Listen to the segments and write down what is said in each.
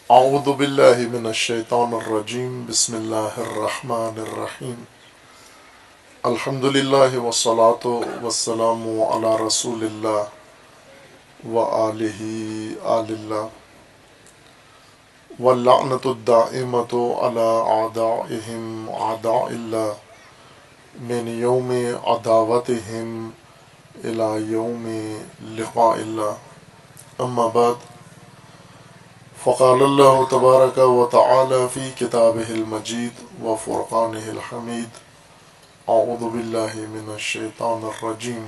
اعوذ باللہ من الشیطان الرجیم بسم اللہ الرحمن الرحیم الحمد للہ والصلاة والسلام علی رسول اللہ وآلہ آل اللہ واللعنۃ الدائمۃ علی اعدائہم اعداء اللہ من یوم عداوتہم الی یوم لقاء اللہ اما بعد فقال اللہ تبارک و تعالی فی کتابہ المجید و فرقانہ الحمید اعوذ باللہ من الشیطان الرجیم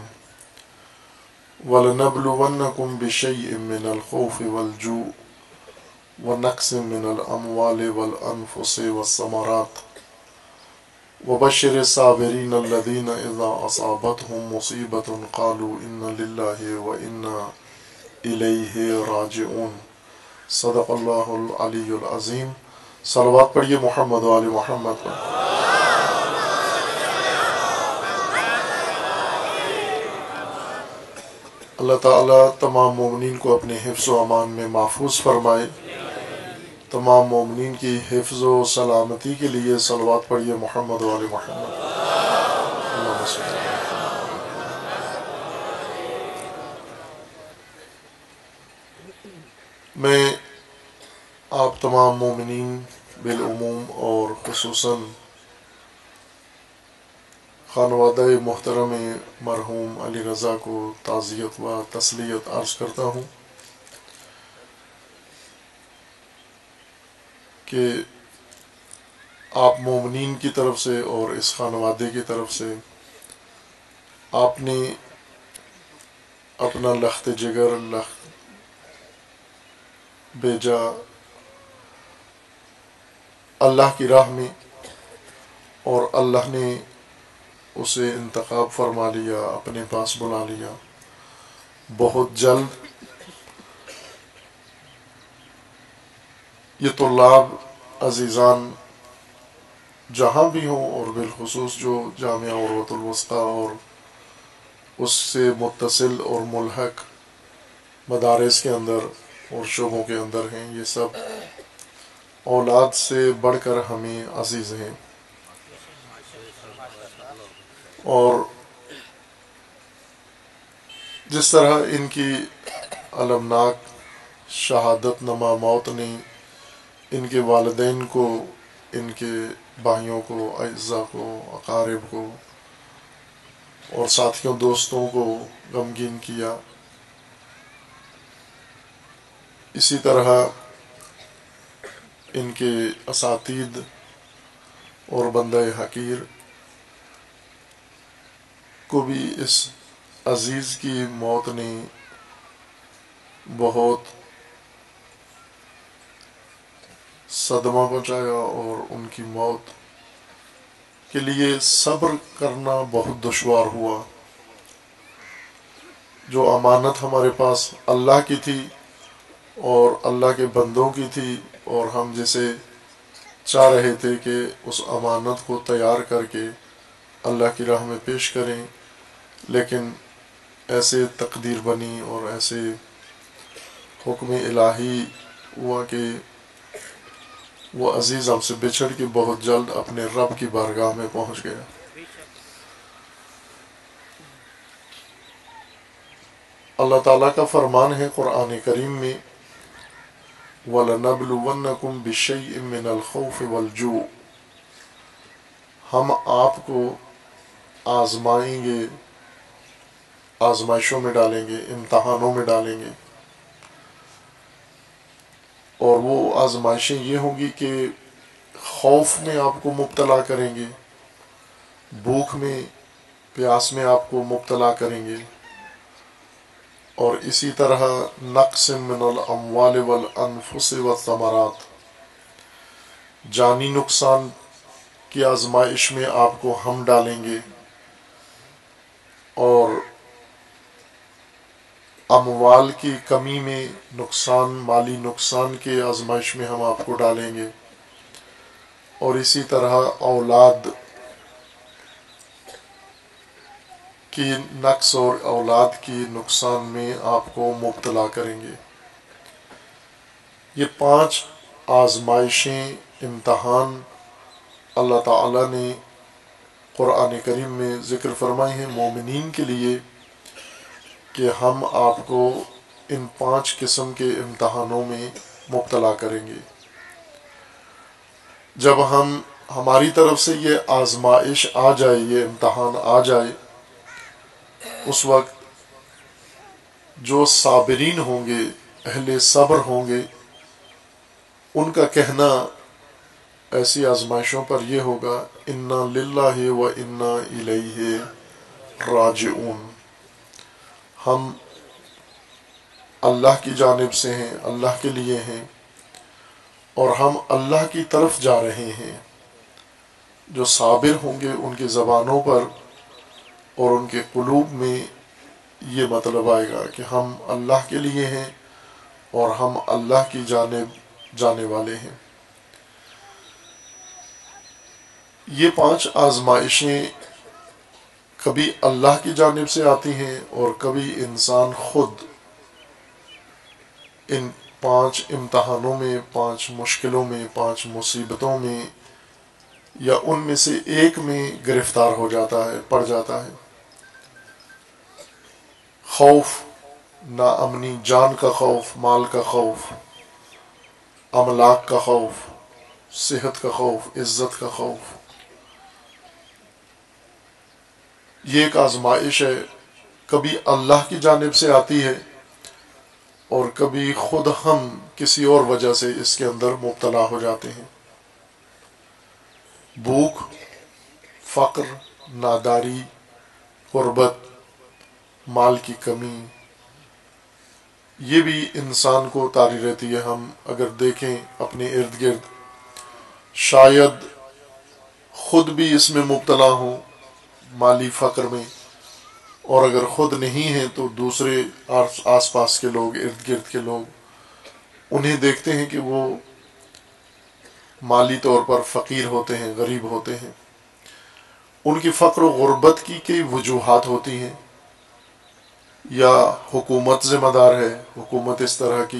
وَلَنَبْلُوَنَّكُمْ بِشَيْءٍ مِّنَ الْخَوْفِ وَالْجُوعِ وَنَقْصٍ مِّنَ الْأَمْوَالِ وَالْأَنفُسِ وَالثَّمَرَاتِ وَبَشِّرِ الصَّابِرِينَ الَّذِينَ إِذَا أَصَابَتْهُم مُّصِيبَةٌ قَالُوا إِنَّا لِلَّهِ وَإِنَّا إِلَيْهِ راجعون۔ صدق اللہ العلی العظیم۔ صلوات پڑھیے محمد و آل محمد پر۔ اللہ تعالیٰ تمام مومنین کو اپنے حفظ و امان میں محفوظ فرمائے۔ تمام مومنین کی حفظ و سلامتی کے لیے صلوات پڑھیے محمد و آل محمد۔ اللہم صل علی محمد۔ میں آپ تمام مومنین بالعموم اور خصوصاً خانوادہ محترم مرحوم علی رضا کو تعزیت و تسلیت عرض کرتا ہوں کہ آپ مومنین کی طرف سے اور اس خانوادے کی طرف سے آپ نے اپنا لخت جگر بھیجا اللہ کی راہ میں، اور اللہ نے اسے انتخاب فرما لیا، اپنے پاس بلا لیا۔ بہت جلد یہ طلاب عزیزان جہاں بھی ہوں، اور بالخصوص جو جامعہ عروۃ الوثقی اور اس سے متصل اور ملحق مدارس کے اندر اور شعبوں کے اندر ہیں، یہ سب اولاد سے بڑھ کر ہمیں عزیز ہیں، اور جس طرح ان کی المناک شہادت نما موت نے ان کے والدین کو، ان کے بھائیوں کو، اعزاء کو، اقارب کو اور ساتھیوں دوستوں کو غمگین کیا، اسی طرح ان کے اساتید اور بندہ حقیر کو بھی اس عزیز کی موت نے بہت صدمہ پہنچایا، اور ان کی موت کے لیے صبر کرنا بہت دشوار ہوا۔ جو امانت ہمارے پاس اللہ کی تھی اور اللہ کے بندوں کی تھی، اور ہم جسے چاہ رہے تھے کہ اس امانت کو تیار کر کے اللہ کی راہ میں پیش کریں، لیکن ایسے تقدیر بنی اور ایسے حکم الہی ہوا کہ وہ عزیز ہم سے بچھڑ کے بہت جلد اپنے رب کی بارگاہ میں پہنچ گیا۔ اللہ تعالیٰ کا فرمان ہے قرآن کریم میں، وَلَنَبْلُوَنَّكُمْ بِشَيْءٍ مِّنَ الْخَوْفِ وَالْجُوعِ، ہم آپ کو آزمائیں گے، آزمائشوں میں ڈالیں گے، امتحانوں میں ڈالیں گے، اور وہ آزمائشیں یہ ہوں گی کہ خوف میں آپ کو مبتلا کریں گے، بھوک میں، پیاس میں آپ کو مبتلا کریں گے، اور اسی طرح نقص من الاموال والانفس والثمرات، جانی نقصان کی آزمائش میں آپ کو ہم ڈالیں گے، اور اموال کی کمی میں نقصان، مالی نقصان کے آزمائش میں ہم آپ کو ڈالیں گے، اور اسی طرح اولاد کی نقص اور اولاد کی نقصان میں آپ کو مبتلا کریں گے۔ یہ 5 آزمائشیں، امتحان اللہ تعالیٰ نے قرآن کریم میں ذکر فرمائے ہیں مومنین کے لیے کہ ہم آپ کو ان 5 قسم کے امتحانوں میں مبتلا کریں گے۔ جب ہماری طرف سے یہ آزمائش آ جائے، یہ امتحان آ جائے، اس وقت جو صابرین ہوں گے، اہل صبر ہوں گے، ان کا کہنا ایسی آزمائشوں پر یہ ہوگا انا للہ و انا الیہ راجعون، ہم اللہ کی جانب سے ہیں، اللہ کے لیے ہیں، اور ہم اللہ کی طرف جا رہے ہیں۔ جو صابر ہوں گے ان کی زبانوں پر اور ان کے قلوب میں یہ مطلب آئے گا کہ ہم اللہ کے لیے ہیں اور ہم اللہ کی جانب جانے والے ہیں۔ یہ 5 آزمائشیں کبھی اللہ کی جانب سے آتی ہیں اور کبھی انسان خود ان 5 امتحانوں میں، 5 مشکلوں میں، 5 مصیبتوں میں یا ان میں سے ایک میں گرفتار ہو جاتا ہے، پڑ جاتا ہے۔ خوف، ناامنی، جان کا خوف، مال کا خوف، املاک کا خوف، صحت کا خوف، عزت کا خوف، یہ ایک آزمائش ہے، کبھی اللہ کی جانب سے آتی ہے اور کبھی خود ہم کسی اور وجہ سے اس کے اندر مبتلا ہو جاتے ہیں۔ بھوک، فقر، ناداری، غربت، مال کی کمی، یہ بھی انسان کو طاری رہتی ہے۔ ہم اگر دیکھیں اپنے ارد گرد، شاید خود بھی اس میں مبتلا ہوں، مالی فقر میں، اور اگر خود نہیں ہیں تو دوسرے آس پاس کے لوگ، ارد گرد کے لوگ انہیں دیکھتے ہیں کہ وہ مالی طور پر فقیر ہوتے ہیں، غریب ہوتے ہیں۔ ان کی فقر و غربت کی کئی وجوہات ہوتی ہیں، یا حکومت ذمہ دار ہے، حکومت اس طرح کی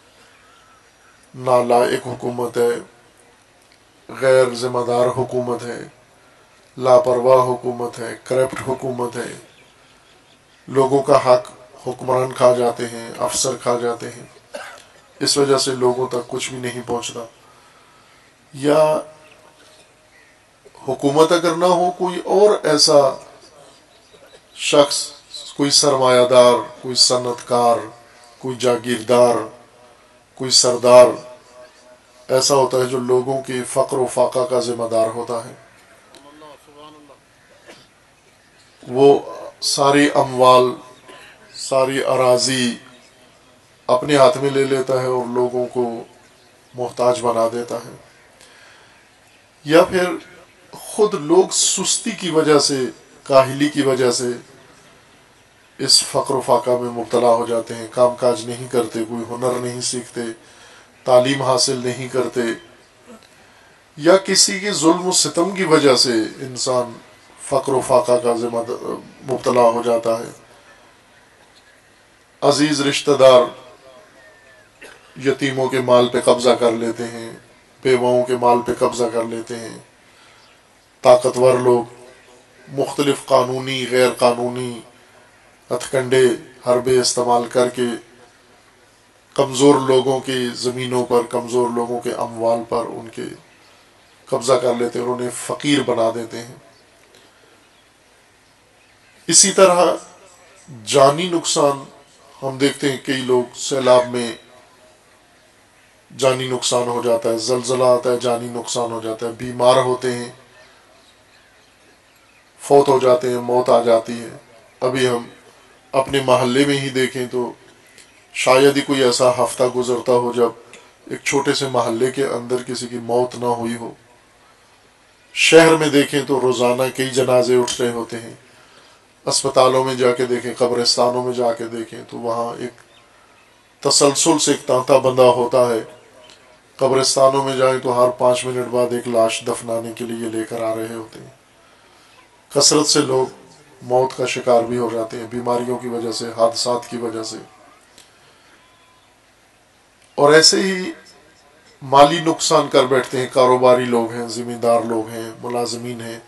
نالائق حکومت ہے، غیر ذمہ دار حکومت ہے، لاپرواہ حکومت ہے، کرپٹ حکومت ہے، لوگوں کا حق حکمران کھا جاتے ہیں، افسر کھا جاتے ہیں، اس وجہ سے لوگوں تک کچھ بھی نہیں پہنچتا۔ یا حکومت اگر نہ ہو، کوئی اور ایسا شخص، کوئی سرمایہ دار، کوئی صنعت کار، کوئی جاگیردار، کوئی سردار ایسا ہوتا ہے جو لوگوں کے فقر و فاقہ کا ذمہ دار ہوتا ہے۔ وہ ساری اموال، ساری اراضی اپنے ہاتھ میں لے لیتا ہے اور لوگوں کو محتاج بنا دیتا ہے۔ یا پھر خود لوگ سستی کی وجہ سے، کاہلی کی وجہ سے اس فقر و فاقہ میں مبتلا ہو جاتے ہیں، کام کاج نہیں کرتے، کوئی ہنر نہیں سیکھتے، تعلیم حاصل نہیں کرتے، یا کسی کے ظلم و ستم کی وجہ سے انسان فقر و فاقہ کا مبتلا ہو جاتا ہے۔ عزیز رشتہ دار یتیموں کے مال پہ قبضہ کر لیتے ہیں، بیواؤں کے مال پہ قبضہ کر لیتے ہیں، طاقتور لوگ مختلف قانونی، غیر قانونی ہتھ کنڈے، حربے استعمال کر کے کمزور لوگوں کی زمینوں پر، کمزور لوگوں کے اموال پر ان کے قبضہ کر لیتے ہیں اور انہیں فقیر بنا دیتے ہیں۔ اسی طرح جانی نقصان ہم دیکھتے ہیں، کئی لوگ سیلاب میں جانی نقصان ہو جاتا ہے، زلزلہ آتا ہے جانی نقصان ہو جاتا ہے، بیمار ہوتے ہیں، فوت ہو جاتے ہیں، موت آ جاتی ہے۔ ابھی ہم اپنے محلے میں ہی دیکھیں تو شاید ہی کوئی ایسا ہفتہ گزرتا ہو جب ایک چھوٹے سے محلے کے اندر کسی کی موت نہ ہوئی ہو۔ شہر میں دیکھیں تو روزانہ کئی جنازے اٹھ رہے ہوتے ہیں، اسپتالوں میں جا کے دیکھیں، قبرستانوں میں جا کے دیکھیں تو وہاں ایک تسلسل سے ایک تانتا بندہ ہوتا ہے۔ قبرستانوں میں جائیں تو ہر 5 منٹ بعد ایک لاش دفنانے کے لیے لے کر آ رہے ہوتے ہیں۔ کثرت سے لوگ موت کا شکار بھی ہو جاتے ہیں، بیماریوں کی وجہ سے، حادثات کی وجہ سے۔ اور ایسے ہی مالی نقصان کر بیٹھتے ہیں، کاروباری لوگ ہیں، زمیندار لوگ ہیں، ملازمین ہیں،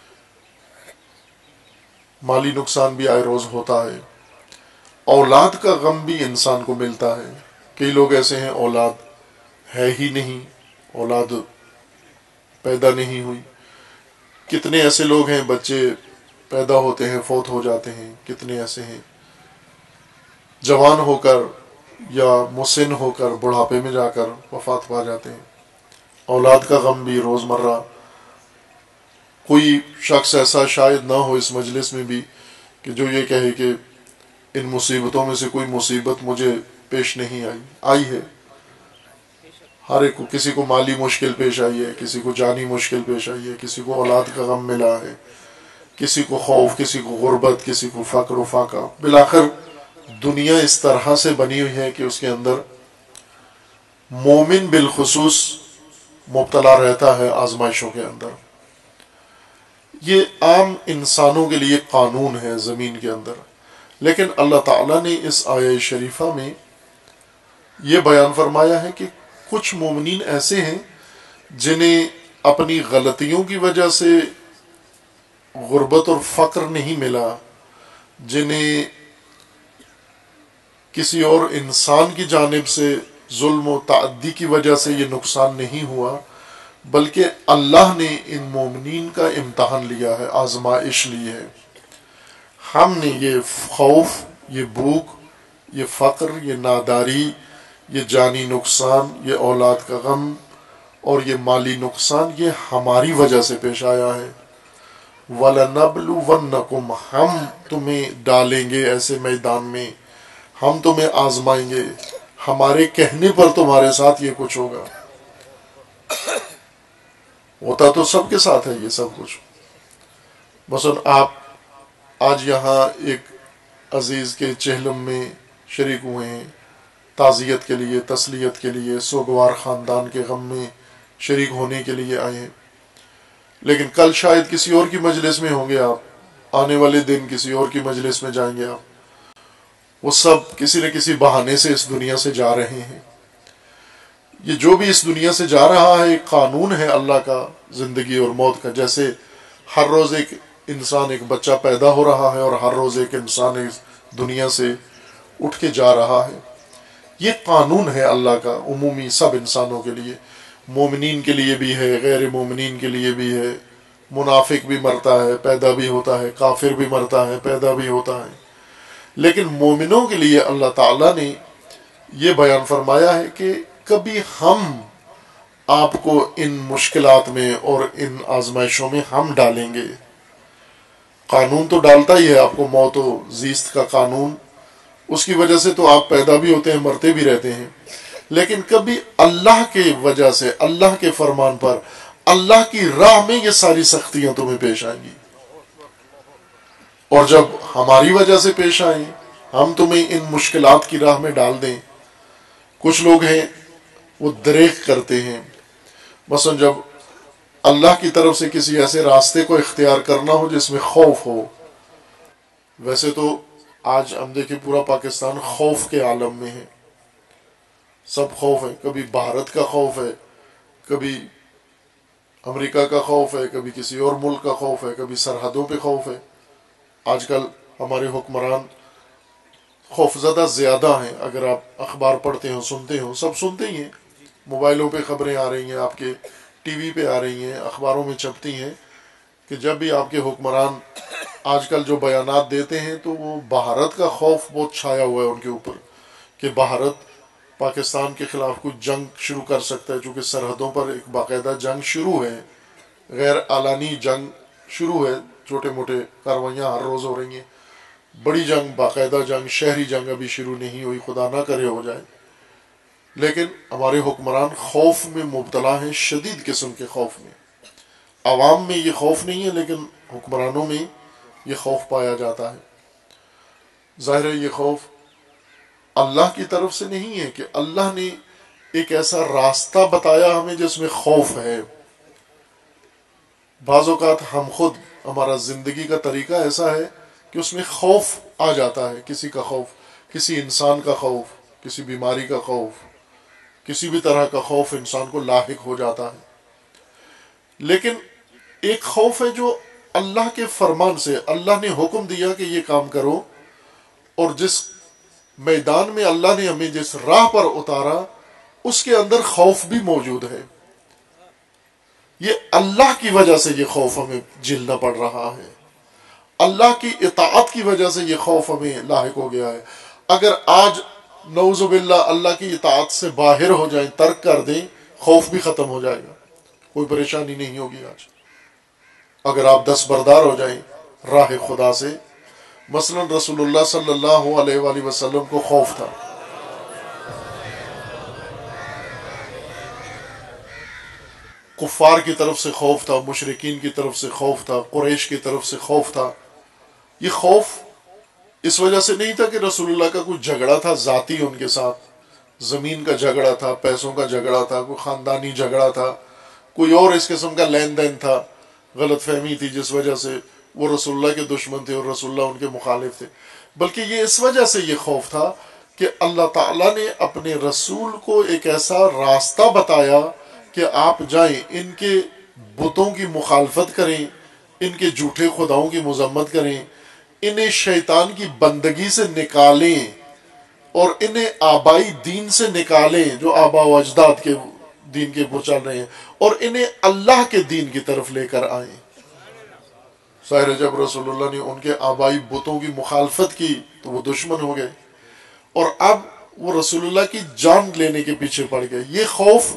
مالی نقصان بھی آئے روز ہوتا ہے۔ اولاد کا غم بھی انسان کو ملتا ہے، کئی لوگ ایسے ہیں اولاد ہے ہی نہیں، اولاد پیدا نہیں ہوئی، کتنے ایسے لوگ ہیں بچے پیدا ہوتے ہیں فوت ہو جاتے ہیں، کتنے ایسے ہیں جوان ہو کر یا مسن ہو کر بڑھاپے میں جا کر وفات پا جاتے ہیں۔ اولاد کا غم بھی روزمرہ، کوئی شخص ایسا شاید نہ ہو اس مجلس میں بھی کہ جو یہ کہے کہ ان مصیبتوں میں سے کوئی مصیبت مجھے پیش نہیں آئی ہے۔ ہر ایک کو، کسی کو مالی مشکل پیش آئی ہے، کسی کو جانی مشکل پیش آئی ہے، کسی کو اولاد کا غم ملا ہے، کسی کو خوف، کسی کو غربت، کسی کو فقر و فاقہ۔ بالآخر دنیا اس طرح سے بنی ہوئی ہے کہ اس کے اندر مومن بالخصوص مبتلا رہتا ہے آزمائشوں کے اندر۔ یہ عام انسانوں کے لیے قانون ہے زمین کے اندر، لیکن اللہ تعالیٰ نے اس آیہ شریفہ میں یہ بیان فرمایا ہے کہ کچھ مومنین ایسے ہیں جنہیں اپنی غلطیوں کی وجہ سے غربت اور فقر نہیں ملا، جنہیں کسی اور انسان کی جانب سے ظلم و تعدی کی وجہ سے یہ نقصان نہیں ہوا، بلکہ اللہ نے ان مومنین کا امتحان لیا ہے، آزمائش لی ہے۔ ہم نے یہ خوف، یہ بھوک، یہ فقر، یہ ناداری، یہ جانی نقصان، یہ اولاد کا غم اور یہ مالی نقصان، یہ ہماری وجہ سے پیش آیا ہے۔ وَلَنَبْلُوَنَّكُمْ، ہم تمہیں ڈالیں گے ایسے میدان میں، ہم تمہیں آزمائیں گے، ہمارے کہنے پر تمہارے ساتھ یہ کچھ ہوگا۔ ہوتا تو سب کے ساتھ ہے یہ سب کچھ۔ مثلا آپ آج یہاں ایک عزیز کے چہلم میں شریک ہوئے ہیں، تعزیت کے لیے، تسلیت کے لیے، سوگوار خاندان کے غم میں شریک ہونے کے لیے آئے ہیں، لیکن کل شاید کسی اور کی مجلس میں ہوں گے آپ، آنے والے دن کسی اور کی مجلس میں جائیں گے آپ۔ وہ سب کسی نہ کسی بہانے سے اس دنیا سے جا رہے ہیں۔ یہ جو بھی اس دنیا سے جا رہا ہے ایک قانون ہے اللہ کا، زندگی اور موت کا۔ جیسے ہر روز ایک انسان، ایک بچہ پیدا ہو رہا ہے اور ہر روز ایک انسان اس دنیا سے اٹھ کے جا رہا ہے، یہ قانون ہے اللہ کا عمومی سب انسانوں کے لیے، مومنین کے لیے بھی ہے، غیر مومنین کے لیے بھی ہے۔ منافق بھی مرتا ہے پیدا بھی ہوتا ہے، کافر بھی مرتا ہے پیدا بھی ہوتا ہے، لیکن مومنوں کے لیے اللہ تعالیٰ نے یہ بیان فرمایا ہے کہ کبھی ہم آپ کو ان مشکلات میں اور ان آزمائشوں میں ہم ڈالیں گے۔ قانون تو ڈالتا ہی ہے آپ کو، موت و زیست کا قانون، اس کی وجہ سے تو آپ پیدا بھی ہوتے ہیں، مرتے بھی رہتے ہیں، لیکن کبھی اللہ کے وجہ سے، اللہ کے فرمان پر، اللہ کی راہ میں یہ ساری سختیاں تمہیں پیش آئیں گی، اور جب ہماری وجہ سے پیش آئیں، ہم تمہیں ان مشکلات کی راہ میں ڈال دیں۔ کچھ لوگ ہیں وہ دریغ کرتے ہیں، مثلا جب اللہ کی طرف سے کسی ایسے راستے کو اختیار کرنا ہو جس میں خوف ہو۔ ویسے تو آج ہم دیکھیں پورا پاکستان خوف کے عالم میں ہے، سب خوف ہے، کبھی بھارت کا خوف ہے، کبھی امریکہ کا خوف ہے، کبھی کسی اور ملک کا خوف ہے، کبھی سرحدوں پہ خوف ہے۔ آج کل ہمارے حکمران خوف زدہ زیادہ ہیں، اگر آپ اخبار پڑھتے ہو، سنتے ہو، سب سنتے ہی ہیں، موبائلوں پہ خبریں آ رہی ہیں، آپ کے ٹی وی پہ آ رہی ہیں، اخباروں میں چھپتی ہیں کہ جب بھی آپ کے حکمران آج کل جو بیانات دیتے ہیں تو وہ بھارت کا خوف بہت چھایا ہوا ہے ان کے اوپر، کہ بھارت پاکستان کے خلاف کچھ جنگ شروع کر سکتا ہے، چونکہ سرحدوں پر ایک باقاعدہ جنگ شروع ہے، غیر اعلانی جنگ شروع ہے، چھوٹے موٹے کاروائیاں ہر روز ہو رہی ہیں، بڑی جنگ، باقاعدہ جنگ، شہری جنگ ابھی شروع نہیں ہوئی، خدا نہ کرے ہو جائے، لیکن ہمارے حکمران خوف میں مبتلا ہیں، شدید قسم کے خوف میں۔ عوام میں یہ خوف نہیں ہے لیکن حکمرانوں میں یہ خوف پایا جاتا ہے۔ ظاہر ہے یہ خوف اللہ کی طرف سے نہیں ہے، کہ اللہ نے ایک ایسا راستہ بتایا ہمیں جس میں خوف ہے۔ بعض اوقات ہم خود، ہمارا زندگی کا طریقہ ایسا ہے کہ اس میں خوف آ جاتا ہے، کسی کا خوف، کسی انسان کا خوف، کسی بیماری کا خوف، کسی بھی طرح کا خوف انسان کو لاحق ہو جاتا ہے، لیکن ایک خوف ہے جو اللہ کے فرمان سے، اللہ نے حکم دیا کہ یہ کام کرو، اور جس میدان میں اللہ نے ہمیں جس راہ پر اتارا اس کے اندر خوف بھی موجود ہے۔ یہ اللہ کی وجہ سے یہ خوف ہمیں جھیلنا پڑ رہا ہے، اللہ کی اطاعت کی وجہ سے یہ خوف ہمیں لاحق ہو گیا ہے۔ اگر آج نعوذ باللہ اللہ کی اطاعت سے باہر ہو جائیں، ترک کر دیں، خوف بھی ختم ہو جائے گا، کوئی پریشانی نہیں ہوگی آج۔ اگر آپ دستبردار ہو جائیں راہ خدا سے، مثلا رسول اللہ صلی اللہ علیہ وآلہ وسلم کو خوف تھا، کفار کی طرف سے خوف تھا، مشرکین کی طرف سے خوف تھا، قریش کی طرف سے خوف تھا۔ یہ خوف اس وجہ سے نہیں تھا کہ رسول اللہ کا کوئی جھگڑا تھا ذاتی ان کے ساتھ، زمین کا جھگڑا تھا، پیسوں کا جھگڑا تھا، کوئی خاندانی جھگڑا تھا، کوئی اور اس قسم کا لین دین تھا، غلط فہمی تھی جس وجہ سے وہ رسول اللہ کے دشمن تھے اور رسول اللہ ان کے مخالف تھے، بلکہ یہ اس وجہ سے یہ خوف تھا کہ اللہ تعالیٰ نے اپنے رسول کو ایک ایسا راستہ بتایا کہ آپ جائیں، ان کے بتوں کی مخالفت کریں، ان کے جھوٹے خداؤں کی مذمت کریں، انہیں شیطان کی بندگی سے نکالیں اور انہیں آبائی دین سے نکالیں جو آبا و اجداد کے دین کے وہ چل رہے ہیں، اور انہیں اللہ کے دین کی طرف لے کر آئیں۔ ظاہر ہے جب رسول اللہ نے ان کے آبائی بتوں کی مخالفت کی تو وہ دشمن ہو گئے، اور اب وہ رسول اللہ کی جان لینے کے پیچھے پڑ گئے۔ یہ خوف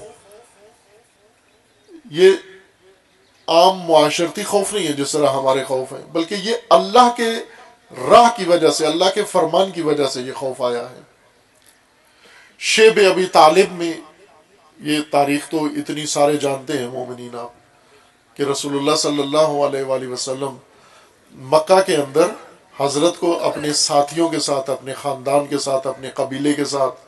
یہ عام معاشرتی خوف نہیں ہے جس طرح ہمارے خوف ہیں، بلکہ یہ اللہ کے راہ کی وجہ سے، اللہ کے فرمان کی وجہ سے یہ خوف آیا ہے۔ شیب ابی طالب میں، یہ تاریخ تو اتنی سارے جانتے ہیں مومنین آپ، کہ رسول اللہ صلی اللہ علیہ وآلہ وسلم مکہ کے اندر حضرت کو اپنے ساتھیوں کے ساتھ، اپنے خاندان کے ساتھ، اپنے قبیلے کے ساتھ،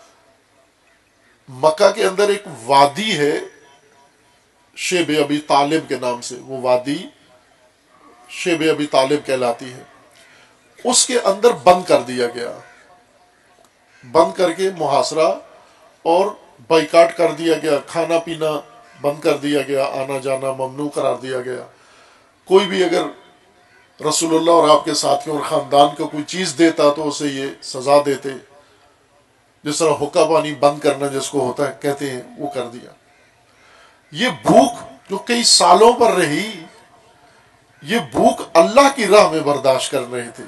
مکہ کے اندر ایک وادی ہے شیب ابی طالب کے نام سے، وہ وادی شیب ابی طالب کہلاتی ہے، اس کے اندر بند کر دیا گیا، بند کر کے محاصرہ اور بائیکاٹ کر دیا گیا، کھانا پینا بند کر دیا گیا، آنا جانا ممنوع قرار دیا گیا۔ کوئی بھی اگر رسول اللہ اور آپ کے ساتھیوں اور خاندان کو کوئی چیز دیتا تو اسے یہ سزا دیتے، جس طرح حقہ پانی بند کرنا جس کو ہوتا ہے کہتے ہیں، وہ کر دیا۔ یہ بھوک جو کئی سالوں پر رہی، یہ بھوک اللہ کی راہ میں برداشت کر رہے تھے۔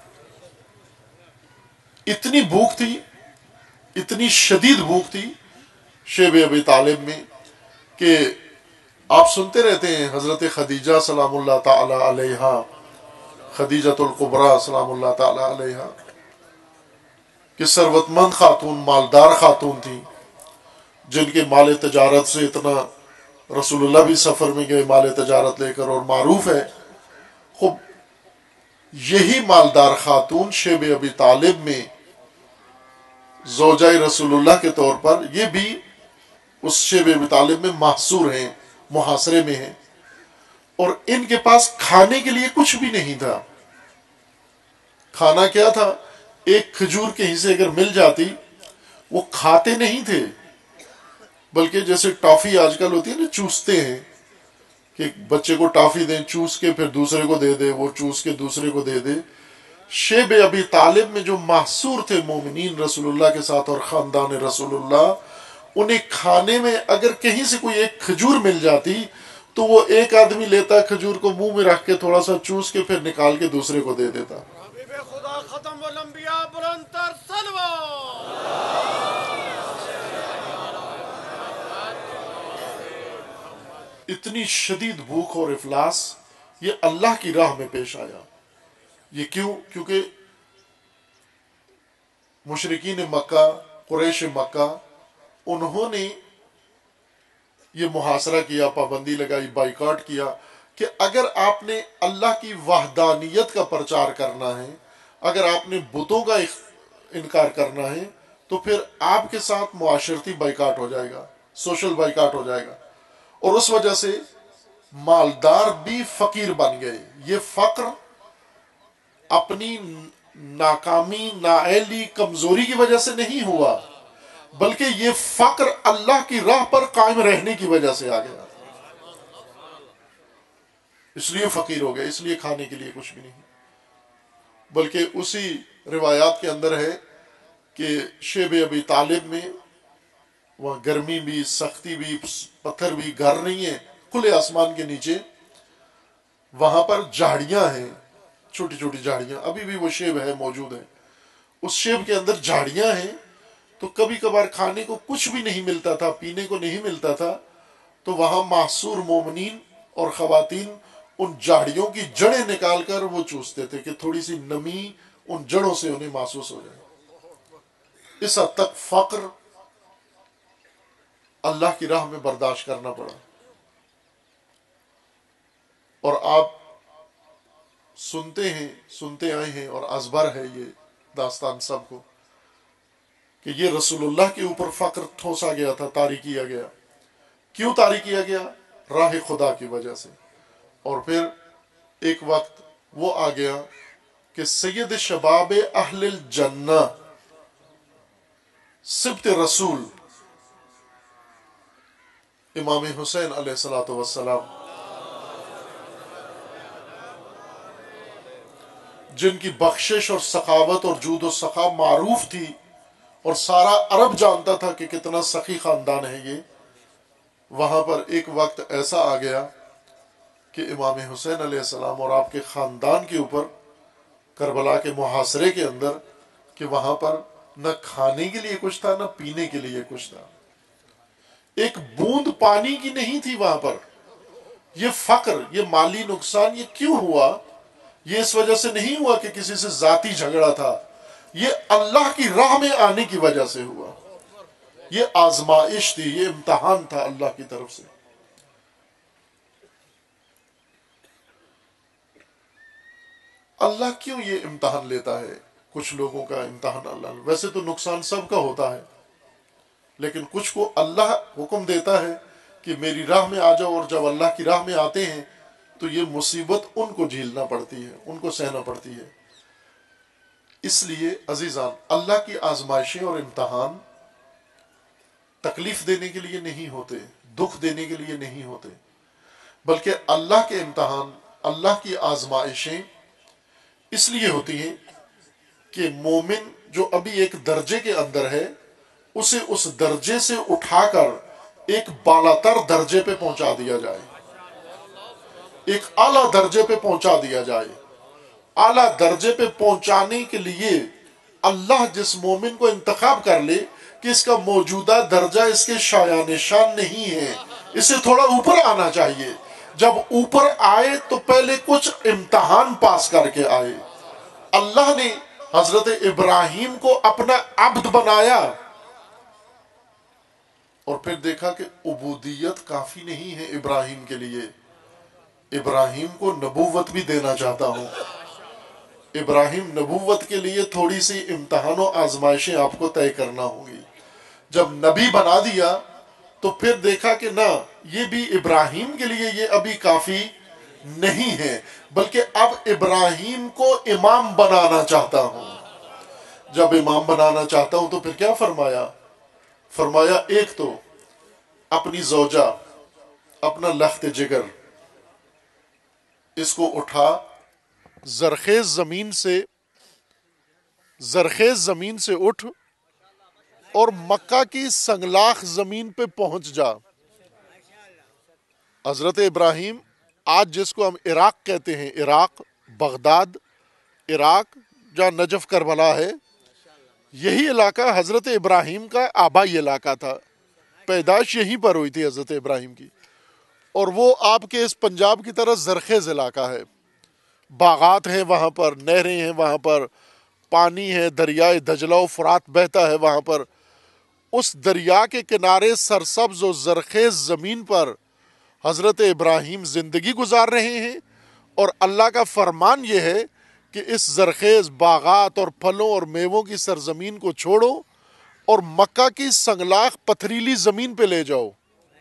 اتنی بھوک تھی، اتنی شدید بھوک تھی شیب ابی طالب میں کہ آپ سنتے رہتے ہیں حضرت خدیجہ سلام اللہ تعالی علیہا، خدیجۃ الکبریٰ سلام اللہ تعالی علیہا، کہ ثروت مند خاتون، مالدار خاتون تھیں، جن کے مال تجارت سے اتنا، رسول اللہ بھی سفر میں گئے مال تجارت لے کر، اور معروف ہے خوب یہی مالدار خاتون شیب ابی طالب میں زوجہ رسول اللہ کے طور پر، یہ بھی اس شیب ابی طالب میں محصور ہیں، محاصرے میں ہیں، اور ان کے پاس کھانے کے لیے کچھ بھی نہیں تھا۔ کھانا کیا تھا؟ ایک کھجور کہیں سے اگر مل جاتی، وہ کھاتے نہیں تھے، بلکہ جیسے ٹافی آج کل ہوتی ہے نا، چوستے ہیں، کہ بچے کو ٹافی دیں، چوس کے پھر دوسرے کو دے دے، وہ چوس کے دوسرے کو دے دے۔ شیب ابی طالب میں جو محصور تھے مومنین رسول اللہ کے ساتھ اور خاندان رسول اللہ، انہیں کھانے میں اگر کہیں سے کوئی ایک کھجور مل جاتی تو وہ ایک آدمی لیتا کھجور کو منہ میں رکھ کے تھوڑا سا چوس کے پھر نکال کے دوسرے کو دے دیتا۔ حبیب خدا ختم الانبیاء برنتر سلوہ۔ اتنی شدید بھوک اور افلاس یہ اللہ کی راہ میں پیش آیا۔ یہ کیوں؟ کیونکہ مشرکین مکہ، قریش مکہ، انہوں نے یہ محاصرہ کیا، پابندی لگائی، بائیکاٹ کیا کہ اگر آپ نے اللہ کی وحدانیت کا پرچار کرنا ہے، اگر آپ نے بتوں کا انکار کرنا ہے، تو پھر آپ کے ساتھ معاشرتی بائیکاٹ ہو جائے گا، سوشل بائیکاٹ ہو جائے گا، اور اس وجہ سے مالدار بھی فقیر بن گئے۔ یہ فقر اپنی ناکامی، نااہلی، کمزوری کی وجہ سے نہیں ہوا، بلکہ یہ فقر اللہ کی راہ پر قائم رہنے کی وجہ سے آ گیا، اس لیے فقیر ہو گیا، اس لیے کھانے کے لیے کچھ بھی نہیں۔ بلکہ اسی روایات کے اندر ہے کہ شیب ابی طالب میں وہاں گرمی بھی، سختی بھی، پتھر بھی، گھر نہیں ہے، کھلے آسمان کے نیچے وہاں پر جھاڑیاں ہیں، چھوٹی چھوٹی جھاڑیاں، ابھی بھی وہ شیب ہے، موجود ہے۔ اس شیب کے اندر جھاڑیاں ہیں، تو کبھی کبھار کھانے کو کچھ بھی نہیں ملتا تھا، پینے کو نہیں ملتا تھا، تو وہاں محصور مومنین اور خواتین ان جھاڑیوں کی جڑیں نکال کر وہ چوستے تھے کہ تھوڑی سی نمی ان جڑوں سے انہیں محسوس ہو جائے۔ اس حد تک فقر اللہ کی راہ میں برداشت کرنا پڑا۔ اور آپ سنتے آئے ہیں اور ازبر ہے یہ داستان سب کو کہ یہ رسول اللہ کے اوپر فقر ٹھونسا گیا تھا، طاری کیا گیا۔ کیوں طاری کیا گیا؟ راہ خدا کی وجہ سے۔ اور پھر ایک وقت وہ آ گیا کہ سید شباب اہل الجنہ سبط رسول امام حسین علیہ السلام، جن کی بخشش اور سخاوت اور جود و سخا معروف تھی اور سارا عرب جانتا تھا کہ کتنا سخی خاندان ہے یہ، وہاں پر ایک وقت ایسا آ گیا کہ امام حسین علیہ السلام اور آپ کے خاندان کے اوپر کربلا کے محاصرے کے اندر کہ وہاں پر نہ کھانے کے لیے کچھ تھا، نہ پینے کے لیے کچھ تھا، ایک بوند پانی کی نہیں تھی وہاں پر۔ یہ فقر، یہ مالی نقصان یہ کیوں ہوا؟ یہ اس وجہ سے نہیں ہوا کہ کسی سے ذاتی جھگڑا تھا، یہ اللہ کی راہ میں آنے کی وجہ سے ہوا۔ یہ آزمائش تھی، یہ امتحان تھا اللہ کی طرف سے۔ اللہ کیوں یہ امتحان لیتا ہے؟ کچھ لوگوں کا امتحان اللہ، ویسے تو نقصان سب کا ہوتا ہے، لیکن کچھ کو اللہ حکم دیتا ہے کہ میری راہ میں آ جاؤ، اور جب اللہ کی راہ میں آتے ہیں تو یہ مصیبت ان کو جھیلنا پڑتی ہے، ان کو سہنا پڑتی ہے۔ اس لیے عزیزان، اللہ کی آزمائشیں اور امتحان تکلیف دینے کے لیے نہیں ہوتے، دکھ دینے کے لیے نہیں ہوتے، بلکہ اللہ کے امتحان، اللہ کی آزمائشیں اس لیے ہوتی ہیں کہ مومن جو ابھی ایک درجے کے اندر ہے، اسے اس درجے سے اٹھا کر ایک بالاتر درجے پہ پہنچا دیا جائے، ایک اعلیٰ درجے پہ پہنچا دیا جائے۔ اعلیٰ درجے پہ پہنچانے کے لیے اللہ جس مومن کو انتخاب کر لے کہ اس کا موجودہ درجہ اس کے شایان شان نہیں ہے، اسے تھوڑا اوپر آنا چاہیے، جب اوپر آئے تو پہلے کچھ امتحان پاس کر کے آئے۔ اللہ نے حضرت ابراہیم کو اپنا عبد بنایا، اور پھر دیکھا کہ عبودیت کافی نہیں ہے ابراہیم کے لیے، ابراہیم کو نبوت بھی دینا چاہتا ہوں۔ ابراہیم نبوت کے لیے تھوڑی سی امتحان و آزمائشیں آپ کو طے کرنا ہوں گی۔ جب نبی بنا دیا تو پھر دیکھا کہ نہ، یہ بھی ابراہیم کے لیے یہ ابھی کافی نہیں ہے، بلکہ اب ابراہیم کو امام بنانا چاہتا ہوں۔ جب امام بنانا چاہتا ہوں تو پھر کیا فرمایا؟ فرمایا ایک تو اپنی زوجہ، اپنا لخت جگر، اس کو اٹھا زرخیز زمین سے اٹھ اور مکہ کی سنگلاخ زمین پہ پہنچ جا۔ حضرت ابراہیم، آج جس کو ہم عراق کہتے ہیں، عراق، بغداد، عراق جہاں نجف کربلا ہے، یہی علاقہ حضرت ابراہیم کا آبائی علاقہ تھا، پیدائش یہیں پر ہوئی تھی حضرت ابراہیم کی، اور وہ آپ کے اس پنجاب کی طرح زرخیز علاقہ ہے، باغات ہیں وہاں پر، نہریں ہیں وہاں پر، پانی ہے، دریائے دجلہ و فرات بہتا ہے وہاں پر۔ اس دریا کے کنارے سرسبز و زرخیز زمین پر حضرت ابراہیم زندگی گزار رہے ہیں، اور اللہ کا فرمان یہ ہے کہ اس زرخیز باغات اور پھلوں اور میووں کی سرزمین کو چھوڑو اور مکہ کی سنگلاخ پتھریلی زمین پہ لے جاؤ۔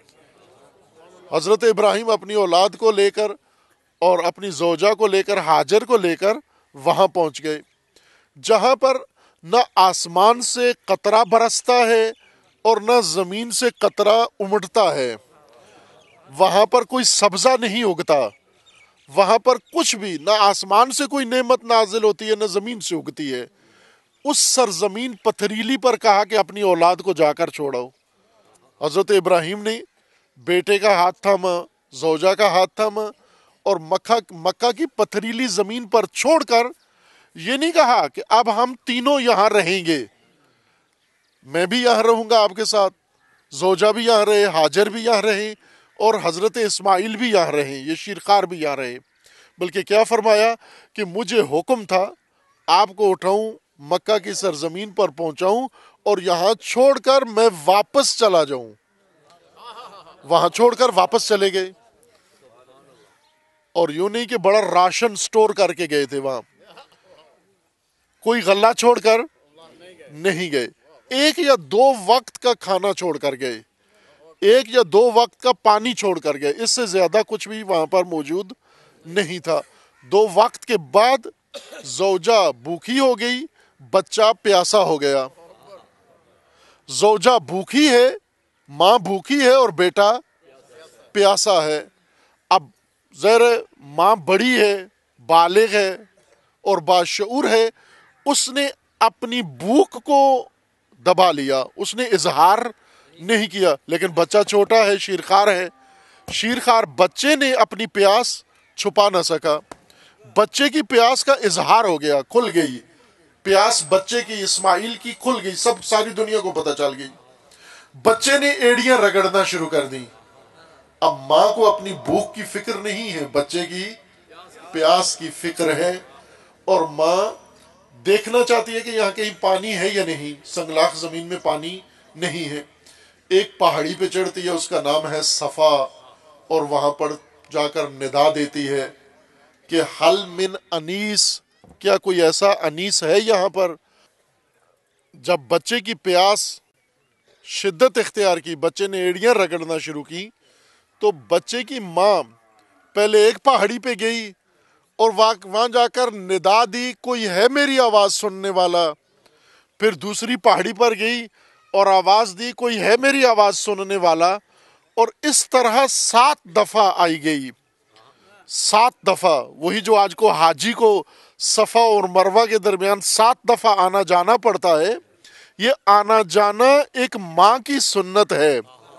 حضرت ابراہیم اپنی اولاد کو لے کر اور اپنی زوجہ کو لے کر، ہاجر کو لے کر وہاں پہنچ گئے، جہاں پر نہ آسمان سے قطرہ برستا ہے، اور نہ زمین سے قطرہ امڑتا ہے، وہاں پر کوئی سبزہ نہیں اگتا، وہاں پر کچھ بھی نہ آسمان سے کوئی نعمت نازل ہوتی ہے نہ زمین سے اگتی ہے، اس سرزمین پتھریلی پر کہا کہ اپنی اولاد کو جا کر چھوڑاؤ۔ حضرت ابراہیم نے بیٹے کا ہاتھ تھاما، زوجہ کا ہاتھ تھاما، اور مکہ کی پتھریلی زمین پر چھوڑ کر یہ نہیں کہا کہ اب ہم تینوں یہاں رہیں گے، میں بھی یہاں رہوں گا آپ کے ساتھ، زوجہ بھی یہاں رہے، ہاجر بھی یہاں رہے، اور حضرت اسماعیل بھی یہاں رہے، یہ شیرخوار بھی یہاں رہے، بلکہ کیا فرمایا کہ مجھے حکم تھا آپ کو اٹھاؤں، مکہ کی سرزمین پر پہنچاؤں اور یہاں چھوڑ کر میں واپس چلا جاؤں۔ وہاں چھوڑ کر واپس چلے گئے، اور یوں نہیں کہ بڑا راشن سٹور کر کے گئے تھے، وہاں کوئی غلہ چھوڑ کر نہیں گئے، ایک یا دو وقت کا کھانا چھوڑ کر گئے، ایک یا دو وقت کا پانی چھوڑ کر گئے، اس سے زیادہ کچھ بھی وہاں پر موجود نہیں تھا۔ 2 وقت کے بعد زوجہ بھوکی ہو گئی، بچہ پیاسا ہو گیا۔ زوجہ بھوکی ہے، ماں بھوکی ہے، اور بیٹا پیاسا ہے۔ اب ظاہر ماں بڑی ہے، بالغ ہے اور باشعور ہے، اس نے اپنی بھوک کو دبا لیا، اس نے اظہار نہیں کیا، لیکن بچہ چھوٹا ہے، شیرخوار ہے، شیرخوار بچے نے اپنی پیاس چھپا نہ سکا، بچے کی پیاس کا اظہار ہو گیا، کھل گئی پیاس، بچے کی اسماعیل کی کھل گئی، ساری دنیا کو پتہ چل گئی، بچے نے ایڑیاں رگڑنا شروع کر دی۔ اب ماں کو اپنی بھوک کی فکر نہیں ہے، بچے کی پیاس کی فکر ہے، اور ماں دیکھنا چاہتی ہے کہ یہاں کہیں پانی ہے یا نہیں، سنگلاخ زمین میں پانی نہیں ہے۔ ایک پہاڑی پہ چڑھتی ہے، اس کا نام ہے صفا، اور وہاں پر جا کر ندا دیتی ہے کہ حل من انیس، کیا کوئی ایسا انیس ہے یہاں پر؟ جب بچے کی پیاس شدت اختیار کی، بچے نے ایڑیاں رگڑنا شروع کی، تو بچے کی ماں پہلے ایک پہاڑی پہ گئی اور وہاں جا کر ندا دی، کوئی ہے میری آواز سننے والا؟ پھر دوسری پہاڑی پر گئی اور آواز دی، کوئی ہے میری آواز سننے والا؟ اور اس طرح 7 دفعہ آئی گئی، 7 دفعہ، وہی جو آج کو حاجی کو صفا اور مروہ کے درمیان 7 دفعہ آنا جانا پڑتا ہے، یہ آنا جانا ایک ماں کی سنت ہے،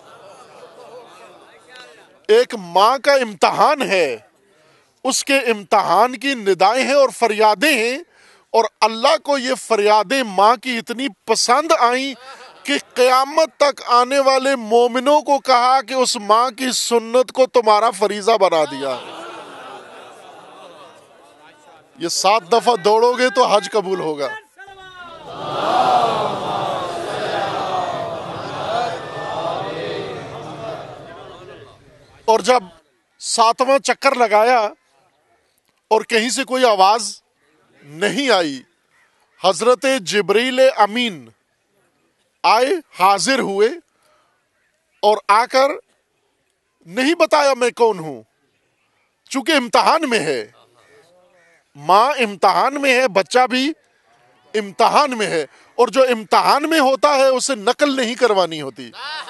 ایک ماں کا امتحان ہے، اس کے امتحان کی ندائیں ہیں اور فریادیں ہیں، اور اللہ کو یہ فریادیں ماں کی اتنی پسند آئیں کہ قیامت تک آنے والے مومنوں کو کہا کہ اس ماں کی سنت کو تمہارا فریضہ بنا دیا۔ یہ 7 دفعہ دوڑو گے تو حج قبول ہوگا۔ اور جب 7واں چکر لگایا اور کہیں سے کوئی آواز نہیں آئی، حضرت جبریل امین آئے، حاضر ہوئے، اور آ کر نہیں بتایا میں کون ہوں، چونکہ امتحان میں ہے، ماں امتحان میں ہے، بچہ بھی امتحان میں ہے، اور جو امتحان میں ہوتا ہے اسے نقل نہیں کروانی ہوتی،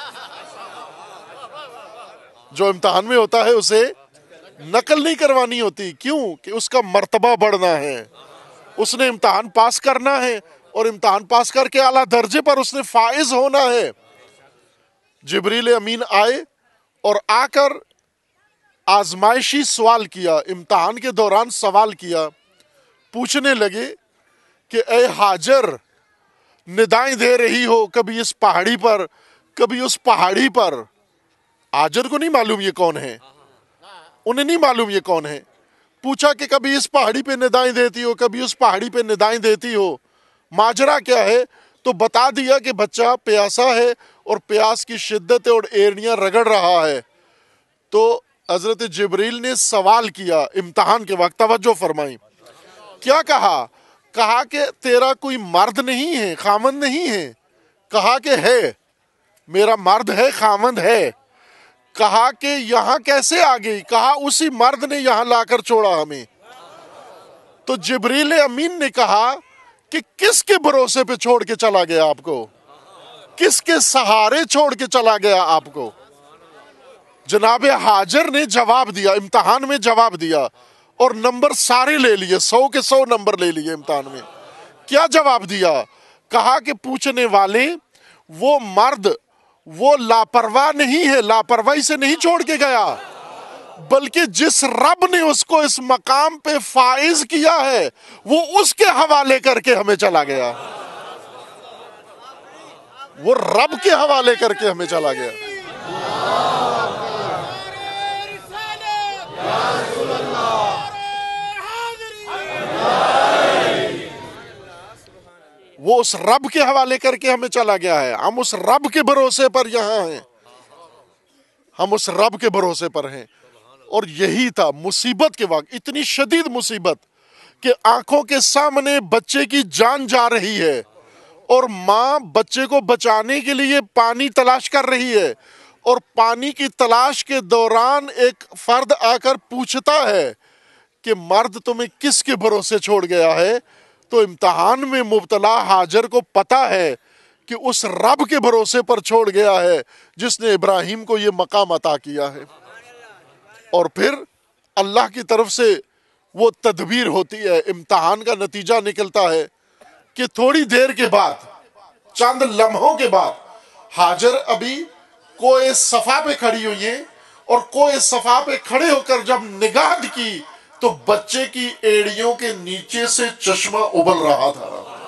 جو امتحان میں ہوتا ہے اسے نقل نہیں کروانی ہوتی، کیوں کہ اس کا مرتبہ بڑھنا ہے، اس نے امتحان پاس کرنا ہے، اور امتحان پاس کر کے اعلیٰ درجے پر اس نے فائز ہونا ہے۔ جبریل امین آئے اور آ کر آزمائشی سوال کیا، امتحان کے دوران سوال کیا، پوچھنے لگے کہ اے ہاجر، ندائیں دے رہی ہو کبھی اس پہاڑی پر کبھی اس پہاڑی پر، ہاجر کو نہیں معلوم یہ کون ہے، انہیں نہیں معلوم یہ کون ہے، پوچھا کہ کبھی اس پہاڑی پہ ندائیں دیتی ہو کبھی اس پہاڑی پہ ندائیں دیتی ہو، ماجرا کیا ہے؟ تو بتا دیا کہ بچہ پیاسا ہے اور پیاس کی شدت ہے اور ایڑیاں رگڑ رہا ہے۔ تو حضرت جبریل نے سوال کیا امتحان کے وقت، توجہ فرمائیں، کیا کہا؟ کہا کہ تیرا کوئی مرد نہیں ہے، خاوند نہیں ہے؟ کہا کہ ہے، میرا مرد ہے، خاوند ہے۔ کہا کہ یہاں کیسے آ گئی؟ کہا اسی مرد نے یہاں لا کر چھوڑا ہمیں۔ تو جبریل امین نے کہا کہ کس کے بھروسے پہ چھوڑ کے چلا گیا آپ کو؟ کس کے سہارے چھوڑ کے چلا گیا آپ کو؟ جناب ہاجر نے جواب دیا، امتحان میں جواب دیا، اور نمبر سارے لے لیے، 100 کے 100 نمبر لے لیے امتحان میں۔ کیا جواب دیا؟ کہا کہ پوچھنے والے وہ مرد وہ لاپرواہ نہیں ہے، لاپرواہی سے نہیں چھوڑ کے گیا، بلکہ جس رب نے اس کو اس مقام پہ فائز کیا ہے وہ اس کے حوالے کر کے ہمیں چلا گیا، وہ رب کے حوالے کر کے ہمیں چلا گیا۔ وہ اس رب کے حوالے کر کے ہمیں چلا گیا ہے، ہم اس رب کے بھروسے پر یہاں ہیں، ہم اس رب کے بھروسے پر ہیں۔ اور یہی تھا مصیبت کے وقت، اتنی شدید مصیبت کہ آنکھوں کے سامنے بچے کی جان جا رہی ہے، اور ماں بچے کو بچانے کے لیے پانی تلاش کر رہی ہے، اور پانی کی تلاش کے دوران ایک فرد آ کر پوچھتا ہے کہ مرد تمہیں کس کے بھروسے چھوڑ گیا ہے؟ تو امتحان میں مبتلا ہاجر کو پتا ہے کہ اس رب کے بھروسے پر چھوڑ گیا ہے جس نے ابراہیم کو یہ مقام عطا کیا ہے۔ اور پھر اللہ کی طرف سے وہ تدبیر ہوتی ہے، امتحان کا نتیجہ نکلتا ہے کہ تھوڑی دیر کے بعد، چند لمحوں کے بعد، ہاجر ابھی کوہ صفا پہ کھڑی ہوئی ہیں، اور کوہ صفا پہ کھڑے ہو کر جب نگاہ کی تو بچے کی ایڑیوں کے نیچے سے چشمہ ابل رہا تھا۔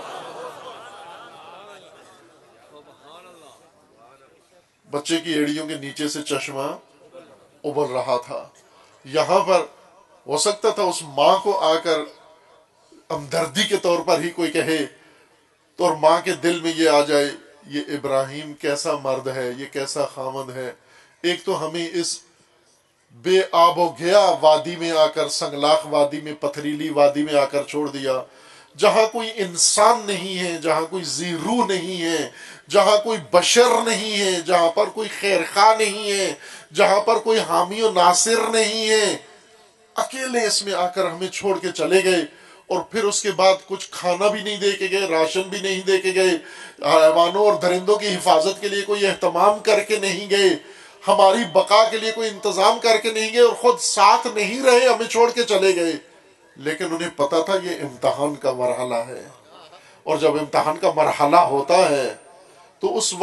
بچے کی ایڑیوں کے نیچے سے چشمہ ابل رہا تھا۔ یہاں پر ہو سکتا تھا اس ماں کو آ کر ہمدردی کے طور پر ہی کوئی کہے، تو اور ماں کے دل میں یہ آ جائے یہ ابراہیم کیسا مرد ہے، یہ کیسا خامد ہے، ایک تو ہمیں اس بے آب و گیا وادی میں آ کر، سنگلاخ وادی میں، پتھریلی وادی میں آ کر چھوڑ دیا، جہاں کوئی انسان نہیں ہے، جہاں کوئی ذی روح نہیں ہے، جہاں کوئی بشر نہیں ہے، جہاں پر کوئی خیرخواہ نہیں ہے، جہاں پر کوئی حامی و ناصر نہیں ہے، اکیلے اس میں آ کر ہمیں چھوڑ کے چلے گئے۔ اور پھر اس کے بعد کچھ کھانا بھی نہیں دے کے گئے، راشن بھی نہیں دے کے گئے، حیوانوں اور درندوں کی حفاظت کے لیے کوئی اہتمام کر کے نہیں گئے، ہماری بقا کے لیے کوئی انتظام کر کے نہیں گئے، اور خود ساتھ نہیں رہے، ہمیں چھوڑ کے چلے گئے۔ لیکن انہیں پتا تھا یہ امتحان کا مرحلہ ہے، اور جب امتحان کا مرحلہ ہوتا ہے تو اس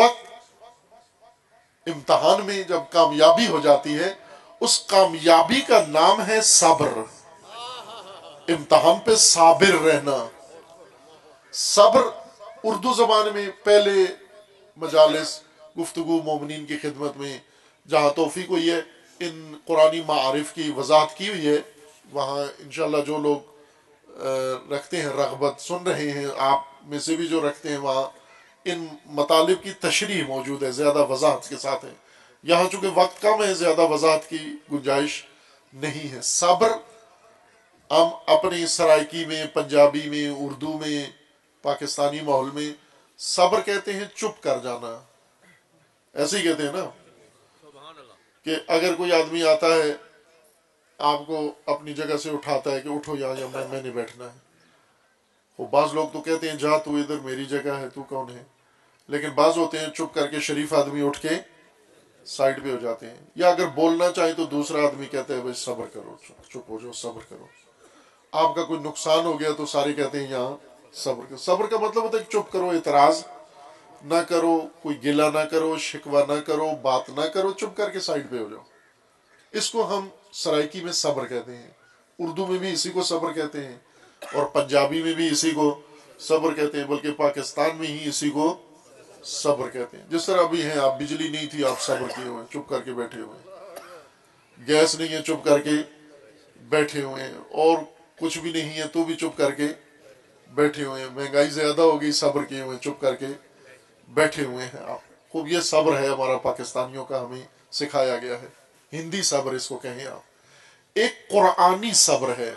وقت امتحان میں جب کامیابی ہو جاتی ہے، اس کامیابی کا نام ہے صبر۔ امتحان پہ صابر رہنا۔ صبر اردو زبان میں پہلے مجالس گفتگو مومنین کی خدمت میں جہاں توفیق ہوئی ہے، ان قرآنی معارف کی وضاحت کی ہوئی ہے، وہاں انشاءاللہ جو لوگ رکھتے ہیں رغبت، سن رہے ہیں آپ میں سے بھی جو رکھتے ہیں، وہاں ان مطالب کی تشریح موجود ہے، زیادہ وضاحت کے ساتھ ہے۔ یہاں چونکہ وقت کم ہے، زیادہ وضاحت کی گنجائش نہیں ہے۔ صبر ہم اپنی سرائکی میں، پنجابی میں، اردو میں، پاکستانی ماحول میں صبر کہتے ہیں چپ کر جانا، ایسے ہی کہتے ہیں نا، کہ اگر کوئی آدمی آتا ہے آپ کو اپنی جگہ سے اٹھاتا ہے کہ اٹھو یہاں، یا میں نے بیٹھنا ہے، وہ بعض لوگ تو کہتے ہیں جا تو ادھر میری جگہ ہے، تو کون ہے، لیکن بعض ہوتے ہیں چپ کر کے شریف آدمی اٹھ کے سائڈ پہ ہو جاتے ہیں، یا اگر بولنا چاہیں تو دوسرا آدمی کہتا ہے بھائی صبر کرو، چپ ہو جاؤ، صبر کرو، آپ کا کوئی نقصان ہو گیا تو سارے کہتے ہیں یہاں صبر کرو۔ صبر کا مطلب ہوتا ہے کہ چپ کرو، اعتراض نہ کرو، کوئی گلہ نہ کرو، شکوہ نہ کرو، بات نہ کرو، چپ کر کے سائڈ پہ ہو جاؤ۔ اس کو ہم سرائکی میں صبر کہتے ہیں، اردو میں بھی اسی کو صبر کہتے ہیں، اور پنجابی میں بھی اسی کو صبر کہتے ہیں، بلکہ پاکستان میں ہی اسی کو صبر کہتے ہیں۔ جس طرح ابھی ہیں آپ، بجلی نہیں تھی آپ صبر کیے ہوئے، چپ کر کے بیٹھے ہوئے، گیس نہیں ہے چپ کر کے بیٹھے ہوئے ہیں، اور کچھ بھی نہیں ہے تو بھی چپ کر کے بیٹھے ہوئے ہیں، مہنگائی زیادہ ہو گئی، صبر کیے ہوئے چپ کر کے بیٹھے ہوئے ہیں آپ۔ خوب یہ صبر ہے ہمارا پاکستانیوں کا، ہمیں سکھایا گیا ہے، ہندی صبر اس کو کہیں آپ۔ ایک قرآنی صبر ہے،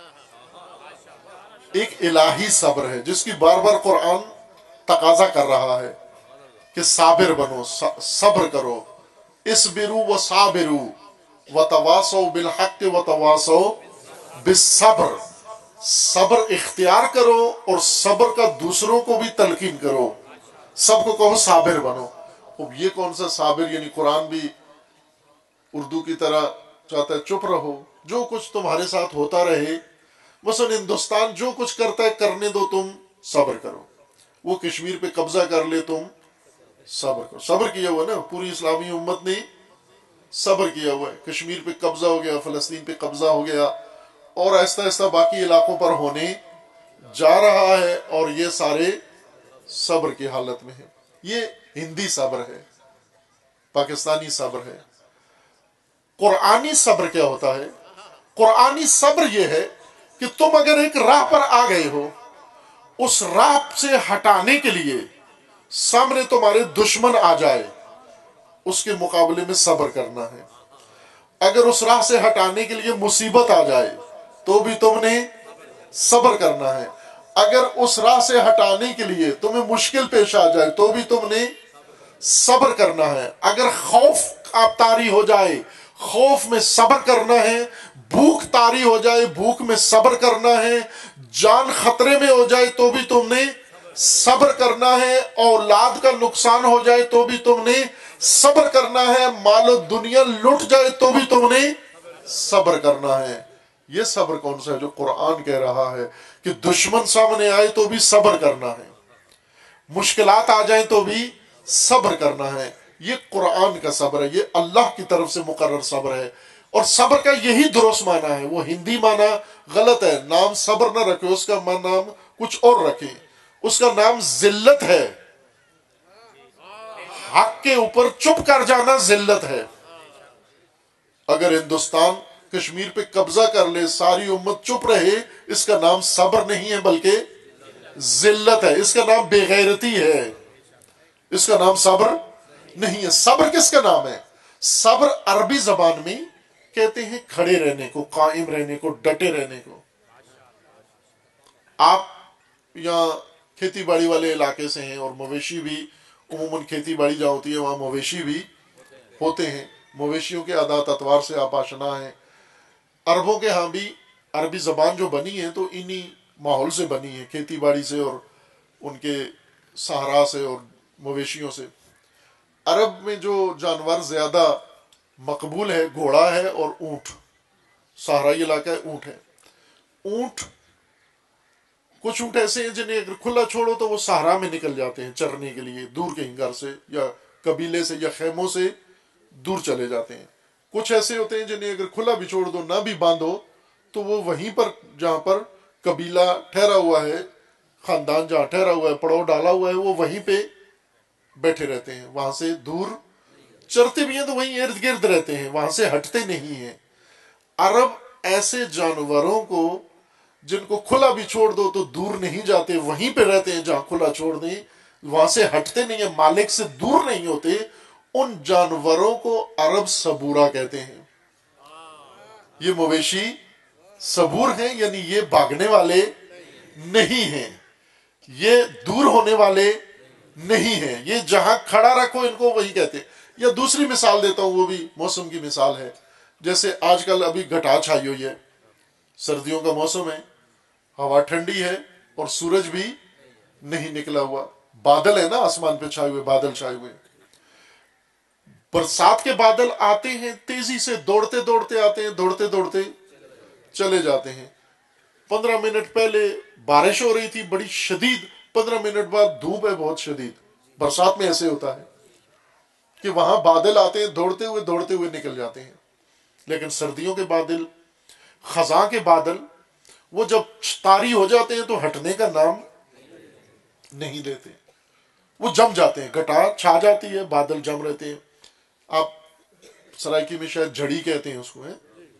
ایک الہی صبر ہے، جس کی بار بار قرآن تقاضا کر رہا ہے کہ صابر بنو، صبر کرو، اصبروا وصابروا وتواصوا بالحق وتواصوا بالصبر، صبر اختیار کرو اور صبر کا دوسروں کو بھی تلقین کرو، سب کو کہو صابر بنو. اب یہ کون سا صابر؟ یعنی قرآن بھی اردو کی طرح چاہتا ہے چپ رہو، جو کچھ تمہارے ساتھ ہوتا رہے. مثلا ہندوستان جو کچھ کرتا ہے کرنے دو، تم صبر کرو. وہ کشمیر پہ قبضہ کر لے، تم صبر کرو. صبر کیا ہوا نا، پوری اسلامی امت نے صبر کیا ہوا ہے. کشمیر پہ قبضہ ہو گیا، فلسطین پہ قبضہ ہو گیا، اور آہستہ آہستہ باقی علاقوں پر ہونے جا رہا ہے، اور یہ سارے صبر کی حالت میں ہیں. یہ ہندی صبر ہے، پاکستانی صبر ہے. قرآنی صبر کیا ہوتا ہے؟ قرآنی صبر یہ ہے کہ تم اگر ایک راہ پر آ گئے ہو، اس راہ سے ہٹانے کے لیے سامنے تمہارے دشمن آ جائے، اس کے مقابلے میں صبر کرنا ہے. اگر اس راہ سے ہٹانے کے لیے مصیبت آ جائے تو بھی تم نے صبر کرنا ہے. اگر اس راہ سے ہٹانے کے لیے تمہیں مشکل پیش آ جائے تو بھی تم نے صبر کرنا ہے. اگر خوف آپ طاری ہو جائے، خوف میں صبر کرنا ہے. بھوک طاری ہو جائے، بھوک میں صبر کرنا ہے. جان خطرے میں ہو جائے تو بھی تم نے صبر کرنا ہے. اولاد کا نقصان ہو جائے تو بھی تم نے صبر کرنا ہے. مال و دنیا لٹ جائے تو بھی تم نے صبر کرنا ہے. یہ صبر کون سا ہے؟ جو قرآن کہہ رہا ہے کہ دشمن سامنے آئے تو بھی صبر کرنا ہے، مشکلات آ جائیں تو بھی صبر کرنا ہے. یہ قرآن کا صبر ہے، یہ اللہ کی طرف سے مقرر صبر ہے. اور صبر کا یہی درست معنی ہے. وہ ہندی معنی غلط ہے، نام صبر نہ رکھے، اس کا نام کچھ اور رکھیں. اس کا نام ذلت ہے. حق کے اوپر چپ کر جانا ذلت ہے. اگر ہندوستان کشمیر پہ قبضہ کر لے، ساری امت چپ رہے، اس کا نام صبر نہیں ہے بلکہ ذلت ہے. اس کا نام بے غیرتی ہے، اس کا نام صبر نہیں ہے. صبر کس کا نام ہے؟ صبر عربی زبان میں کہتے ہیں کھڑے رہنے کو، قائم رہنے کو، ڈٹے رہنے کو. آپ یہاں کھیتی باڑی والے علاقے سے ہیں، اور مویشی بھی عموماً کھیتی باڑی جہاں ہوتی ہے وہاں مویشی بھی ہوتے ہیں. مویشیوں کے عادات اطوار سے آپ آشنا ہیں. عربوں کے ہاں بھی عربی زبان جو بنی ہے تو انہی ماحول سے بنی ہے، کھیتی باڑی سے اور ان کے صحرا سے اور مویشیوں سے. عرب میں جو جانور زیادہ مقبول ہے گھوڑا ہے اور اونٹ. صحرائی علاقہ ہے، اونٹ ہے. اونٹ، کچھ اونٹ ایسے ہیں جنہیں اگر کھلا چھوڑو تو وہ صحرا میں نکل جاتے ہیں چرنے کے لیے، دور کہیں گھر سے یا قبیلے سے یا خیموں سے دور چلے جاتے ہیں. کچھ ایسے ہوتے ہیں جنہیں اگر کھلا بھی چھوڑ دو، نہ بھی باندھو، تو وہ وہیں پر جہاں پر قبیلہ ٹھہرا ہوا ہے، خاندان جہاں ٹھہرا ہوا ہے، پڑاؤ ڈالا ہوا ہے، وہ وہیں پہ بیٹھے رہتے ہیں. وہاں سے دور چرتے بھی ہیں تو وہیں ارد گرد رہتے ہیں، وہاں سے ہٹتے نہیں ہیں. عرب ایسے جانوروں کو جن کو کھلا بھی چھوڑ دو تو دور نہیں جاتے، وہیں پہ رہتے ہیں جہاں کھلا چھوڑ دیں، وہاں سے ہٹتے نہیں ہیں، مالک سے دور نہیں ہوتے. ان جانوروں کو عرب صبورہ کہتے ہیں. یہ مویشی صبور ہیں، یعنی یہ بھاگنے والے نہیں ہیں، یہ دور ہونے والے نہیں ہیں، یہ جہاں کھڑا رکھو ان کو وہی کہتے ہیں. یا دوسری مثال دیتا ہوں، وہ بھی موسم کی مثال ہے. جیسے آج کل ابھی گھٹا چھائی ہوئی ہے، سردیوں کا موسم ہے، ہوا ٹھنڈی ہے اور سورج بھی نہیں نکلا ہوا. بادل ہے نا آسمان پہ چھائے ہوئے، بادل چھائے ہوئے. برسات کے بادل آتے ہیں تیزی سے، دوڑتے دوڑتے آتے ہیں، دوڑتے دوڑتے چلے جاتے ہیں. 15 منٹ پہلے بارش ہو رہی تھی بڑی شدید، 15 منٹ بعد دھوپ ہے بہت شدید. برسات میں ایسے ہوتا ہے کہ وہاں بادل آتے ہیں دوڑتے ہوئے نکل جاتے ہیں. لیکن سردیوں کے بادل، خزاں کے بادل، وہ جب طاری ہو جاتے ہیں تو ہٹنے کا نام نہیں لیتے، وہ جم جاتے ہیں. گھٹا چھا جاتی ہے، بادل جم رہتے ہیں. آپ سرائکی میں شاید جھڑی کہتے ہیں اس کو،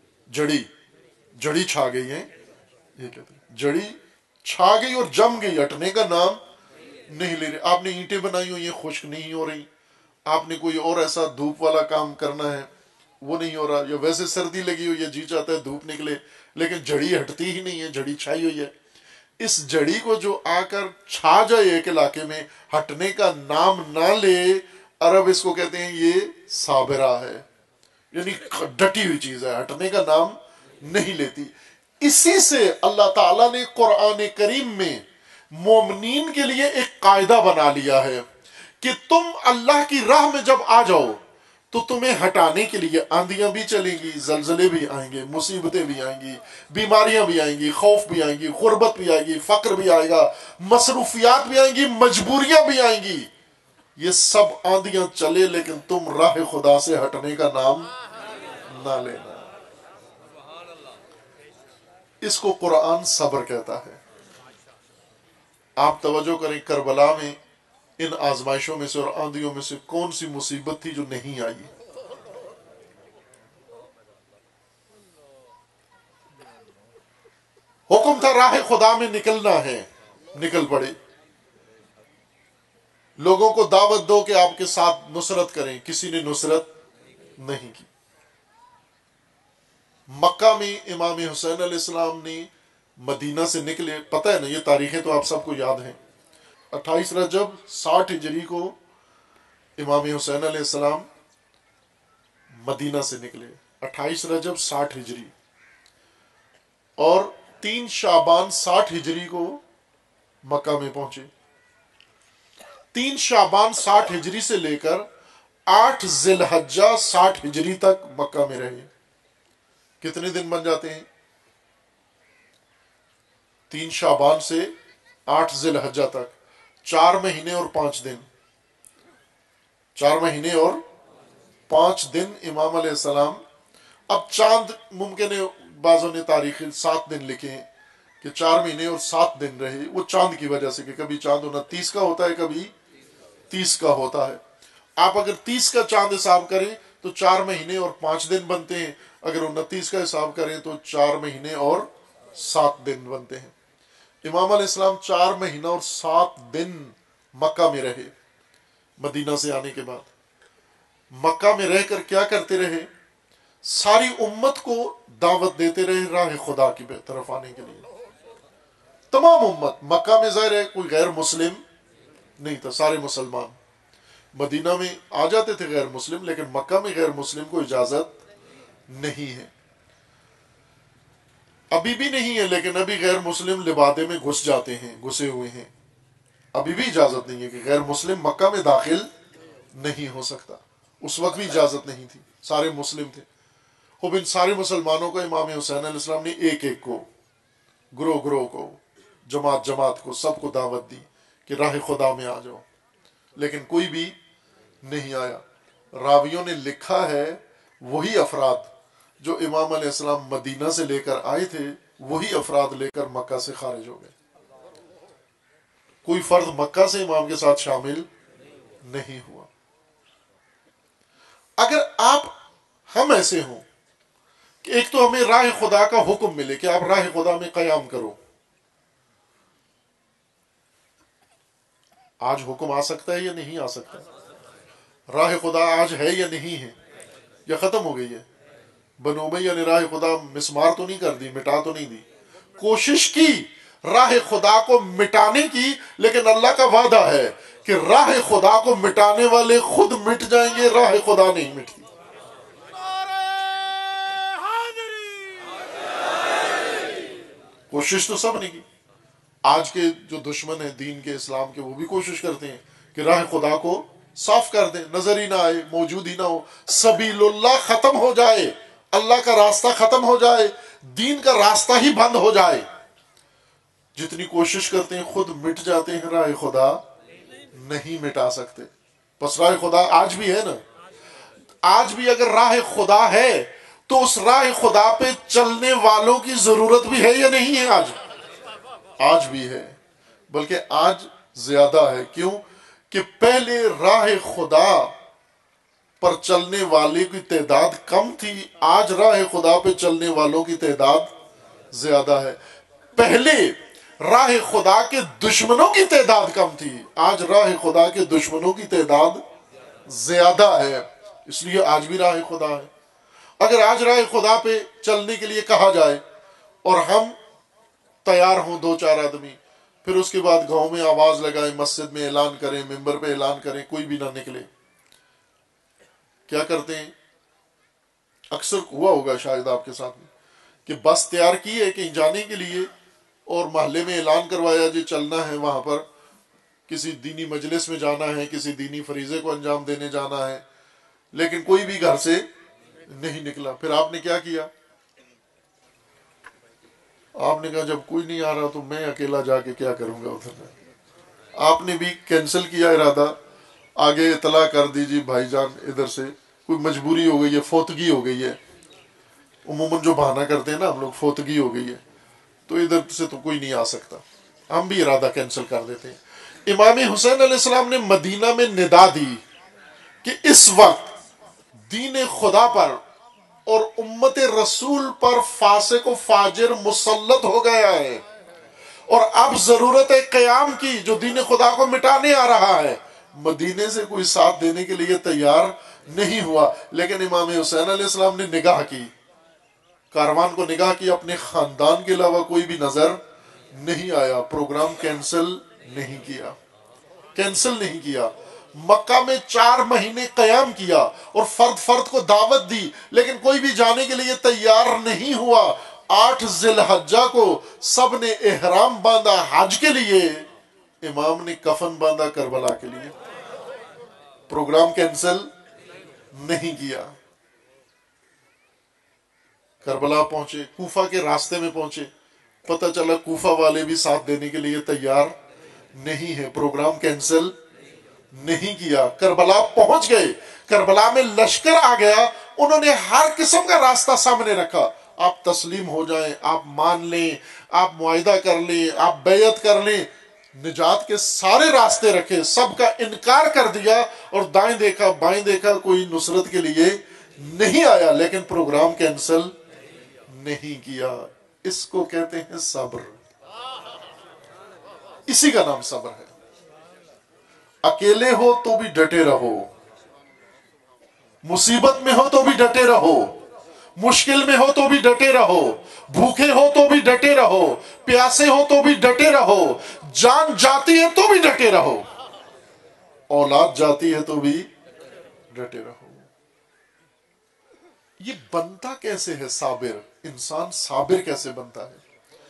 جڑی چھا گئی ہے، یہ کہتے ہیں جڑی چھا گئی اور جم گئی، ہٹنے کا نام نہیں لے رہے. آپ نے اینٹیں بنائی ہوئی ہیں، خشک نہیں ہو رہی. آپ نے کوئی اور ایسا دھوپ والا کام کرنا ہے، وہ نہیں ہو رہا. یا ویسے سردی لگی ہوئی ہے، جی چاہتا ہے دھوپ نکلے، لیکن جڑی ہٹتی ہی نہیں ہے، جڑی چھائی ہوئی ہے. اس جڑی کو جو آ کر چھا جائے ایک علاقے میں، ہٹنے کا نام نہ لے، عرب اس کو کہتے ہیں یہ صابرہ ہے، یعنی ڈٹی ہوئی چیز ہے، ہٹنے کا نام نہیں لیتی. اسی سے اللہ تعالیٰ نے قرآن کریم میں مومنین کے لیے ایک قاعدہ بنا لیا ہے کہ تم اللہ کی راہ میں جب آ جاؤ تو تمہیں ہٹانے کے لیے آندیاں بھی چلیں گی، زلزلے بھی آئیں گے، مصیبتیں بھی آئیں گی، بیماریاں بھی آئیں گی، خوف بھی آئیں گی، غربت بھی آئے گی، فقر بھی آئے گا، مصروفیات بھی آئیں گی، مجبوریاں بھی آئیں گی۔ یہ سب آندیاں چلے لیکن تم راہ خدا سے ہٹنے کا نام نہ لینا۔ اس کو قرآن صبر کہتا ہے۔ آپ توجہ کریں، کربلا میں ان آزمائشوں میں سے اور آندھیوں میں سے کون سی مصیبت تھی جو نہیں آئی؟ حکم تھا راہ خدا میں نکلنا ہے، نکل پڑے۔ لوگوں کو دعوت دو کہ آپ کے ساتھ نصرت کریں، کسی نے نصرت نہیں کی۔ مکہ میں امام حسین علیہ السلام نے مدینہ سے نکلے، پتہ ہے نا یہ تاریخیں تو آپ سب کو یاد ہیں۔ 28 رجب 60 ہجری کو امام حسین علیہ السلام مدینہ سے نکلے، 28 رجب 60 ہجری، اور 3 شعبان 60 ہجری کو مکہ میں پہنچے۔ 3 شعبان 60 ہجری سے لے کر 8 ذی الحجہ 60 ہجری تک مکہ میں رہے۔ کتنے دن بن جاتے ہیں؟ 3 شعبان سے 8 ذی الحجہ تک 4 مہینے اور 5 دن، 4 مہینے اور 5 دن امام علیہ السلام۔ اب چاند ممکن ہے بعضوں نے تاریخ 7 دن لکھے ہیں کہ 4 مہینے اور 7 دن رہے، وہ چاند کی وجہ سے کہ کبھی چاند 29 کا ہوتا ہے، کبھی 30 کا ہوتا ہے۔ آپ اگر 30 کا چاند حساب کریں تو 4 مہینے اور 5 دن بنتے ہیں، اگر 29 کا حساب کریں تو 4 مہینے اور 7 دن بنتے ہیں۔ امام علیہ السلام 4 مہینہ اور 7 دن مکہ میں رہے۔ مدینہ سے آنے کے بعد مکہ میں رہ کر کیا کرتے رہے؟ ساری امت کو دعوت دیتے رہے راہ خدا کی طرف آنے کے لیے۔ تمام امت، مکہ میں ظاہر ہے کوئی غیر مسلم نہیں تھا، سارے مسلمان۔ مدینہ میں آ جاتے تھے غیر مسلم، لیکن مکہ میں غیر مسلم کو اجازت نہیں ہے۔ ابھی بھی نہیں ہے، لیکن ابھی غیر مسلم لبادے میں گھس جاتے ہیں، گھسے ہوئے ہیں۔ ابھی بھی اجازت نہیں ہے کہ غیر مسلم مکہ میں داخل نہیں ہو سکتا۔ اس وقت بھی اجازت نہیں تھی، سارے مسلم تھے۔ اب ان سارے مسلمانوں کو امام حسین علیہ السلام نے ایک ایک کو، گروہ گروہ کو، جماعت جماعت کو، سب کو دعوت دی کہ راہ خدا میں آ جاؤ، لیکن کوئی بھی نہیں آیا۔ راویوں نے لکھا ہے وہی افراد جو امام علیہ السلام مدینہ سے لے کر آئے تھے، وہی افراد لے کر مکہ سے خارج ہو گئے۔ کوئی فرد مکہ سے امام کے ساتھ شامل نہیں ہوا۔ اگر ہم ایسے ہوں کہ ایک تو ہمیں راہ خدا کا حکم ملے کہ آپ راہ خدا میں قیام کرو، آج حکم آ سکتا ہے یا نہیں آ سکتا؟ راہ خدا آج ہے یا نہیں ہے، یا ختم ہو گئی ہے؟ بنو امیہ نے راہ خدا مسمار تو نہیں کر دی، مٹا تو نہیں دی، کوشش کی راہ خدا کو مٹانے کی، لیکن اللہ کا وعدہ ہے کہ راہ خدا کو مٹانے والے خود مٹ جائیں گے، راہ خدا نہیں مٹتی۔ کوشش تو سب نے کی۔ آج کے جو دشمن ہیں دین کے، اسلام کے، وہ بھی کوشش کرتے ہیں کہ راہ خدا کو صاف کر دیں، نظر ہی نہ آئے، موجود ہی نہ ہو، سبیل اللہ ختم ہو جائے، اللہ کا راستہ ختم ہو جائے، دین کا راستہ ہی بند ہو جائے۔ جتنی کوشش کرتے ہیں خود مٹ جاتے ہیں، راہ خدا نہیں مٹا سکتے۔ پس راہ خدا آج بھی ہے نا؟ آج بھی اگر راہ خدا ہے تو اس راہ خدا پہ چلنے والوں کی ضرورت بھی ہے یا نہیں ہے؟ آج بھی ہے، بلکہ آج زیادہ ہے۔ کیوں کہ پہلے راہ خدا پر چلنے والے کی تعداد کم تھی، آج راہ خدا پہ چلنے والوں کی تعداد زیادہ ہے۔ پہلے راہ خدا کے دشمنوں کی تعداد کم تھی، آج راہ خدا کے دشمنوں کی تعداد زیادہ ہے، اس لیے آج بھی راہ خدا ہے۔ اگر آج راہ خدا پہ چلنے کے لیے کہا جائے اور ہم تیار ہوں 2-4 آدمی، پھر اس کے بعد گاؤں میں آواز لگائیں، مسجد میں اعلان کریں، ممبر پہ اعلان کریں، کوئی بھی نہ نکلے، کیا کرتے ہیں؟ اکثر ہوا ہوگا شاید آپ کے ساتھ میں کہ بس تیار کی ہے کہیں جانے کے لیے اور محلے میں اعلان کروایا جی چلنا ہے وہاں پر کسی دینی مجلس میں جانا ہے، کسی دینی فریضے کو انجام دینے جانا ہے، لیکن کوئی بھی گھر سے نہیں نکلا. پھر آپ نے کیا کیا؟ آپ نے کہا جب کوئی نہیں آ رہا تو میں اکیلا جا کے کیا کروں گا ادھر. آپ نے بھی کینسل کیا ارادہ، آگے اطلاع کر دیجیے بھائی جان ادھر سے کوئی مجبوری ہو گئی ہے، فوتگی ہو گئی ہے. عموماً جو بہانہ کرتے ہیں نا ہم لوگ، فوتگی ہو گئی ہے تو ادھر سے تو کوئی نہیں آ سکتا، ہم بھی ارادہ کینسل کر دیتے ہیں. امام حسین علیہ السلام نے مدینہ میں ندا دی کہ اس وقت دین خدا پر اور امت رسول پر فاسق و فاجر مسلط ہو گیا ہے، اور اب ضرورت ہے قیام کی جو دین خدا کو مٹانے آ رہا ہے. مدینے سے کوئی ساتھ دینے کے لیے تیار نہیں ہوا، لیکن امام حسین علیہ السلام نے نگاہ کی، کاروان کو نگاہ کی، اپنے خاندان کے علاوہ کوئی بھی نظر نہیں آیا. پروگرام کینسل نہیں کیا. مکہ میں 4 مہینے قیام کیا اور فرد فرد کو دعوت دی، لیکن کوئی بھی جانے کے لیے تیار نہیں ہوا. 8 ذی الحجہ کو سب نے احرام باندھا حج کے لیے، امام نے کفن باندھا کربلا کے لیے. پروگرام کینسل نہیں کیا. کربلا پہنچے، کوفہ کے راستے میں پہنچے، پتہ چلا کوفہ والے بھی ساتھ دینے کے لیے تیار نہیں ہے. پروگرام کینسل نہیں کیا. کربلا پہنچ گئے، کربلا میں لشکر آ گیا، انہوں نے ہر قسم کا راستہ سامنے رکھا. آپ تسلیم ہو جائیں، آپ مان لیں، آپ معاہدہ کر لیں، آپ بیعت کر لیں. نجات کے سارے راستے رکھے، سب کا انکار کر دیا، اور دائیں دیکھا بائیں دیکھا، کوئی نصرت کے لیے نہیں آیا، لیکن پروگرام کینسل نہیں کیا. اس کو کہتے ہیں صبر. اسی کا نام صبر ہے. اکیلے ہو تو بھی ڈٹے رہو، مصیبت میں ہو تو بھی ڈٹے رہو، مشکل میں ہو تو بھی ڈٹے رہو، بھوکے ہو تو بھی ڈٹے رہو، پیاسے ہو تو بھی ڈٹے رہو، جان جاتی ہے تو بھی ڈٹے رہو، اولاد جاتی ہے تو بھی ڈٹے رہو. یہ بنتا کیسے ہے صابر؟ انسان صابر کیسے بنتا ہے؟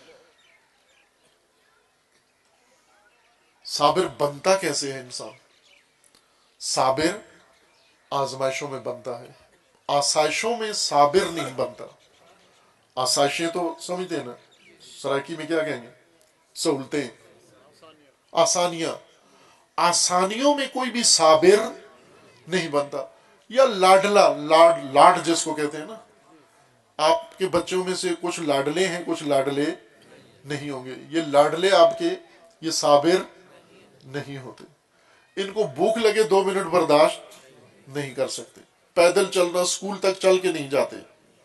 صابر بنتا کیسے ہے انسان؟ صابر آزمائشوں میں بنتا ہے، آسائشوں میں صابر نہیں بنتا. آسائشیں تو سمجھتے ہیں نا، سرائکی میں کیا کہیں گے؟ سہولتیں، آسانیاں. آسانیوں میں کوئی بھی صابر نہیں بنتا. یا لاڈلا، لاڈ جس کو کہتے ہیں نا، آپ کے بچوں میں سے کچھ لاڈلے ہیں، کچھ لاڈلے نہیں ہوں گے. یہ لاڈلے آپ کے، یہ صابر نہیں ہوتے. ان کو بھوک لگے 2 منٹ برداشت نہیں کر سکتے. پیدل چلنا، سکول تک چل کے نہیں جاتے.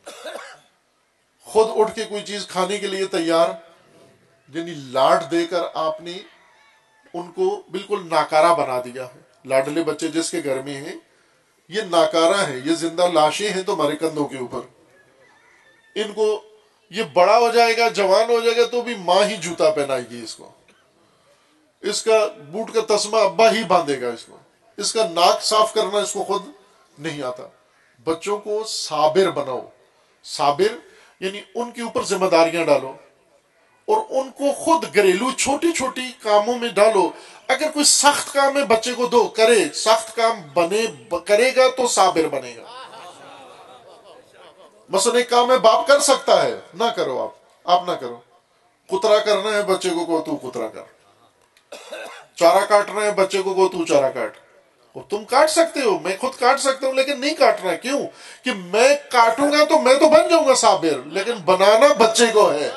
خود اٹھ کے کوئی چیز کھانے کے لیے تیار. یعنی لاڈ دے کر آپ نے ان کو بالکل ناکارہ بنا دیا ہے. لاڈلے بچے جس کے گھر میں ہیں یہ ناکارہ ہیں، یہ زندہ لاشیں ہیں تمہارے کندھوں کے اوپر. ان کو یہ بڑا ہو جائے گا، جوان ہو جائے گا تو بھی ماں ہی جوتا پہنائے گی اس کو، اس کا بوٹ کا تسمہ ابا ہی باندھے گا اس کو، اس کا ناک صاف کرنا اس کو خود نہیں آتا. بچوں کو صابر بناؤ. صابر یعنی ان کے اوپر ذمہ داریاں ڈالو اور ان کو خود گھریلو چھوٹی چھوٹی کاموں میں ڈالو. اگر کوئی سخت کام ہے بچے کو دو، کرے، سخت کام کرے گا تو صابر بنے گا. مثلا ایک کام ہے باپ کر سکتا ہے، نہ کرو، آپ نہ کرو. کترا کرنا ہے بچے کو تو کترا کر. چارہ کاٹنا ہے بچے کو تو چارہ کاٹ. تم کاٹ سکتے ہو، میں خود کاٹ سکتا ہوں، لیکن نہیں کاٹنا. کیوں؟ کہ میں کاٹوں گا تو میں تو بن جاؤں گا صابر، لیکن بنانا بچے کو ہے،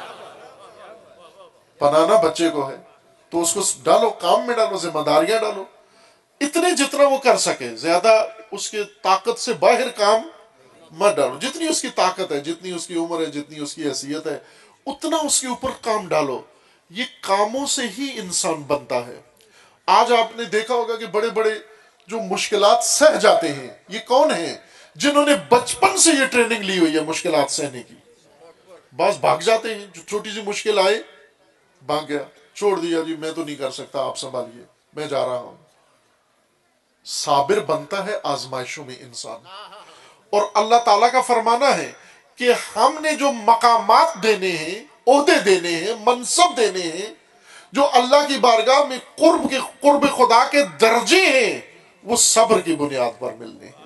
بنانا بچے کو ہے. تو اس کو ڈالو، کام میں ڈالو، ذمہ داریاں ڈالو. اتنے جتنا وہ کر سکے، زیادہ اس کے طاقت سے باہر کام مت ڈالو. جتنی اس کی طاقت ہے، جتنی اس کی عمر ہے، جتنی اس کی حیثیت ہے، اتنا اس کے اوپر کام ڈالو. یہ کاموں سے ہی انسان بنتا ہے. آج آپ نے دیکھا ہوگا کہ بڑے بڑے جو مشکلات سہ جاتے ہیں، یہ کون ہیں؟ جنہوں نے بچپن سے یہ ٹریننگ لی ہوئی ہے مشکلات سہنے کی. بعض بھاگ جاتے ہیں، جو چھوٹی سی مشکل آئے بھاگ گیا، چھوڑ دیا، جی میں تو نہیں کر سکتا، آپ سنبھالیے، میں جا رہا ہوں. صابر بنتا ہے آزمائشوں میں انسان. اور اللہ تعالیٰ کا فرمانا ہے کہ ہم نے جو مقامات دینے ہیں، عہدے دینے ہیں، منصب دینے ہیں، جو اللہ کی بارگاہ میں قرب خدا کے درجے ہیں وہ صبر کی بنیاد پر ملنے ہیں۔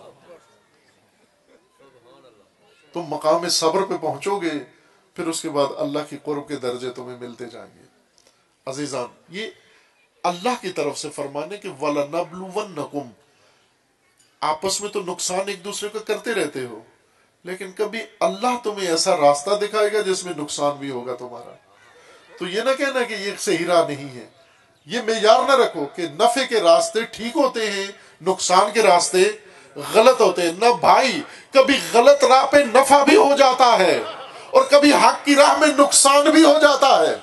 تم مقام صبر پہ پہنچو گے، پھر اس کے بعد اللہ کی قرب کے درجے تمہیں ملتے جائیں گے۔ عزیزان، یہ اللہ کی طرف سے فرمانے کہ وَلَنَبْلُوَنَّكُمْ، آپس میں تو نقصان ایک دوسرے کو کرتے رہتے ہو، لیکن کبھی اللہ تمہیں ایسا راستہ دکھائے گا جس میں نقصان بھی ہوگا تمہارا۔ تو یہ نہ کہنا کہ یہ صحیح راہ نہیں ہے، یہ معیار نہ رکھو کہ نفع کے راستے ٹھیک ہوتے ہیں، نقصان کے راستے غلط ہوتے ہیں۔ نہ بھائی، کبھی غلط راہ پہ نفع بھی ہو جاتا ہے اور کبھی حق کی راہ میں نقصان بھی ہو جاتا ہے۔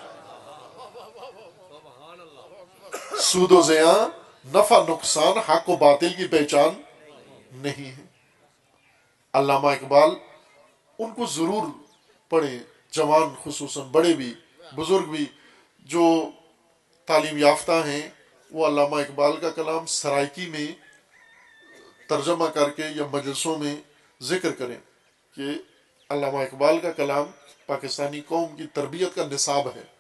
سود و زیاں، نفع نقصان، حق و باطل کی پہچان نہیں ہے۔ علامہ اقبال، ان کو ضرور پڑھیں، جوان خصوصاً، بڑے بھی، بزرگ بھی جو تعلیم یافتہ ہیں، وہ علامہ اقبال کا کلام سرائکی میں ترجمہ کر کے یا مجلسوں میں ذکر کریں کہ علامہ اقبال کا کلام پاکستانی قوم کی تربیت کا نصاب ہے۔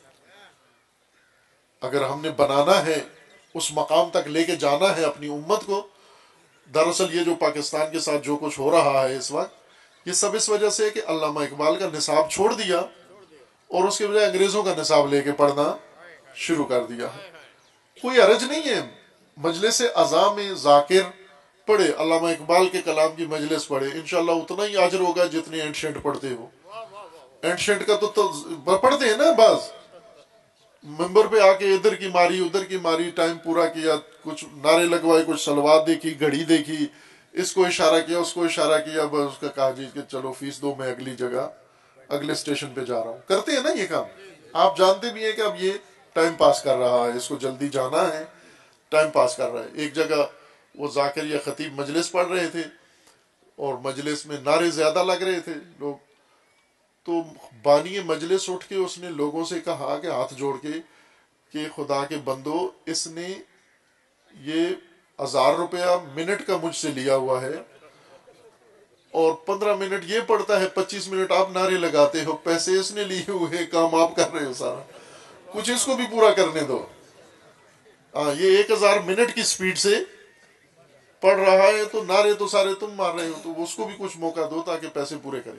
اگر ہم نے بنانا ہے، اس مقام تک لے کے جانا ہے اپنی امت کو، دراصل یہ جو پاکستان کے ساتھ جو کچھ ہو رہا ہے اس وقت، یہ سب اس وجہ سے کہ علامہ اقبال کا نصاب چھوڑ دیا اور اس کے بجائے انگریزوں کا نصاب لے کے پڑھنا شروع کر دیا ہے۔ کوئی حرج نہیں ہے، مجلس اعضاء میں ذاکر پڑھے، علامہ اقبال کے کلام کی مجلس پڑھے، انشاءاللہ اتنا ہی اجر ہوگا جتنے اینشنٹ پڑھتے ہو۔ اینشنٹ کا تو پڑھتے ہیں نا، بعض ممبر پہ آ کے ادھر کی ماری ادھر کی ماری، ٹائم پورا کیا، کچھ نعرے لگوائے، کچھ سلوات دیکھی، گھڑی دیکھی، اس کو اشارہ کیا، اس کو اشارہ کیا، بس اس کا کہا جی کہ چلو فیس دو، میں اگلی جگہ اگلے اسٹیشن پہ جا رہا ہوں۔ کرتے ہیں نا یہ کام، آپ جانتے بھی ہیں کہ اب یہ ٹائم پاس کر رہا ہے، اس کو جلدی جانا ہے، ٹائم پاس کر رہا ہے۔ ایک جگہ وہ ذاکر یا خطیب مجلس پڑھ رہے تھے اور مجلس میں نعرے زیادہ لگ رہے تھے لوگ، تو بانی مجلس اٹھ کے اس نے لوگوں سے کہا کہ ہاتھ جوڑ کے کہ خدا کے بندو، اس نے یہ 1000 روپیہ منٹ کا مجھ سے لیا ہوا ہے اور 15 منٹ یہ پڑھتا ہے، 25 منٹ آپ نعرے لگاتے ہو، پیسے اس نے لیے ہوئے، کام آپ کر رہے ہو سارا، کچھ اس کو بھی پورا کرنے دو۔ یہ 1000 منٹ کی سپیڈ سے پڑھ رہا ہے تو نعرے تو سارے تم مار رہے ہو، تو اس کو بھی کچھ موقع دو تاکہ پیسے پورے کرے۔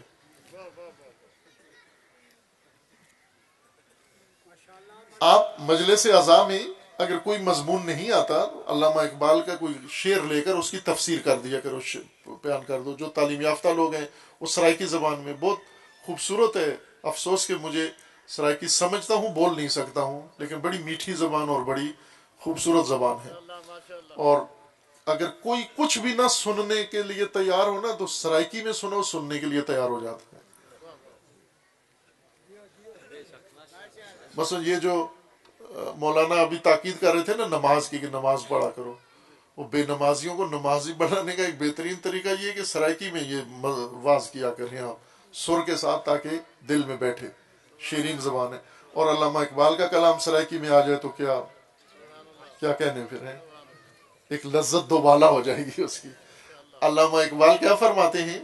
آپ مجلس اعضاء میں اگر کوئی مضمون نہیں آتا، علامہ اقبال کا کوئی شعر لے کر اس کی تفسیر کر دیا کرو، بیان کر دو۔ جو تعلیم یافتہ لوگ ہیں وہ سرائکی زبان میں بہت خوبصورت ہے، افسوس کہ مجھے سرائکی سمجھتا ہوں، بول نہیں سکتا ہوں، لیکن بڑی میٹھی زبان اور بڑی خوبصورت زبان ہے۔ اور اگر کوئی کچھ بھی نہ سننے کے لیے تیار ہو نا، تو سرائکی میں سنو، سننے کے لیے تیار ہو جاتا ہے۔ مثلا یہ جو مولانا ابھی تاکید کر رہے تھے نا نماز کی، کہ نماز پڑھا کرو، وہ بے نمازیوں کو نمازی بنانے کا ایک بہترین طریقہ یہ ہے کہ سرائکی میں یہ واز کیا کریں آپ سر کے ساتھ، تاکہ دل میں بیٹھے، شیرین زبان ہے۔ اور علامہ اقبال کا کلام سرائکی میں آ جائے تو کیا کہنے پھر ہیں، ایک لذت دوبالا ہو جائے گی اس کی۔ علامہ اقبال کیا فرماتے ہیں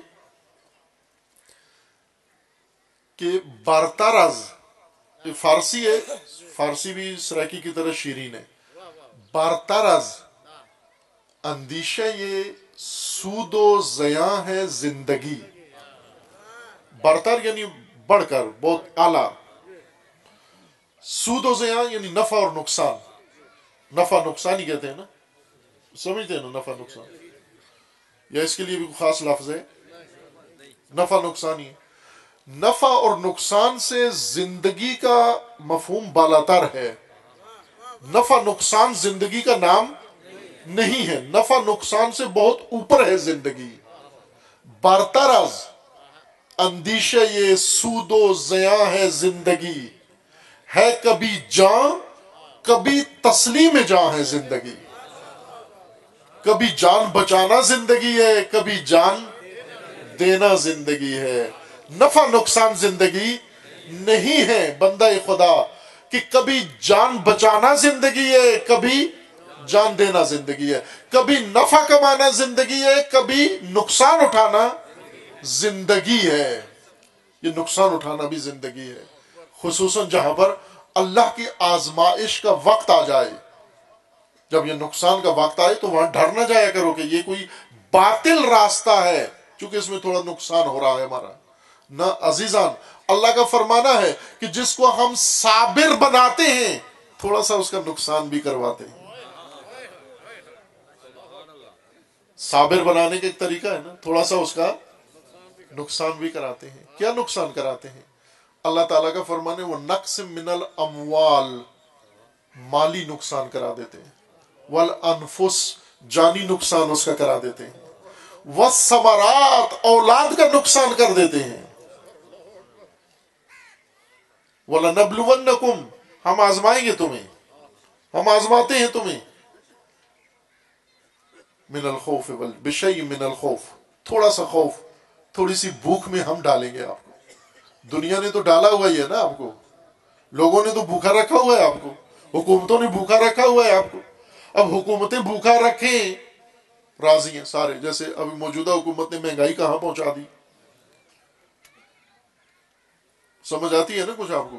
کہ بارتاراز، یہ فارسی ہے، فارسی بھی سرائکی کی طرح شیرین ہے۔ بارتاراز اندیشہ یہ سود و زیاں ہے زندگی، بارتار یعنی بڑھ کر، بہت اعلیٰ، سود و زیاں یعنی نفع اور نقصان، نفع نقصان ہی کہتے ہیں نا، سمجھتے ہیں نا نفع نقصان، یا اس کے لیے بھی خاص لفظ ہے، نفع نقصان ہی ہے۔ نفع اور نقصان سے زندگی کا مفہوم بالاتر ہے، نفع نقصان زندگی کا نام نہیں ہے، نفع نقصان سے بہت اوپر ہے زندگی۔ بارتراز اندیشہ یہ سود و زیاں ہے زندگی، ہے کبھی جان کبھی تسلیم جاں ہے زندگی، کبھی جان بچانا زندگی ہے، کبھی جان دینا زندگی ہے۔ نفع نقصان زندگی نہیں ہے بندہ خدا، کہ کبھی جان بچانا زندگی ہے، کبھی جان دینا زندگی ہے، کبھی نفع کمانا زندگی ہے، کبھی نقصان اٹھانا زندگی ہے۔ یہ نقصان اٹھانا بھی زندگی ہے، خصوصاً جہاں پر اللہ کی آزمائش کا وقت آ جائے، جب یہ نقصان کا وقت آئے تو وہاں ڈر نہ جایا کرو کہ یہ کوئی باطل راستہ ہے چونکہ اس میں تھوڑا نقصان ہو رہا ہے ہمارا۔ نہ عزیزان، اللہ کا فرمانا ہے کہ جس کو ہم صابر بناتے ہیں تھوڑا سا اس کا نقصان بھی کرواتے ہیں۔ صابر بنانے کا ایک طریقہ ہے نا، تھوڑا سا اس کا نقصان بھی کراتے ہیں۔ کیا نقصان کراتے ہیں؟ اللہ تعالیٰ کا فرمانے وہ نقص من الاموال، مالی نقصان کرا دیتے ہیں، والانفس، جانی نقصان اس کا کرا دیتے ہیں، والثمرات، اولاد کا نقصان کر دیتے ہیں، وَلَنَبْلُوَنَّكُمْ، ہم آزمائیں گے تمہیں، ہم آزماتے ہیں تمہیں، من الخوف بشیء من الخوف، تھوڑا سا خوف، تھوڑی سی بھوک میں ہم ڈالیں گے آپ کو۔ دنیا نے تو ڈالا ہوا ہی ہے نا آپ کو، لوگوں نے تو بھوکا رکھا ہوا ہے آپ کو، حکومتوں نے بھوکا رکھا ہوا ہے آپ کو۔ اب حکومتیں بھوکا رکھیں راضی ہیں سارے، جیسے ابھی موجودہ حکومت نے مہنگائی کہاں پہنچا دی، سمجھ آتی ہے نا کچھ آپ کو؟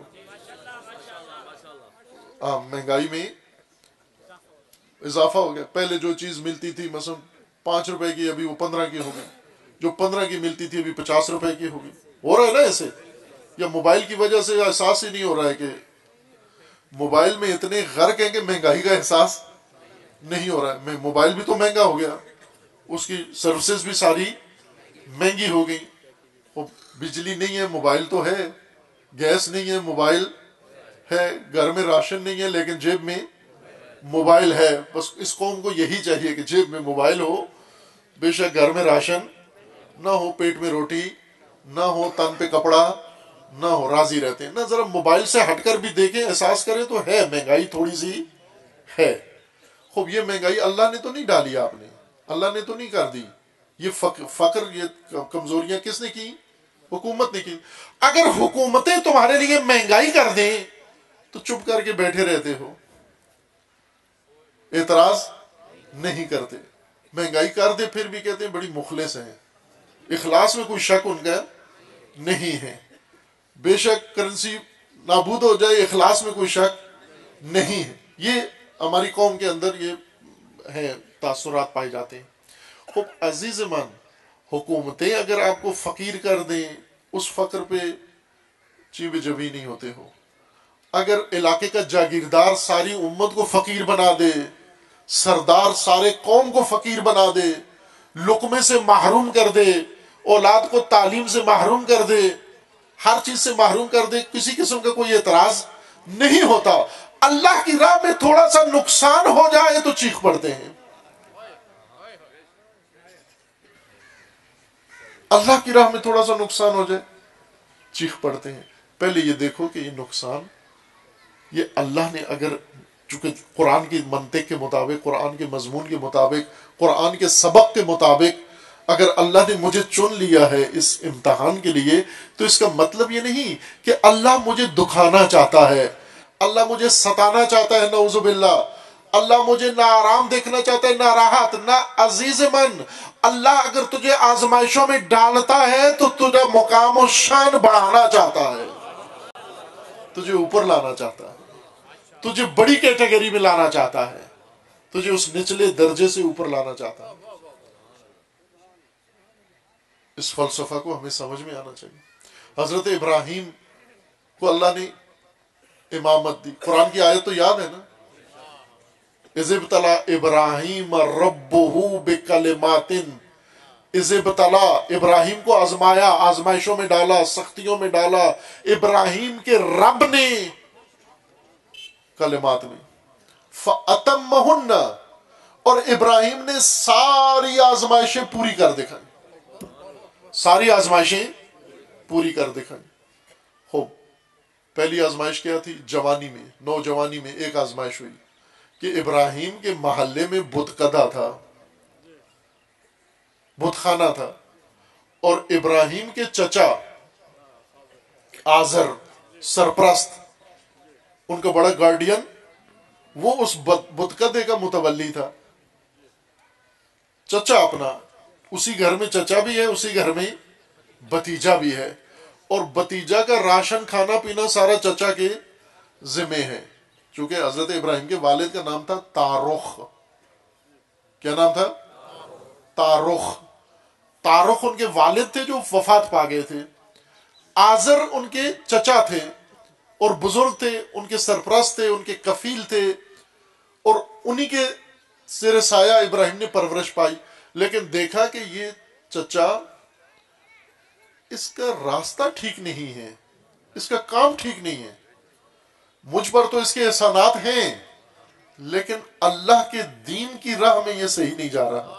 ہاں، مہنگائی میں اضافہ ہو گیا۔ پہلے جو چیز ملتی تھی مثلا 5 روپے کی، ابھی وہ 15 کی ہو گئی، جو 15 کی ملتی تھی ابھی 50 روپے کی ہو گئی۔ ہو رہا ہے نا ایسے؟ یا موبائل کی وجہ سے احساس ہی نہیں ہو رہا ہے کہ موبائل میں اتنے غرق ہیں کہ مہنگائی کا احساس نہیں ہو رہا ہے۔ موبائل بھی تو مہنگا ہو گیا، اس کی سروسز بھی ساری مہنگی ہو گئی۔ وہ بجلی نہیں ہے موبائل تو ہے، گیس نہیں ہے موبائل ہے، گھر میں راشن نہیں ہے لیکن جیب میں موبائل ہے۔ بس اس قوم کو یہی چاہیے کہ جیب میں موبائل ہو، بے شک گھر میں راشن نہ ہو، پیٹ میں روٹی نہ ہو، تن پہ کپڑا نہ ہو، راضی رہتے ہیں نا۔ ذرا موبائل سے ہٹ کر بھی دیکھیں، احساس کریں تو ہے مہنگائی تھوڑی سی ہے۔ خوب یہ مہنگائی اللہ نے تو نہیں ڈالی، آپ نے، اللہ نے تو نہیں کر دی۔ یہ فقر، یہ کمزوریاں کس نے کی؟ حکومت نے کی۔ اگر حکومتیں تمہارے لیے مہنگائی کر دیں تو چپ کر کے بیٹھے رہتے ہو، اعتراض نہیں کرتے۔ مہنگائی کر دے پھر بھی کہتے ہیں بڑی مخلص ہیں، اخلاص میں کوئی شک ان کا نہیں ہے۔ بے شک کرنسی نابود ہو جائے، اخلاص میں کوئی شک نہیں ہے۔ یہ ہماری قوم کے اندر یہ ہے، تاثرات پائے جاتے ہیں۔ خوب عزیز من، حکومتیں اگر آپ کو فقیر کر دیں، اس فقر پہ چیب جبی نہیں ہوتے ہو۔ اگر علاقے کا جاگیردار ساری امت کو فقیر بنا دے، سردار سارے قوم کو فقیر بنا دے، لقمے سے محروم کر دے، اولاد کو تعلیم سے محروم کر دے، ہر چیز سے محروم کر دے، کسی قسم کا کوئی اعتراض نہیں ہوتا۔ اللہ کی راہ میں تھوڑا سا نقصان ہو جائے تو چیخ پڑتے ہیں۔ اللہ کی راہ میں تھوڑا سا نقصان ہو جائے چیخ پڑتے ہیں۔ پہلے یہ دیکھو کہ یہ نقصان، یہ اللہ نے اگر، چونکہ قرآن کی منطق کے مطابق، قرآن کے مضمون کے مطابق، قرآن کے سبق کے مطابق اگر اللہ نے مجھے چن لیا ہے اس امتحان کے لیے، تو اس کا مطلب یہ نہیں کہ اللہ مجھے دکھانا چاہتا ہے، اللہ مجھے ستانا چاہتا ہے، نعوذ باللہ، اللہ مجھے نہ آرام دیکھنا چاہتا ہے نہ راحت، نہ عزیز من۔ اللہ اگر تجھے آزمائشوں میں ڈالتا ہے تو تجھے مقام و شان بڑھانا چاہتا ہے، تجھے اوپر لانا چاہتا ہے، تجھے بڑی کیٹیگری میں لانا چاہتا ہے، تجھے اس نچلے درجے سے اوپر لانا چاہتا ہے۔ اس فلسفہ کو ہمیں سمجھ میں آنا چاہیے۔ حضرت ابراہیم کو اللہ نے امامت دی، قرآن کی آیت تو یاد ہے نا، اذ ابتلی ابراہیم ربہ بکلمات، اذ ابتلی، ابراہیم کو آزمایا، آزمائشوں میں ڈالا، سختیوں میں ڈالا ابراہیم کے رب نے، کلمات میں، فَأَتَمَّهُنَّ، اور ابراہیم نے ساری آزمائشیں پوری کر دکھائیں، ساری آزمائشیں پوری کر دکھائیں۔ خوب، پہلی آزمائش کیا تھی؟ جوانی میں، نوجوانی میں ایک آزمائش ہوئی کہ ابراہیم کے محلے میں بت کدہ تھا، بت خانہ تھا، اور ابراہیم کے چچا آزر، سرپرست، ان کا بڑا گارڈین، وہ اس بت کدے کا متولی تھا، چچا اپنا، اسی گھر میں چچا بھی ہے، اسی گھر میں بھتیجا بھی ہے، اور بھتیجا کا راشن کھانا پینا سارا چچا کے ذمہ ہے، چونکہ حضرت ابراہیم کے والد کا نام تھا تارخ. کیا نام تھا؟ تارخ. تارخ ان کے والد تھے جو وفات پا گئے تھے. آزر ان کے چچا تھے اور بزرگ تھے، ان کے سرپرست تھے، ان کے کفیل تھے، اور انہی کے زیر سایہ ابراہیم نے پرورش پائی. لیکن دیکھا کہ یہ چچا، اس کا راستہ ٹھیک نہیں ہے، اس کا کام ٹھیک نہیں ہے، مجھ پر تو اس کے احسانات ہیں، لیکن اللہ کے دین کی راہ میں یہ صحیح نہیں جا رہا.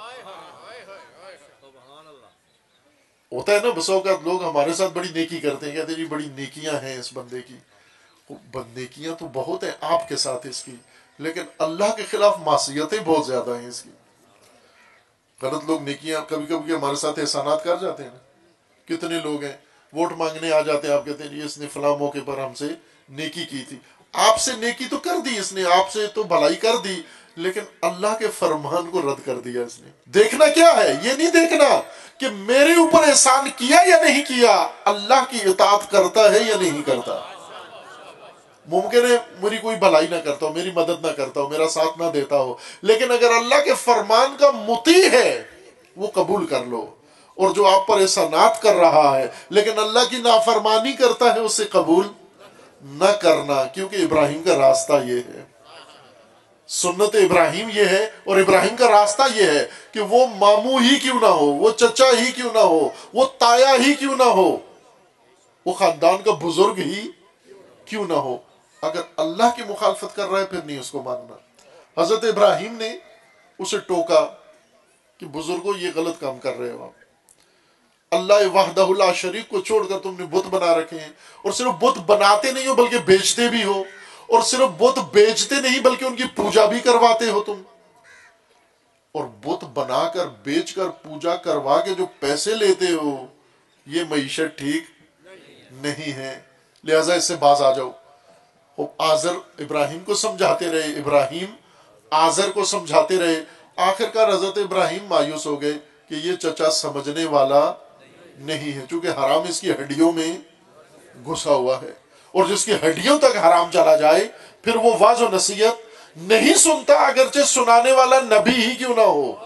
ہوتا ہے نا بس اوقات لوگ ہمارے ساتھ بڑی نیکی کرتے ہیں، کہتے ہیں جی بڑی نیکیاں ہیں اس بندے کی. نیکیاں تو بہت ہیں آپ کے ساتھ اس کی، لیکن اللہ کے خلاف معصیتیں بہت زیادہ ہیں اس کی. غلط لوگ نیکیاں کبھی کبھی ہمارے ساتھ احسانات کر جاتے ہیں نا. کتنے لوگ ہیں ووٹ مانگنے آ جاتے ہیں، آپ کہتے ہیں جی اس نے فلاں موقع پر ہم سے نیکی کی تھی. آپ سے نیکی تو کر دی اس نے، آپ سے تو بھلائی کر دی، لیکن اللہ کے فرمان کو رد کر دیا اس نے. دیکھنا کیا ہے؟ یہ نہیں دیکھنا کہ میرے اوپر احسان کیا یا نہیں کیا، اللہ کی اطاعت کرتا ہے یا نہیں کرتا. ممکن ہے میری کوئی بھلائی نہ کرتا ہو، میری مدد نہ کرتا ہو، میرا ساتھ نہ دیتا ہو، لیکن اگر اللہ کے فرمان کا مطیع ہے وہ قبول کر لو. اور جو آپ پر احسانات کر رہا ہے لیکن اللہ کی نافرمانی کرتا ہے، اسے قبول نہ کرنا. کیونکہ ابراہیم کا راستہ یہ ہے، سنت ابراہیم یہ ہے، اور ابراہیم کا راستہ یہ ہے کہ وہ ماموں ہی کیوں نہ ہو، وہ چچا ہی کیوں نہ ہو، وہ تایا ہی کیوں نہ ہو، وہ خاندان کا بزرگ ہی کیوں نہ ہو، اگر اللہ کی مخالفت کر رہا ہے پھر نہیں اس کو ماننا. حضرت ابراہیم نے اسے ٹوکا کہ بزرگوں یہ غلط کام کر رہے ہو، اللہ وحدہ لا شریک کو چھوڑ کر تم نے بت بنا رکھے ہیں، اور صرف بت بناتے نہیں ہو بلکہ بیچتے بھی ہو، اور صرف بت بیچتے نہیں بلکہ ان کی پوجا بھی کرواتے ہو تم. اور بت بنا کر بیچ کر پوجا کروا کے جو پیسے لیتے ہو، یہ معیشت ٹھیک نہیں ہے، لہٰذا اس سے باز آ جاؤ. آزر ابراہیم کو سمجھاتے رہے، ابراہیم آزر کو سمجھاتے رہے. آخرکار حضرت ابراہیم مایوس ہو گئے کہ یہ چچا سمجھنے والا نہیں ہے، چونکہ حرام اس کی ہڈیوں میں گھسا ہوا ہے، اور جس کی ہڈیوں تک حرام چلا جائے پھر وہ واعظ و نصیحت نہیں سنتا، اگرچہ سنانے والا نبی ہی کیوں نہ ہو.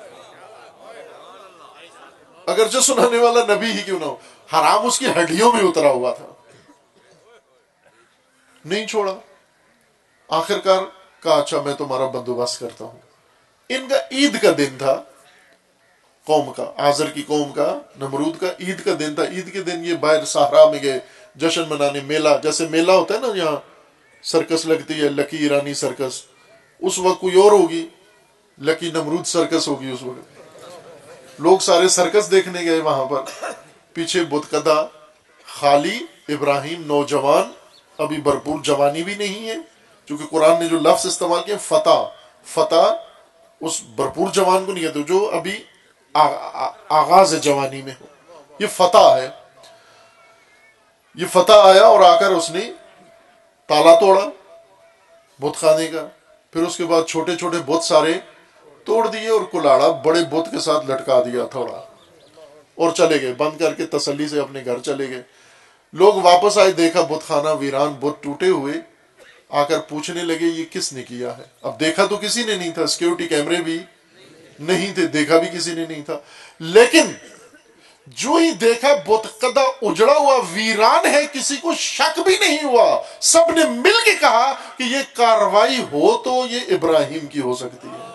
اگرچہ سنانے والا نبی ہی کیوں نہ ہو، حرام اس کی ہڈیوں میں اترا ہوا تھا، نہیں چھوڑا. آخرکار کہا اچھا میں تمہارا بندوبست کرتا ہوں. ان کا عید کا دن تھا، قوم کا، آزر کی قوم کا، نمرود کا عید کا دن تھا. عید کے دن یہ باہر صحرا میں گئے جشن منانے. میلہ، جیسے میلہ ہوتا ہے نا یہاں سرکس لگتی ہے، لکی ایرانی سرکس، اس وقت کوئی اور ہوگی، لکی نمرود سرکس ہوگی. اس وقت لوگ سارے سرکس دیکھنے گئے وہاں پر. پیچھے بتکدہ خالی، ابراہیم نوجوان، ابھی بھرپور جوانی بھی نہیں ہے، چونکہ قرآن نے جو لفظ استعمال کیا فتح اس بھرپور جوان کو نہیں کہتے جو ابھی آغاز جوانی میں ہو، یہ فتح ہے. یہ فتح آیا اور آ کر اس نے تالا توڑا بت خانے کا. پھر اس کے بعد چھوٹے چھوٹے بت سارے توڑ دیے اور کلاڑا بڑے بت کے ساتھ لٹکا دیا تھوڑا، اور چلے گئے، بند کر کے تسلی سے اپنے گھر چلے گئے. لوگ واپس آئے، دیکھا بت خانہ ویران، بت ٹوٹے ہوئے. آ کر پوچھنے لگے یہ کس نے کیا ہے. اب دیکھا تو کسی نے نہیں تھا، سیکیورٹی کیمرے بھی نہیں تھے، دیکھا بھی کسی نے نہیں تھا. لیکن جو ہی دیکھا بتکدہ اجڑا ہوا ویران ہے، کسی کو شک بھی نہیں ہوا. سب نے مل کے کہا کہ یہ کارروائی ہو تو یہ ابراہیم کی ہو سکتی ہے،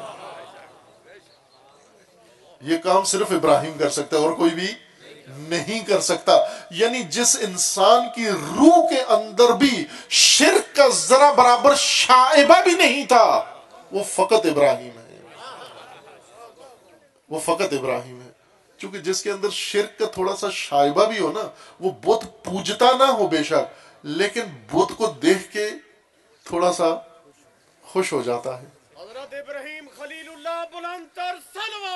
یہ کام صرف ابراہیم کر سکتا ہے اور کوئی بھی نہیں کر سکتا. یعنی جس انسان کی روح کے اندر بھی شرک کا ذرا برابر شائبہ بھی نہیں تھا، وہ فقط ابراہیم ہے، وہ فقط ابراہیم ہے. چونکہ جس کے اندر شرک کا تھوڑا سا شائبہ بھی ہو نا، وہ بت پوجتا نہ ہو بے شک، لیکن بت کو دیکھ کے تھوڑا سا خوش ہو جاتا ہے. حضرت ابراہیم خلیل اللہ بلند تر سلوات.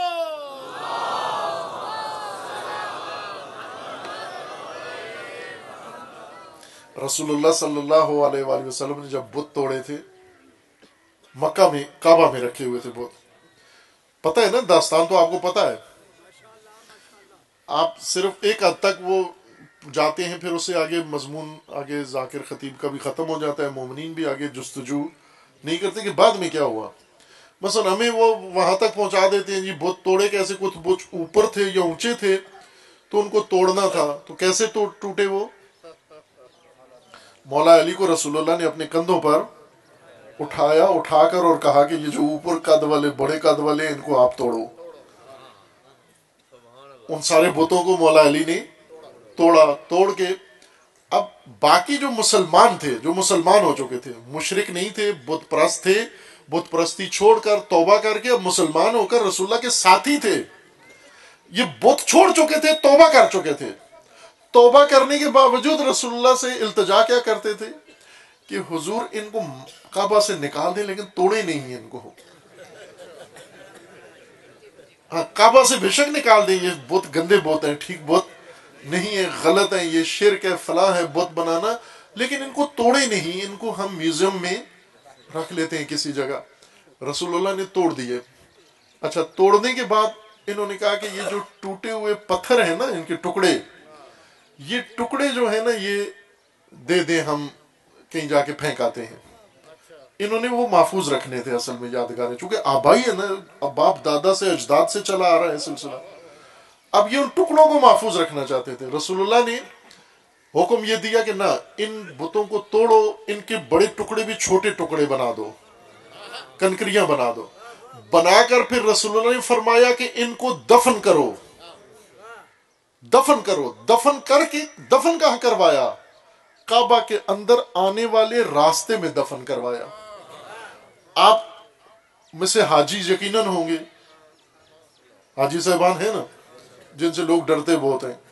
رسول اللہ صلی اللہ علیہ وآلہ وسلم نے جب بت توڑے تھے، مکہ میں کعبہ میں رکھے ہوئے تھے بت. پتہ ہے نا داستان تو آپ کو پتہ ہے، آپ صرف ایک حد تک وہ جاتے ہیں، پھر اس سے آگے مضمون آگے ذاکر خطیب کا بھی ختم ہو جاتا ہے، مومنین بھی آگے جستجو نہیں کرتے کہ بعد میں کیا ہوا۔ مثلا ہمیں وہ وہاں تک پہنچا دیتے ہیں جی بت توڑے کیسے، کچھ بت اوپر تھے یا اونچے تھے تو ان کو توڑنا تھا، تو کیسے ٹوٹے وہ؟ مولا علی کو رسول اللہ نے اپنے کندھوں پر اٹھا کر اور کہا کہ یہ جو اوپر قد والے بڑے قد والے ان کو آپ توڑو۔ ان سارے بتوں کو مولا علی نے توڑ کے اب باقی جو مسلمان تھے، جو مسلمان ہو چکے تھے، مشرک نہیں تھے، بت پرست تھے، بت پرستی چھوڑ کر توبہ کر کے اب مسلمان ہو کر رسول اللہ کے ساتھی تھے، یہ بت چھوڑ چکے تھے، توبہ کر چکے تھے۔ توبہ کرنے کے باوجود رسول اللہ سے التجا کیا کرتے تھے کہ حضور ان کو کعبہ سے نکال دیں لیکن توڑے نہیں ان کو۔ ہاں کعبہ سے بے شک نکال دیں، یہ بت گندے بت ہیں، ٹھیک بت نہیں ہے، غلط ہے، یہ شرک ہے، فلاں ہے بت بنانا، لیکن ان کو توڑے نہیں، ان کو ہم میوزیم میں رکھ لیتے ہیں کسی جگہ۔ رسول اللہ نے توڑ دیے۔ اچھا توڑنے کے بعد انہوں نے کہا کہ یہ جو ٹوٹے ہوئے پتھر ہیں نا، ان کے ٹکڑے، یہ ٹکڑے جو ہیں نا یہ دے دیں، ہم کہیں جا کے پھینکاتے ہیں۔ انہوں نے وہ محفوظ رکھنے تھے اصل میں یادگاریں، چونکہ آبائی ہے نا، باپ دادا سے اجداد سے چلا آ رہا ہے سلسلہ۔ اب یہ ان ٹکڑوں کو محفوظ رکھنا چاہتے تھے۔ رسول اللہ نے حکم یہ دیا کہ نہ، ان بتوں کو توڑو، ان کے بڑے ٹکڑے بھی چھوٹے ٹکڑے بنا دو، کنکریاں بنا دو۔ بنا کر پھر رسول اللہ نے فرمایا کہ ان کو دفن کرو، دفن کرو۔ دفن کر کے دفن کہاں کروایا؟ کعبہ کے اندر آنے والے راستے میں دفن کروایا۔ آپ میں سے حاجی یقیناً ہوں گے، حاجی صاحبان ہیں نا جن سے لوگ ڈرتے بہت ہیں،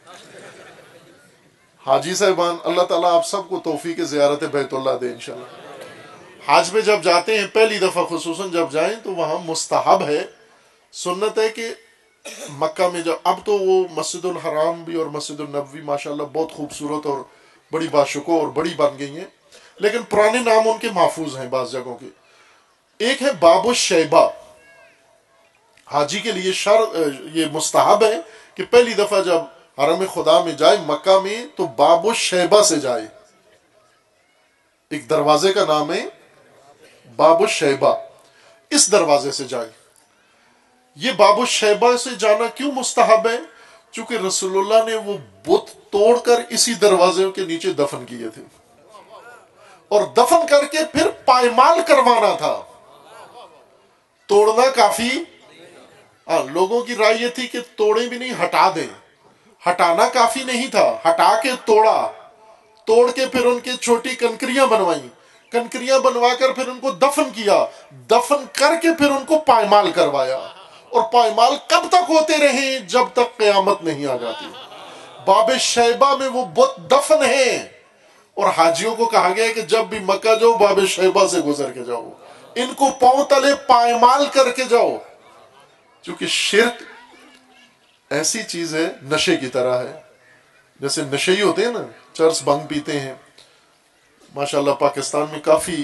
حاجی صاحبان، اللہ تعالیٰ آپ سب کو توفیق زیارت بیت اللہ دے انشاءاللہ۔ حج میں جب جاتے ہیں پہلی دفعہ خصوصاً جب جائیں تو وہاں مستحب ہے، سنت ہے کہ مکہ میں جب، اب تو وہ مسجد الحرام بھی اور مسجد النبوی ماشاءاللہ بہت خوبصورت اور بڑی باشکوہ اور بڑی بن گئی ہیں، لیکن پرانے نام ان کے محفوظ ہیں بعض جگہوں کے۔ ایک ہے باب الشیبہ، حاجی کے لیے یہ مستحب ہے کہ پہلی دفعہ جب حرم خدا میں جائے مکہ میں تو باب الشیبہ سے جائے۔ ایک دروازے کا نام ہے باب الشیبہ، اس دروازے سے جائے۔ یہ باب الشیبہ سے جانا کیوں مستحب ہے؟ چونکہ رسول اللہ نے وہ بت توڑ کر اسی دروازے کے نیچے دفن کیے تھے، اور دفن کر کے پھر پائمال کروانا تھا۔ توڑنا کافی، لوگوں کی رائے یہ تھی کہ توڑے بھی نہیں، ہٹا دیں۔ ہٹانا کافی نہیں تھا، ہٹا کے توڑا، توڑ کے پھر ان کے چھوٹی کنکریاں بنوائیں، کنکریاں بنوا کر پھر ان کو دفن کیا، دفن کر کے پھر ان کو پائمال کروایا۔ اور پائمال کب تک ہوتے رہیں؟ جب تک قیامت نہیں آ جاتی۔ باب شیبہ میں وہ بت دفن ہیں، اور حاجیوں کو کہا گیا ہے کہ جب بھی مکہ جاؤ باب شیبہ سے گزر کے جاؤ، ان کو پاؤں تلے پائمال کر کے جاؤ۔ چونکہ شرک ایسی چیز ہے، نشے کی طرح ہے، جیسے نشئی ہوتے ہیں نا، چرس بھنگ پیتے ہیں، ماشاءاللہ پاکستان میں کافی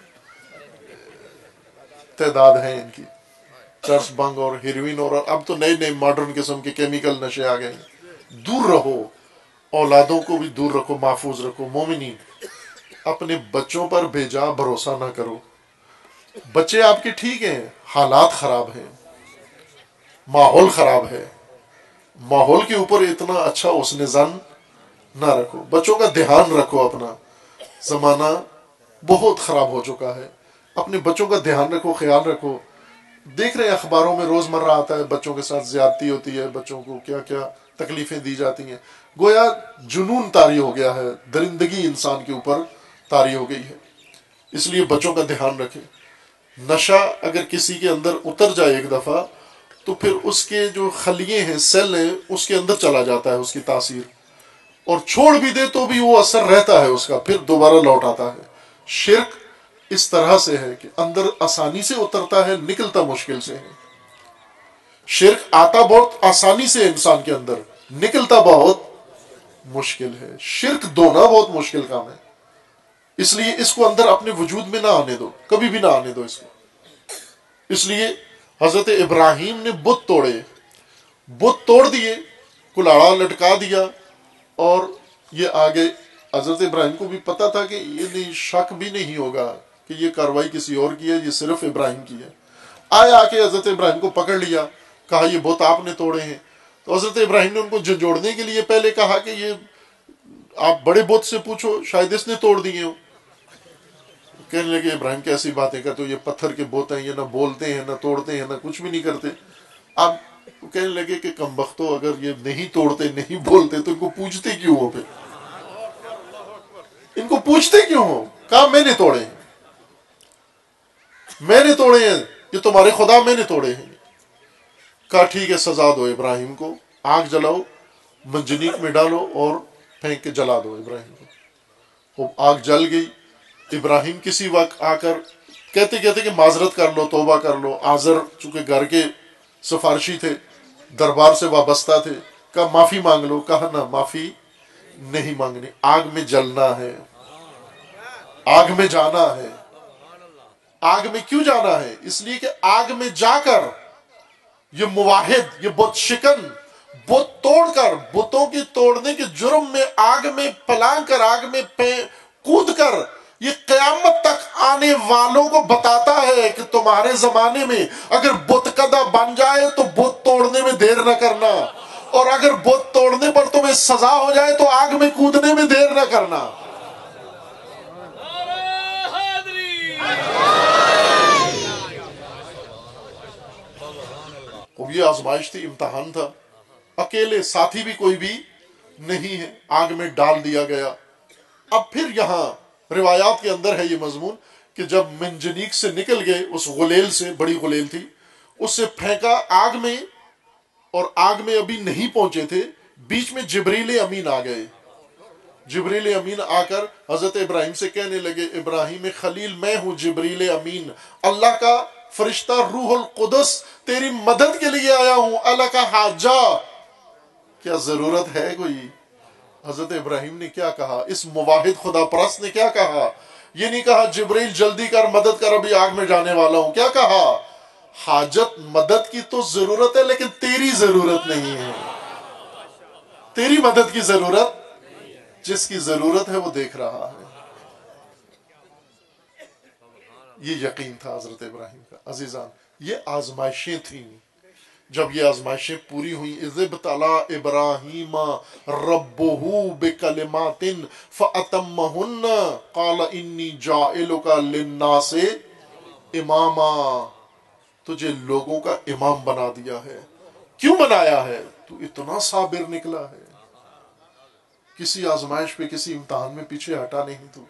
تعداد ہے ان کی، چرس بھنگ اور ہیروین، اور اب تو نئے نئے ماڈرن قسم کے کیمیکل نشے آ گئے ہیں۔ دور رہو، اولادوں کو بھی دور رکھو، محفوظ رکھو۔ مومنین، اپنے بچوں پر بے جا بھروسہ نہ کرو۔ بچے آپ کے ٹھیک ہیں، حالات خراب ہیں، ماحول خراب ہے، ماحول کے اوپر اتنا اچھا اس نے زن نہ رکھو۔ بچوں کا دھیان رکھو، اپنا زمانہ بہت خراب ہو چکا ہے، اپنے بچوں کا دھیان رکھو، خیال رکھو۔ دیکھ رہے ہیں اخباروں میں روز مرہ آتا ہے، بچوں کے ساتھ زیادتی ہوتی ہے، بچوں کو کیا کیا تکلیفیں دی جاتی ہیں، گویا جنون طاری ہو گیا ہے، درندگی انسان کے اوپر طاری ہو گئی ہے۔ اس لیے بچوں کا دھیان رکھیں۔ نشہ اگر کسی کے اندر اتر جائے ایک دفعہ تو پھر اس کے جو خلیے ہیں، سیل ہیں، اس کے اندر چلا جاتا ہے اس کی تاثیر، اور چھوڑ بھی دے تو بھی وہ اثر رہتا ہے اس کا، پھر دوبارہ لوٹ آتا ہے۔ شرک اس طرح سے ہے کہ اندر آسانی سے اترتا ہے، نکلتا مشکل سے ہے۔ شرک آتا بہت آسانی سے انسان کے اندر، نکلتا بہت مشکل ہے۔ شرک دھونا بہت مشکل کام ہے، اس لیے اس کو اندر اپنے وجود میں نہ آنے دو، کبھی بھی نہ آنے دو اس کو۔ اس لیے حضرت ابراہیم نے بت توڑ دیے، کلاڑا لٹکا دیا، اور یہ آگے حضرت ابراہیم کو بھی پتا تھا کہ یہ شک بھی نہیں ہوگا کہ یہ کاروائی کسی اور کی ہے، یہ صرف ابراہیم کی ہے۔ آ کے حضرت ابراہیم کو پکڑ لیا، کہا یہ بت آپ نے توڑے ہیں۔ تو حضرت ابراہیم نے ان کو جھنجھوڑنے کے لیے پہلے کہا کہ یہ آپ بڑے بت سے پوچھو، شاید اس نے توڑ دیے ہوں۔ کہنے لگے ابراہیم کیسی باتیں کرتے ہو، یہ پتھر کے بت ہیں، یہ نہ بولتے ہیں نہ توڑتے ہیں نہ کچھ بھی نہیں کرتے۔ آپ کہنے لگے کہ کمبختو، اگر یہ نہیں توڑتے نہیں بولتے تو ان کو پوچھتے کیوں ہو؟ پھر ان کو پوچھتے کیوں ہو؟ کہا میں نے توڑے ہیں، میں نے توڑے ہیں، یہ تمہارے خدا میں نے توڑے ہیں۔ کہا ٹھیک ہے، سزا دو ابراہیم کو، آگ جلاؤ، منجنیق میں ڈالو اور پھینک کے جلا دو ابراہیم کو۔ وہ آگ جل گئی۔ ابراہیم کسی وقت آ کر کہتے کہ معذرت کر لو، توبہ کر لو۔ آزر چونکہ گھر کے سفارشی تھے، دربار سے وابستہ تھے، کہا معافی مانگ لو۔ کہا نہ، معافی نہیں مانگنی، آگ میں جلنا ہے، آگ میں جانا ہے۔ آگ میں کیوں جانا ہے؟ اس لیے کہ آگ میں جا کر یہ موحد، یہ بت شکن، بت توڑ کر، بتوں کی توڑنے کے جرم میں آگ میں پلانگ کر، آگ میں کود کر یہ قیامت تک آنے والوں کو بتاتا ہے کہ تمہارے زمانے میں اگر بت کدہ بن جائے تو بت توڑنے میں دیر نہ کرنا، اور اگر بت توڑنے پر تمہیں سزا ہو جائے تو آگ میں کودنے میں دیر نہ کرنا۔ یہ آزمائش تھی، امتحان تھا۔ اکیلے ساتھی بھی کوئی بھی نہیں ہے، آگ میں ڈال دیا گیا۔ اب پھر یہاں روایات کے اندر ہے یہ مضمون کہ جب منجنیق سے نکل گئے، اس غلیل سے، بڑی غلیل تھی، اس سے پھینکا آگ میں، اور آگ میں ابھی نہیں پہنچے تھے، بیچ میں جبریل امین آ گئے۔ جبریل امین آ کر حضرت ابراہیم سے کہنے لگے ابراہیم خلیل، میں ہوں جبریل امین، اللہ کا فرشتہ روح القدس، تیری مدد کے لیے آیا ہوں۔ اللہ کا حاجہ، کیا ضرورت ہے کوئی؟ حضرت ابراہیم نے کیا کہا؟ اس موحد خدا پرست نے کیا کہا؟ یہ نہیں کہا جبریل جلدی کر، مدد کر، ابھی آگ میں جانے والا ہوں۔ کیا کہا؟ حاجت مدد کی تو ضرورت ہے، لیکن تیری ضرورت نہیں ہے، تیری مدد کی ضرورت، جس کی ضرورت ہے وہ دیکھ رہا ہے۔ یہ یقین تھا حضرت ابراہیم کا۔ عزیزان، یہ آزمائشیں تھیں۔ جب یہ آزمائشیں پوری ہوئیں، اذ ابتلی ابراہیم ربہ بکلمات فاتمہن قال انی جاعلک للناس اماما، تجھے لوگوں کا امام بنا دیا ہے۔ کیوں بنایا ہے؟ تو اتنا صابر نکلا ہے، کسی آزمائش پہ، کسی امتحان میں پیچھے ہٹا نہیں، تو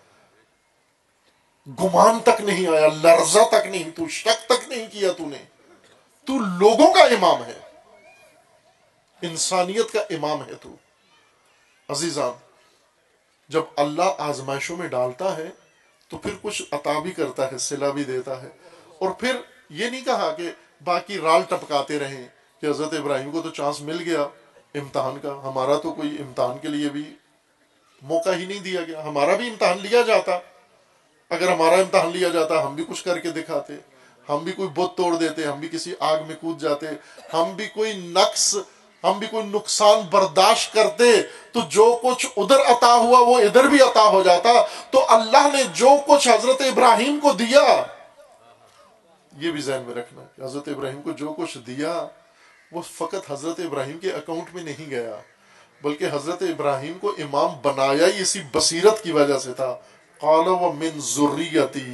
گمان تک نہیں آیا، لرزہ تک نہیں، تو شک تک نہیں کیا، تو لوگوں کا امام ہے، انسانیت کا امام ہے تو۔ عزیزان، جب اللہ آزمائشوں میں ڈالتا ہے تو پھر کچھ عطا بھی کرتا ہے، صلہ بھی دیتا ہے۔ اور پھر یہ نہیں کہا کہ باقی رال ٹپکاتے رہیں کہ حضرت ابراہیم کو تو چانس مل گیا امتحان کا، ہمارا تو کوئی امتحان کے لیے بھی موقع ہی نہیں دیا گیا۔ ہمارا بھی امتحان لیا جاتا، اگر ہمارا امتحان لیا جاتا ہم بھی کچھ کر کے دکھاتے، ہم بھی کوئی بت توڑ دیتے، ہم بھی کسی آگ میں کود جاتے، ہم بھی کوئی نقصان برداشت کرتے، تو جو کچھ ادھر عطا ہوا وہ ادھر بھی عطا ہو جاتا۔ تو اللہ نے جو کچھ حضرت ابراہیم کو دیا، یہ بھی ذہن میں رکھنا کہ حضرت ابراہیم کو جو کچھ دیا وہ فقط حضرت ابراہیم کے اکاؤنٹ میں نہیں گیا، بلکہ حضرت ابراہیم کو امام بنایا ہی اسی بصیرت کی وجہ سے تھا۔ قال ومن ذریتی،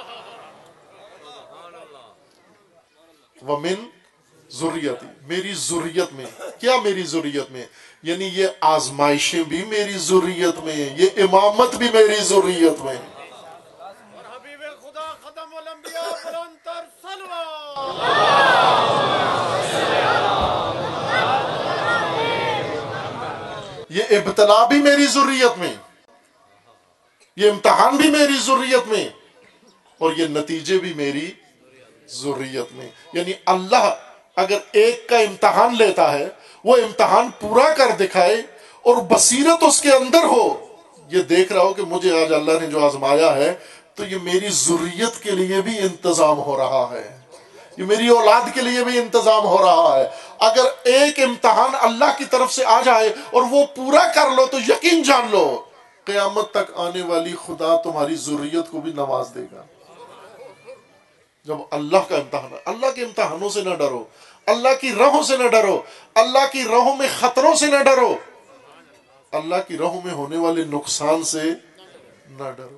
ومن ذریتی، میری ذریت میں۔ کیا میری ذریت میں؟ یعنی یہ آزمائشیں بھی میری ذریت میں، یہ امامت بھی میری ذریت میں۔ اور حبیب خدا ختم الانبیاء بلند تر صلوات۔ یہ ابتلا بھی میری ذریت میں، یہ امتحان بھی میری ذریت میں، اور یہ نتیجے بھی میری ذریت میں۔ یعنی اللہ اگر ایک کا امتحان لیتا ہے، وہ امتحان پورا کر دکھائے اور بصیرت اس کے اندر ہو، یہ دیکھ رہا ہو کہ مجھے آج اللہ نے جو آزمایا ہے تو یہ میری ذریت کے لیے بھی انتظام ہو رہا ہے، یہ میری اولاد کے لیے بھی انتظام ہو رہا ہے۔ اگر ایک امتحان اللہ کی طرف سے آ جائے اور وہ پورا کر لو تو یقین جان لو قیامت تک آنے والی خدا تمہاری ذریت کو بھی نواز دے گا۔ جب اللہ کا امتحان ہے، اللہ کے امتحانوں سے نہ ڈرو، اللہ کی راہوں سے نہ ڈرو، اللہ کی راہوں میں خطروں سے نہ ڈرو، اللہ کی راہوں میں ہونے والے نقصان سے نہ ڈرو۔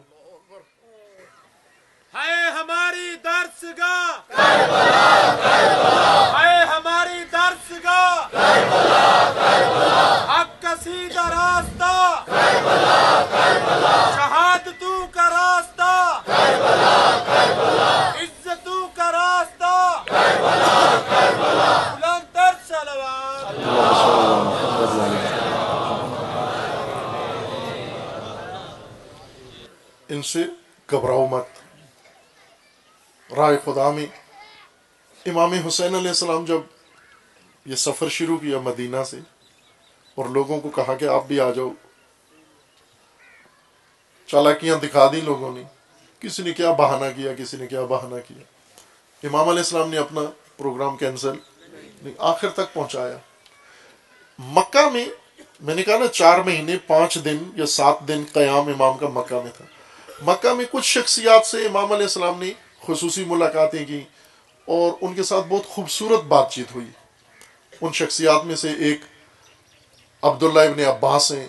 ہے ہماری درسگاہ، ہے ہماری درسگاہ، حق کا سیدھا راستہ، شہادتوں کا راستہ، عزتوں کا راستہ، بلند تر صلوات۔ ان سے گھبراؤ مت۔ رائے خدا میں امام حسین علیہ السلام جب یہ سفر شروع کیا مدینہ سے اور لوگوں کو کہا کہ آپ بھی آ جاؤ، چالاکیاں دکھا دی لوگوں نے، کسی نے کیا بہانہ کیا، کسی نے کیا بہانہ کیا، امام علیہ السلام نے اپنا پروگرام کینسل نہیں، آخر تک پہنچایا۔ مکہ میں نے کہا نا 4 مہینے 5 دن یا 7 دن قیام امام کا مکہ میں تھا۔ مکہ میں کچھ شخصیات سے امام علیہ السلام نے خصوصی ملاقاتیں کی اور ان کے ساتھ بہت خوبصورت بات چیت ہوئی۔ ان شخصیات میں سے ایک عبداللہ ابن عباس ہیں،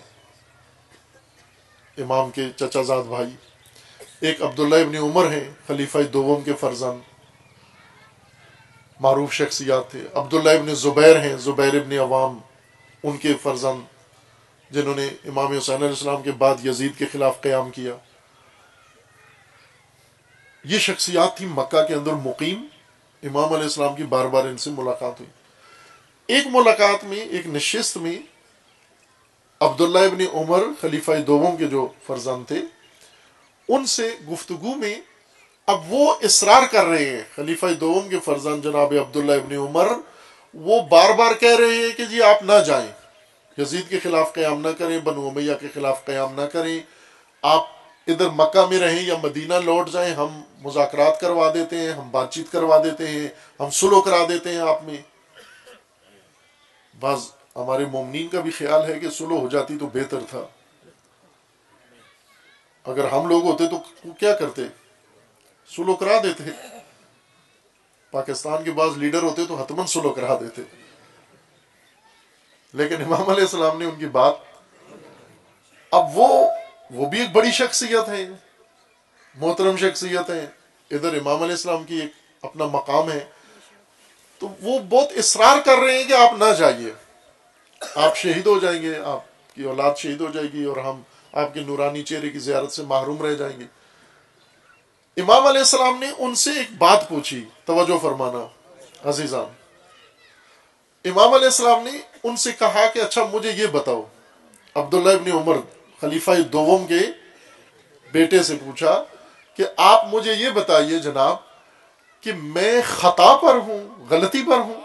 امام کے چچا زاد بھائی، ایک عبداللہ ابن عمر ہیں، خلیفہ دوم کے فرزند، معروف شخصیات تھے۔ عبداللہ ابن زبیر ہیں، زبیر ابن عوام، ان کے فرزند جنہوں نے امام حسین علیہ السلام کے بعد یزید کے خلاف قیام کیا۔ یہ شخصیات تھی مکہ کے اندر مقیم۔ امام علیہ السلام کی بار بار ان سے ملاقات ہوئی۔ ایک ملاقات میں، ایک نشست میں، عبداللہ ابن عمر خلیفہ دوم کے جو فرزند تھے ان سے گفتگو میں اب وہ اصرار کر رہے ہیں، خلیفہ دوم کے فرزند جناب عبداللہ ابن عمر وہ بار بار کہہ رہے ہیں کہ جی آپ نہ جائیں، یزید کے خلاف قیام نہ کریں، بنو امیہ کے خلاف قیام نہ کریں، آپ ادھر مکہ میں رہیں یا مدینہ لوٹ جائیں، ہم مذاکرات کروا دیتے ہیں، ہم بات چیت کروا دیتے ہیں، ہم صلح کرا دیتے ہیں آپ میں۔ بعض ہمارے مومنین کا بھی خیال ہے کہ صلح ہو جاتی تو بہتر تھا، اگر ہم لوگ ہوتے تو کیا کرتے، صلح کرا دیتے۔ پاکستان کے بعض لیڈر ہوتے تو حتماً صلح کرا دیتے، لیکن امام علیہ السلام نے ان کی بات، اب وہ بھی ایک بڑی شخصیت ہے، محترم شخصیت ہے، ادھر امام علیہ السلام کی ایک اپنا مقام ہے، تو وہ بہت اصرار کر رہے ہیں کہ آپ نہ جائیے، آپ شہید ہو جائیں گے، آپ کی اولاد شہید ہو جائے گی اور ہم آپ کے نورانی چہرے کی زیارت سے محروم رہ جائیں گے۔ امام علیہ السلام نے ان سے ایک بات پوچھی، توجہ فرمانا عزیزان۔ امام علیہ السلام نے ان سے کہا کہ اچھا مجھے یہ بتاؤ، عبداللہ ابن عمر خلیفہ دوم کے بیٹے سے پوچھا کہ آپ مجھے یہ بتائیے جناب کہ میں خطا پر ہوں، غلطی پر ہوں،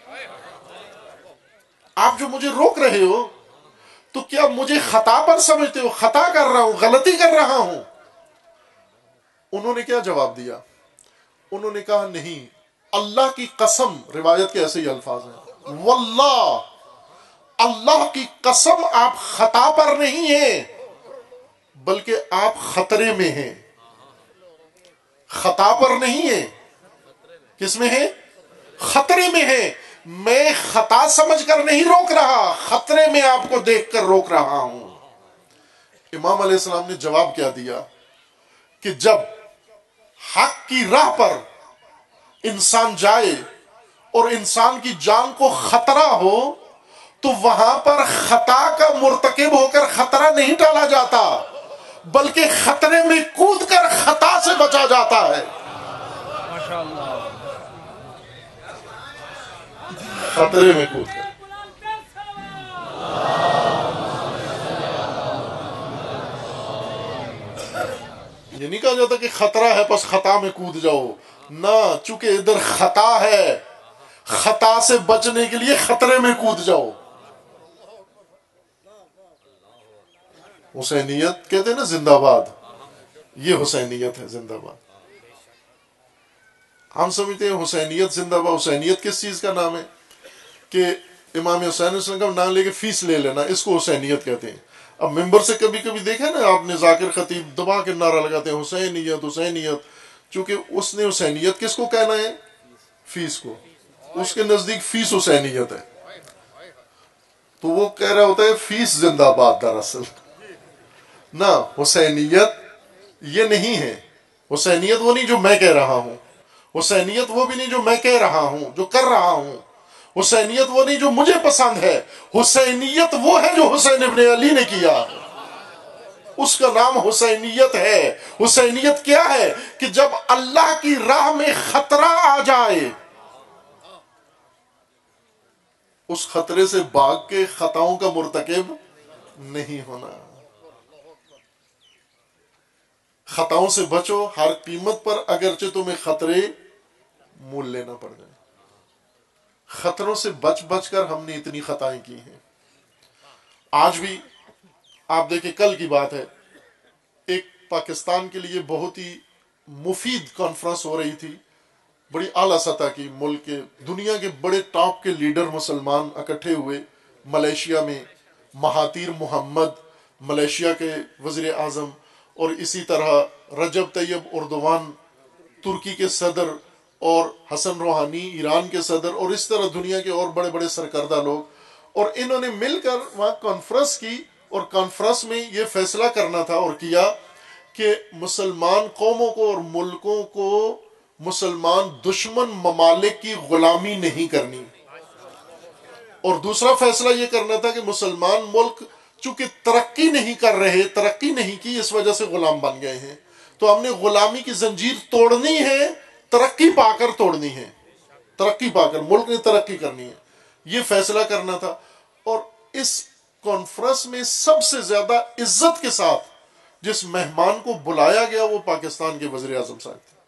آپ جو مجھے روک رہے ہو تو کیا مجھے خطا پر سمجھتے ہو، خطا کر رہا ہوں، غلطی کر رہا ہوں؟ انہوں نے کیا جواب دیا؟ انہوں نے کہا نہیں، اللہ کی قسم، روایت کے ایسے ہی الفاظ ہیں، واللہ، اللہ کی قسم آپ خطا پر نہیں ہیں بلکہ آپ خطرے میں ہیں، خطا پر نہیں ہیں، کس میں ہیں؟ خطرے میں ہیں۔ میں خطا سمجھ کر نہیں روک رہا، خطرے میں آپ کو دیکھ کر روک رہا ہوں۔ امام علیہ السلام نے جواب کیا دیا کہ جب حق کی راہ پر انسان جائے اور انسان کی جان کو خطرہ ہو تو وہاں پر خطا کا مرتکب ہو کر خطرہ نہیں ٹالا جاتا بلکہ خطرے میں کود کر خطا سے بچا جاتا ہے۔ خطرے میں کود کر، یہ نہیں کہا جاتا کہ خطرہ ہے بس خطا میں کود جاؤ، نہ، چونکہ ادھر خطا ہے، خطا سے بچنے کے لیے خطرے میں کود جاؤ۔ حسینیت کہتے ہیں نا زندہ باد، یہ حسینیت ہے زندہ باد۔ ہم سمجھتے ہیں حسینیت زندہ باد، حسینیت کس چیز کا نام ہے؟ کہ امام حسین علیہ السلام کا نام لے کے فیس لے لینا، اس کو حسینیت کہتے ہیں۔ اب ممبر سے کبھی کبھی دیکھا نا آپ نے ذاکر خطیب دبا کے نعرہ لگاتے ہیں حسینیت حسینیت، چونکہ اس نے حسینیت کس کو کہنا ہے؟ فیس کو، اس کے نزدیک فیس حسینیت ہے، تو وہ کہہ رہا ہوتا ہے فیس زندہ باد۔ دراصل نہ، حسینیت یہ نہیں ہے، حسینیت وہ نہیں جو میں کہہ رہا ہوں، حسینیت وہ بھی نہیں جو میں کہہ رہا ہوں جو کر رہا ہوں، حسینیت وہ نہیں جو مجھے پسند ہے، حسینیت وہ ہے جو حسین ابن علی نے کیا، اس کا نام حسینیت ہے۔ حسینیت کیا ہے؟ کہ جب اللہ کی راہ میں خطرہ آ جائے، اس خطرے سے بھاگ کے خطاؤں کا مرتکب نہیں ہونا۔ خطاؤں سے بچو ہر قیمت پر، اگرچہ تمہیں خطرے مول لینا پڑ جائے۔ خطروں سے بچ بچ کر ہم نے اتنی خطائیں کی ہیں۔ آج بھی آپ دیکھیں، کل کی بات ہے، ایک پاکستان کے لیے بہت ہی مفید کانفرنس ہو رہی تھی، بڑی اعلیٰ سطح کی، ملک کے دنیا کے بڑے ٹاپ کے لیڈر مسلمان اکٹھے ہوئے ملیشیا میں۔ مہاتیر محمد ملیشیا کے وزیر اعظم، اور اسی طرح رجب طیب اردوان ترکی کے صدر، اور حسن روحانی ایران کے صدر، اور اس طرح دنیا کے اور بڑے بڑے سرکردہ لوگ، اور انہوں نے مل کر وہاں کانفرنس کی، اور کانفرنس میں یہ فیصلہ کرنا تھا اور کیا کہ مسلمان قوموں کو اور ملکوں کو مسلمان دشمن ممالک کی غلامی نہیں کرنی، اور دوسرا فیصلہ یہ کرنا تھا کہ مسلمان ملک چونکہ ترقی نہیں کر رہے، ترقی نہیں کی، اس وجہ سے غلام بن گئے ہیں، تو ہم نے غلامی کی زنجیر توڑنی ہے، ترقی پا کر توڑنی ہے، ترقی پا کر ملک نے ترقی کرنی ہے، یہ فیصلہ کرنا تھا۔ اور اس کانفرنس میں سب سے زیادہ عزت کے ساتھ جس مہمان کو بلایا گیا وہ پاکستان کے وزیر اعظم صاحب تھے،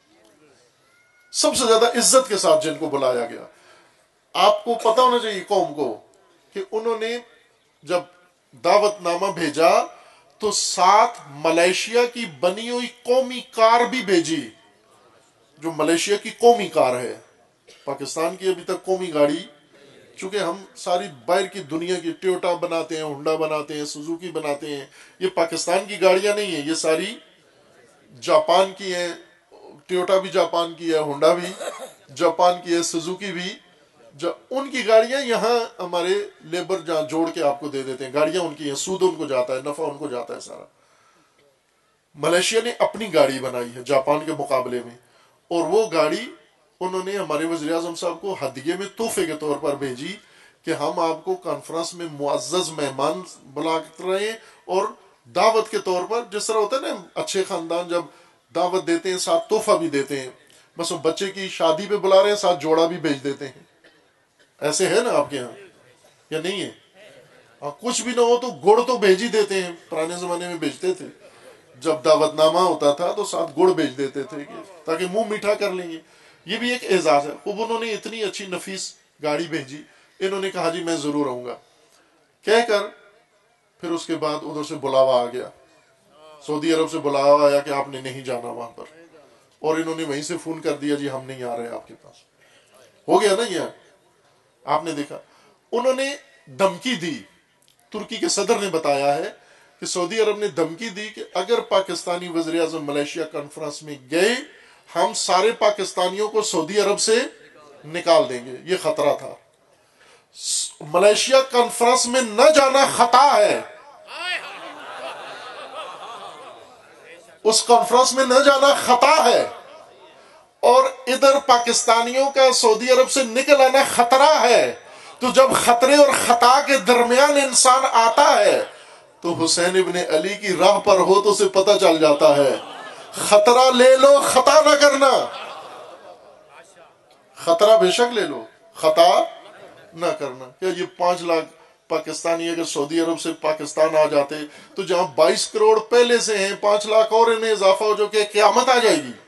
سب سے زیادہ عزت کے ساتھ جن کو بلایا گیا۔ آپ کو پتہ ہونا چاہیے قوم کو کہ انہوں نے جب دعوت نامہ بھیجا تو ساتھ ملیشیا کی بنی ہوئی قومی کار بھی بھیجی، جو ملیشیا کی قومی کار ہے۔ پاکستان کی ابھی تک قومی گاڑی، چونکہ ہم ساری باہر کی دنیا کی ٹویوٹا بناتے ہیں، ہونڈا بناتے ہیں، سوزوکی بناتے ہیں، یہ پاکستان کی گاڑیاں نہیں ہیں، یہ ساری جاپان کی ہیں۔ ٹویوٹا بھی جاپان کی ہے، ہونڈا بھی جاپان کی ہے، سوزوکی بھی، ان کی گاڑیاں یہاں ہمارے لیبر جہاں جوڑ کے آپ کو دے دیتے ہیں، گاڑیاں ان کی ہیں، سود ان کو جاتا ہے، نفع ان کو جاتا ہے سارا۔ ملیشیا نے اپنی گاڑی بنائی ہے جاپان کے مقابلے میں، اور وہ گاڑی انہوں نے ہمارے وزیر اعظم صاحب کو ہدیے میں تحفے کے طور پر بھیجی کہ ہم آپ کو کانفرنس میں معزز مہمان بلا رہے ہیں، اور دعوت کے طور پر، جس طرح ہوتا ہے نا اچھے خاندان جب دعوت دیتے ہیں ساتھ تحفہ بھی دیتے ہیں، بس بچے کی شادی پہ بلا رہے ہیں ساتھ جوڑا بھی بھیج دیتے ہیں، ایسے ہے نا آپ کے ہاں یا نہیں ہے؟ کچھ بھی نہ ہو تو گڑ تو بھیج ہی دیتے ہیں، پرانے زمانے میں بھیجتے تھے، جب دعوت نامہ ہوتا تھا تو ساتھ گڑ بھیج دیتے تھے تاکہ منہ میٹھا کر لیں گے۔ یہ بھی ایک اعزاز ہے۔ خوب انہوں نے اتنی اچھی نفیس گاڑی بھیجی، انہوں نے کہا جی میں ضرور آؤں گا کہہ کر، پھر اس کے بعد ادھر سے بلاوا آ گیا، سعودی عرب سے بلاوا آیا کہ آپ نے نہیں جانا وہاں پر، اور انہوں نے وہیں سے فون کر دیا جی ہم نہیں آ رہے آپ کے پاس۔ ہو گیا نا یہ، آپ نے دیکھا انہوں نے دھمکی دی، ترکی کے صدر نے بتایا ہے کہ سعودی عرب نے دھمکی دی کہ اگر پاکستانی وزیر اعظم ملیشیا کانفرنس میں گئے ہم سارے پاکستانیوں کو سعودی عرب سے نکال دیں گے، یہ خطرہ تھا۔ ملیشیا کانفرنس میں نہ جانا خطا ہے، اس کانفرنس میں نہ جانا خطا ہے، اور ادھر پاکستانیوں کا سعودی عرب سے نکل آنا خطرہ ہے۔ تو جب خطرے اور خطا کے درمیان انسان آتا ہے تو حسین ابن علی کی راہ پر ہو تو اسے پتہ چل جاتا ہے، خطرہ لے لو خطا نہ کرنا، خطرہ بے شک لے لو خطا نہ کرنا۔ کیا یہ 5 لاکھ پاکستانی اگر سعودی عرب سے پاکستان آ جاتے تو جہاں 22 کروڑ پہلے سے ہیں 5 لاکھ اور انہیں اضافہ ہو جو کہ قیامت آ جائے گی،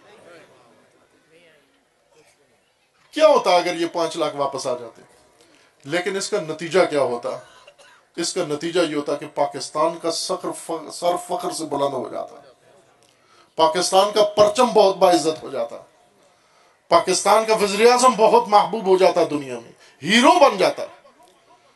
کیا ہوتا اگر یہ 5 لاکھ واپس آ جاتے؟ لیکن اس کا نتیجہ کیا ہوتا؟ اس کا نتیجہ یہ ہوتا کہ پاکستان کا سر فخر سے بلند ہو جاتا، پاکستان کا پرچم بہت باعزت ہو جاتا، پاکستان کا وزیر اعظم بہت محبوب ہو جاتا، دنیا میں ہیرو بن جاتا۔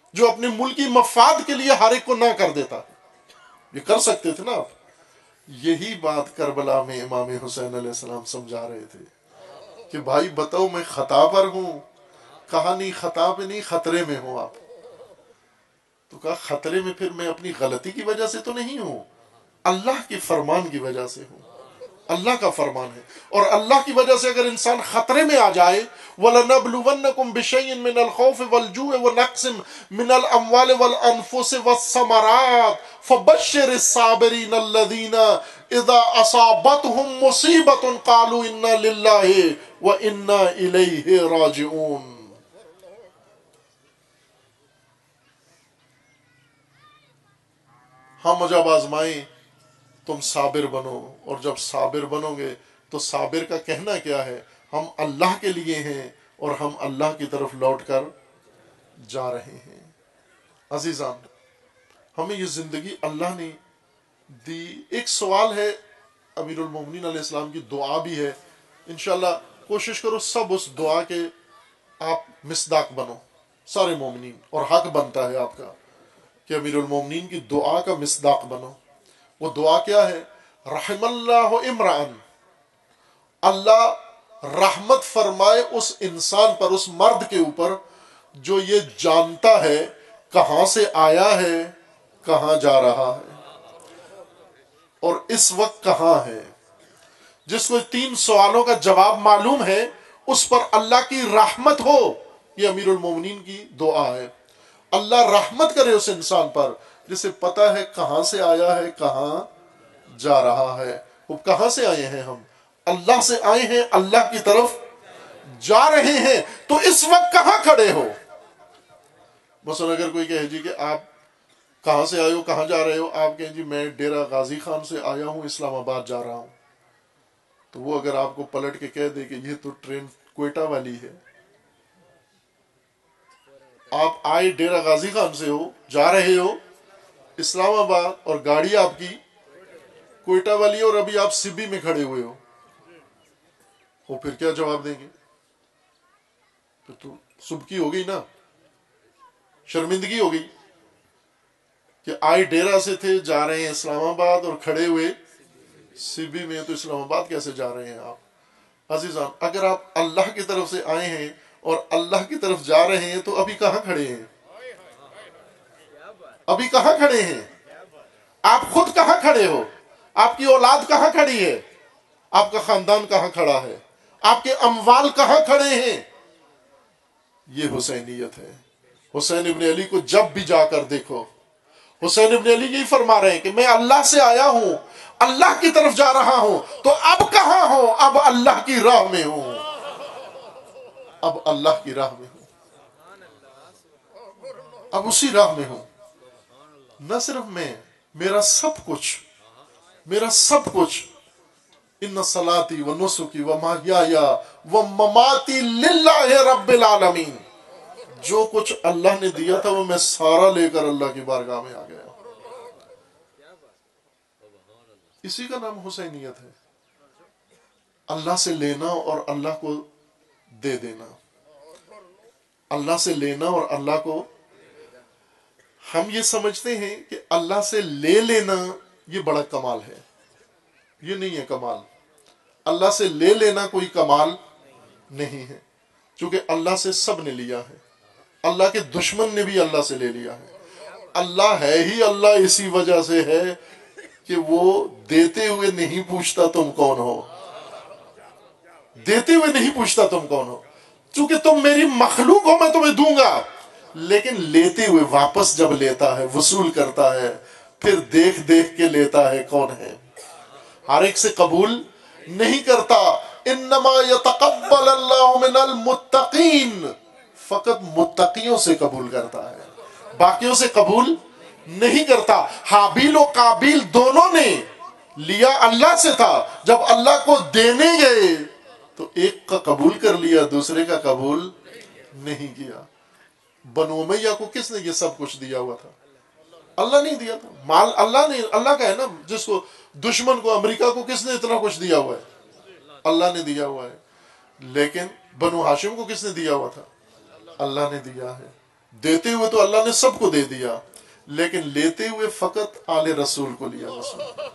جو اپنے ملکی مفاد کے لیے ہر ایک کو نہ کر دیتا. یہ کر سکتے تھے نا آپ. یہی بات کربلا میں امام حسین علیہ السلام سمجھا رہے تھے کہ بھائی بتاؤ میں خطا پر ہوں. کہا نہیں خطا پہ نہیں، خطرے میں ہوں آپ. تو کہا خطرے میں پھر میں اپنی غلطی کی وجہ سے تو نہیں ہوں، اللہ کے فرمان کی وجہ سے ہوں. اللہ کا فرمان ہے، اور اللہ کی وجہ سے اگر انسان خطرے میں آ جائے وَلَنَبْلُوَنَّكُمْ بِشَيْءٍ مِّنَ الْخَوْفِ وَالْجُوعِ وَنَقْصٍ مِّنَ الْأَمْوَالِ وَالْأَنفُسِ وَالثَّمَرَاتِ فَبَشِّرِ الصَّابِرِينَ الَّذِينَ إِذَا أَصَابَتْهُم مُّصِيبَةٌ قَالُوا إِنَّا لِلَّهِ وَإِنَّا إِلَيْهِ رَاجِعُونَ. ہم جب آزمائیں تم صابر بنو، اور جب صابر بنو گے تو صابر کا کہنا کیا ہے؟ ہم اللہ کے لیے ہیں اور ہم اللہ کی طرف لوٹ کر جا رہے ہیں. عزیزان، ہمیں یہ زندگی اللہ نے دی. ایک سوال ہے، امیر المومنین علیہ السلام کی دعا بھی ہے. انشاءاللہ کوشش کرو سب اس دعا کے آپ مصداق بنو، سارے مومنین، اور حق بنتا ہے آپ کا کہ امیر المومنین کی دعا کا مصداق بنو. وہ دعا کیا ہے؟ رحم اللہ امران، اللہ رحمت فرمائے اس انسان پر، اس مرد کے اوپر جو یہ جانتا ہے کہاں سے آیا ہے، کہاں جا رہا ہے، اور اس وقت کہاں ہے. جس کو 3 سوالوں کا جواب معلوم ہے اس پر اللہ کی رحمت ہو. یہ امیر المومنین کی دعا ہے. اللہ رحمت کرے اس انسان پر جسے پتہ ہے کہاں سے آیا ہے، کہاں جا رہا ہے. وہ کہاں سے آئے ہیں؟ ہم اللہ سے آئے ہیں، اللہ کی طرف جا رہے ہیں. تو اس وقت کہاں کھڑے ہو؟ مثلا اگر کوئی کہے جی کہ آپ کہاں سے آئے ہو، کہاں جا رہے ہو، آپ کہیں جی میں ڈیرہ غازی خان سے آیا ہوں، اسلام آباد جا رہا ہوں. تو وہ اگر آپ کو پلٹ کے کہہ دے کہ یہ تو ٹرین کوئٹہ والی ہے، آپ آئے ڈیرہ غازی خان سے ہو، جا رہے ہو اسلام آباد، اور گاڑی آپ کی کوئٹہ والی ہے، اور ابھی آپ سبی میں کھڑے ہوئے ہو، وہ پھر کیا جواب دیں گے؟ پھر تو سبکی ہو گئی نا، شرمندگی ہو گئی کہ آئے ڈیرہ سے تھے، جا رہے ہیں اسلام آباد، اور کھڑے ہوئے سبی میں. تو اسلام آباد کیسے جا رہے ہیں آپ؟ عزیزان، اگر آپ اللہ کی طرف سے آئے ہیں اور اللہ کی طرف جا رہے ہیں تو ابھی کہاں کھڑے ہیں؟ ابھی کہاں کھڑے ہیں؟ آپ خود کہاں کھڑے ہو؟ آپ کی اولاد کہاں کھڑی ہے؟ آپ کا خاندان کہاں کھڑا ہے؟ آپ کے اموال کہاں کھڑے ہیں؟ یہ حسینیت ہے. حسین ابن علی کو جب بھی جا کر دیکھو، حسین ابن علی یہی فرما رہے ہیں کہ میں اللہ سے آیا ہوں، اللہ کی طرف جا رہا ہوں. تو اب کہاں ہوں؟ اب اللہ کی راہ میں ہوں، اب اللہ کی راہ میں ہوں، اب اسی راہ میں ہوں. نہ صرف میں، میرا سب کچھ، میرا سب کچھ. ان صلاتی و نسکی و محیایا و مماتی للہ رب العالمین. جو کچھ اللہ نے دیا تھا وہ میں سارا لے کر اللہ کی بارگاہ میں آ گیا. اسی کا نام حسینیت ہے، اللہ سے لینا اور اللہ کو دے دینا. اللہ سے لینا اور اللہ کو، ہم یہ سمجھتے ہیں کہ اللہ سے لے لینا یہ بڑا کمال ہے. یہ نہیں ہے کمال. اللہ سے لے لینا کوئی کمال نہیں ہے، چونکہ اللہ سے سب نے لیا ہے. اللہ کے دشمن نے بھی اللہ سے لے لیا ہے. اللہ ہے ہی اللہ اسی وجہ سے ہے کہ وہ دیتے ہوئے نہیں پوچھتا تم کون ہو، دیتے ہوئے نہیں پوچھتا تم کون ہو. چونکہ تم میری مخلوق ہو میں تمہیں دوں گا، لیکن لیتے ہوئے واپس جب لیتا ہے، وصول کرتا ہے، پھر دیکھ دیکھ کے لیتا ہے کون ہے. ہر ایک سے قبول نہیں کرتا. انما یتقبل اللہ من المتقین، فقط متقیوں سے قبول کرتا ہے، باقیوں سے قبول نہیں کرتا. حابیل و قابیل دونوں نے لیا اللہ سے تھا، جب اللہ کو دینے گئے تو ایک کا قبول کر لیا، دوسرے کا قبول نہیں کیا. بنو امیہ کو کس نے یہ سب کچھ دیا ہوا تھا؟ اللہ نہیں دیا تھا. مال اللہ نے، اللہ کا ہے نا. جس کو دشمن کو، امریکہ کو کس نے اتنا کچھ دیا ہوا ہے؟ اللہ نے دیا ہوا ہے. لیکن بنو ہاشم کو کس نے دیا ہوا تھا؟ اللہ نے دیا ہے. دیتے ہوئے تو اللہ نے سب کو دے دیا، لیکن لیتے ہوئے فقط آل رسول کو لیا۔ رسول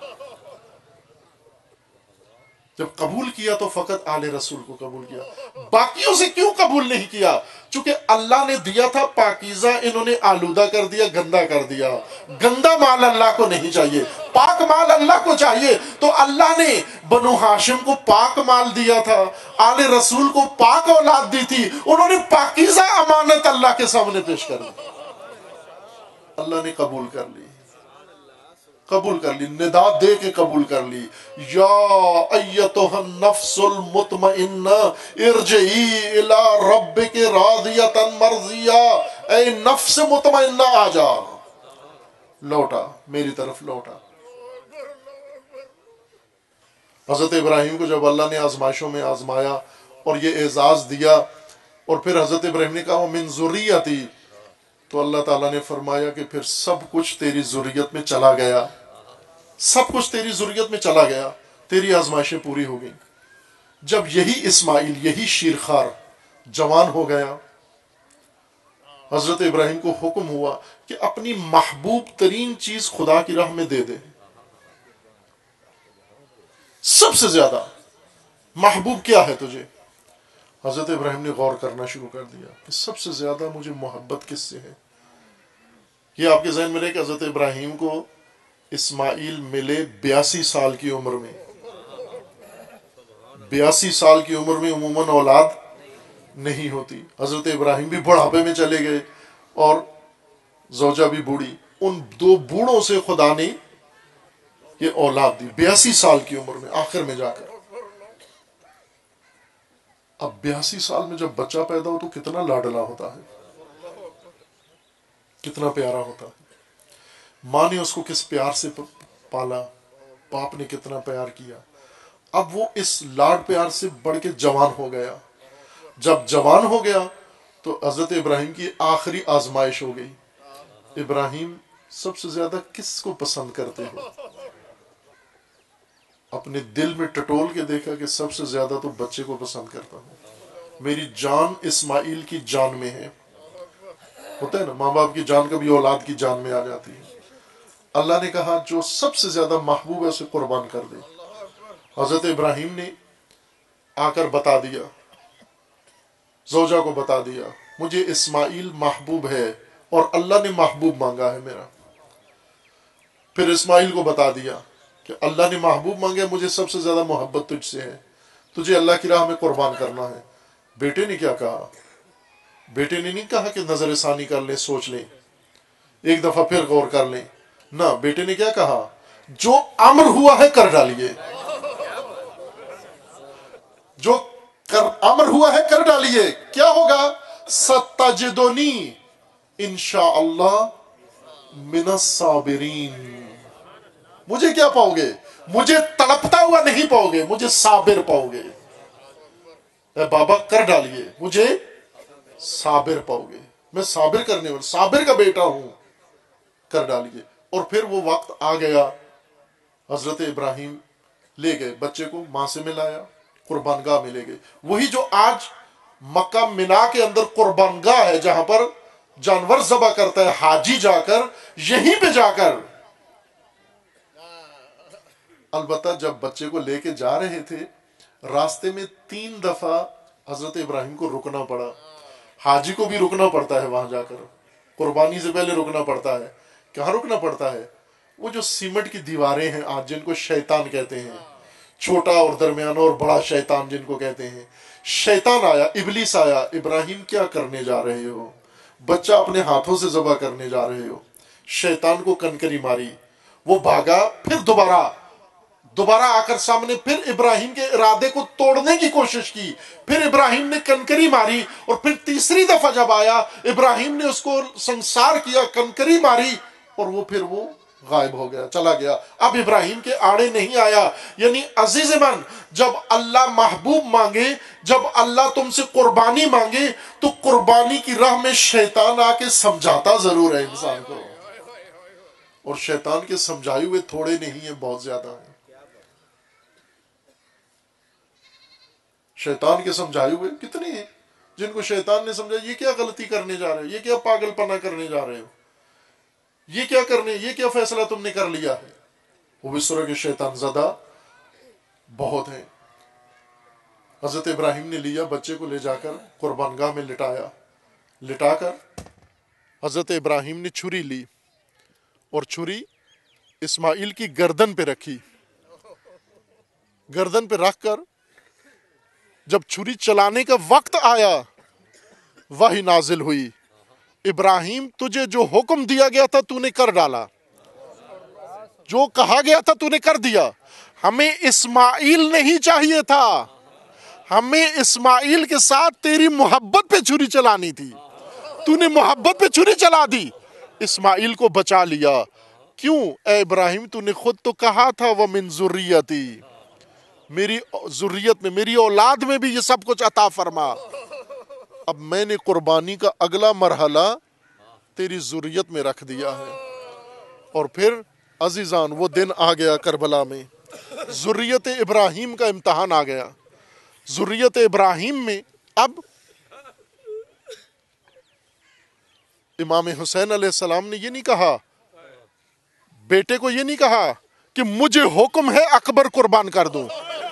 جب قبول کیا تو فقط آل رسول کو قبول کیا، باقیوں سے کیوں قبول نہیں کیا؟ چونکہ اللہ نے دیا تھا پاکیزہ، انہوں نے آلودہ کر دیا، گندا کر دیا۔ گندا مال اللہ کو نہیں چاہیے، پاک مال اللہ کو چاہیے۔ تو اللہ نے بنو ہاشم کو پاک مال دیا تھا، آل رسول کو پاک اولاد دی تھی، انہوں نے پاکیزہ امانت اللہ کے سامنے پیش کر دی، اللہ نے قبول کر لی، قبول کر لی، ندا دے کے قبول کر لی۔ یا ایتھا النفس المطمئنہ ارجعی الی ربک راضیۃ مرضیہ، اے نفس مطمئنہ آ جا، لوٹا میری طرف لوٹا۔ حضرت ابراہیم کو جب اللہ نے آزمائشوں میں آزمایا اور یہ اعزاز دیا، اور پھر حضرت ابراہیم نے کہا من ذریتی، تو اللہ تعالیٰ نے فرمایا کہ پھر سب کچھ تیری ذریت میں چلا گیا، سب کچھ تیری ذریت میں چلا گیا، تیری آزمائشیں پوری ہو گئیں۔ جب یہی اسماعیل، یہی شیرخوار جوان ہو گیا، حضرت ابراہیم کو حکم ہوا کہ اپنی محبوب ترین چیز خدا کی راہ میں دے دے۔ سب سے زیادہ محبوب کیا ہے تجھے؟ حضرت ابراہیم نے غور کرنا شروع کر دیا کہ سب سے زیادہ مجھے محبت کس سے ہے۔ یہ آپ کے ذہن میں رہے کہ حضرت ابراہیم کو اسماعیل ملے 82 سال کی عمر میں۔ 82 سال کی عمر میں عموماً اولاد نہیں ہوتی۔ حضرت ابراہیم بھی بڑھاپے میں چلے گئے اور زوجہ بھی بوڑھی، ان دو بوڑھوں سے خدا نے یہ اولاد دی 82 سال کی عمر میں، آخر میں جا کر۔ اب 82 سال میں جب بچہ پیدا ہو تو کتنا لاڈلا ہوتا ہے، کتنا پیارا ہوتا ہے۔ ماں نے اس کو کس پیار سے پالا، باپ نے کتنا پیار کیا۔ اب وہ اس لاڈ پیار سے بڑھ کے جوان ہو گیا۔ جب جوان ہو گیا تو حضرت ابراہیم کی آخری آزمائش ہو گئی۔ ابراہیم سب سے زیادہ کس کو پسند کرتے ہو؟ اپنے دل میں ٹٹول کے دیکھا کہ سب سے زیادہ تو بچے کو پسند کرتا ہوں، میری جان اسماعیل کی جان میں ہے۔ ہوتا ہے نا، ماں باپ کی جان کبھی اولاد کی جان میں آ جاتی ہے۔ اللہ نے کہا جو سب سے زیادہ محبوب ہے اسے قربان کر دے۔ حضرت ابراہیم نے آ کر بتا دیا، زوجہ کو بتا دیا مجھے اسماعیل محبوب ہے اور اللہ نے محبوب مانگا ہے میرا۔ پھر اسماعیل کو بتا دیا کہ اللہ نے محبوب مانگا ہے، مجھے سب سے زیادہ محبت تجھ سے ہے، تجھے اللہ کی راہ میں قربان کرنا ہے۔ بیٹے نے کیا کہا؟ بیٹے نے نہیں کہا کہ نظر ثانی کر لیں، سوچ لیں، ایک دفعہ پھر غور کر لیں، نہ، بیٹے نے کیا کہا؟ جو امر ہوا ہے کر ڈالیے، جو امر ہوا ہے کر ڈالیے۔ کیا ہوگا؟ ستجدنی انشاءاللہ من الصابرین۔ مجھے کیا پاؤ گے؟ مجھے تڑپتا ہوا نہیں پاؤ گے، مجھے صابر پاؤ گے۔ اے بابا کر ڈالیے، مجھے صابر پاؤ گے، میں صابر کرنے والا، صابر کا بیٹا ہوں، کر ڈالیے۔ اور پھر وہ وقت آ گیا، حضرت ابراہیم لے گئے بچے کو، ماں سے ملایا، قربان گاہ میں لے گئے۔ وہی جو آج مکہ منا کے اندر قربان گاہ ہے، جہاں پر جانور ذبح کرتا ہے حاجی جا کر، یہیں پہ جا کر، البتہ جب بچے کو لے کے جا رہے تھے راستے میں 3 دفعہ حضرت ابراہیم کو رکنا پڑا۔ حاجی کو بھی رکنا پڑتا ہے وہاں جا کر، قربانی سے پہلے رکنا پڑتا ہے۔ کہاں رکنا پڑتا ہے؟ وہ جو سیمنٹ کی دیواریں ہیں آج، جن کو شیطان کہتے ہیں، چھوٹا اور درمیانہ اور بڑا شیطان جن کو کہتے ہیں۔ شیطان آیا، ابلیس آیا، ابراہیم کیا کرنے جا رہے ہو؟ بچہ اپنے ہاتھوں سے ذبح کرنے جا رہے ہو۔ شیطان کو کنکری ماری، وہ بھاگا، پھر دوبارہ آ کر سامنے، پھر ابراہیم کے ارادے کو توڑنے کی کوشش کی، پھر ابراہیم نے کنکری ماری، اور پھر تیسری دفعہ جب آیا ابراہیم نے اس کو سنسار کیا، کنکری ماری، اور پھر وہ غائب ہو گیا، چلا گیا۔ اب ابراہیم کے آڑے نہیں آیا۔ یعنی عزیز من، جب اللہ محبوب مانگے، جب اللہ تم سے قربانی مانگے، تو قربانی کی راہ میں شیطان آ کے سمجھاتا ضرور ہے انسان کو، اور شیطان کے سمجھائے ہوئے تھوڑے نہیں ہیں، بہت زیادہ ہیں۔ شیطان کے سمجھائے ہوئے کتنے ہیں جن کو شیطان نے سمجھا یہ کیا غلطی کرنے جا رہے ہو، یہ کیا پاگل پنا کرنے جا رہے ہو، یہ کیا کرنے، یہ کیا فیصلہ تم نے کر لیا ہے۔ وہ اس طرح کے شیطان زدہ بہت ہیں۔ حضرت ابراہیم نے لیا بچے کو، لے جا کر قربان گاہ میں لٹایا، لٹا کر حضرت ابراہیم نے چھری لی اور چھری اسماعیل کی گردن پہ رکھی، گردن پہ رکھ کر جب چھری چلانے کا وقت آیا وحی نازل ہوئی، ابراہیم تجھے جو حکم دیا گیا تھا تو نے کر ڈالا، جو کہا گیا تھا تو نے کر دیا، ہمیں اسماعیل نہیں چاہیے تھا، ہمیں اسماعیل کے ساتھ تیری محبت پہ چھری چلانی تھی، تو نے محبت پہ چھری چلا دی، اسماعیل کو بچا لیا۔ کیوں اے ابراہیم، تو نے خود تو کہا تھا وَمِن ذُرِّيَّتِي، میری ذریت میں، میری اولاد میں بھی یہ سب کچھ عطا فرما۔ اب میں نے قربانی کا اگلا مرحلہ تیری ذریت میں رکھ دیا ہے۔ اور پھر عزیزان وہ دن آ گیا کربلا میں، ذریت ابراہیم کا امتحان آ گیا۔ ذریت ابراہیم میں اب امام حسین علیہ السلام نے یہ نہیں کہا، بیٹے کو یہ نہیں کہا کہ مجھے حکم ہے اکبر قربان کر دوں،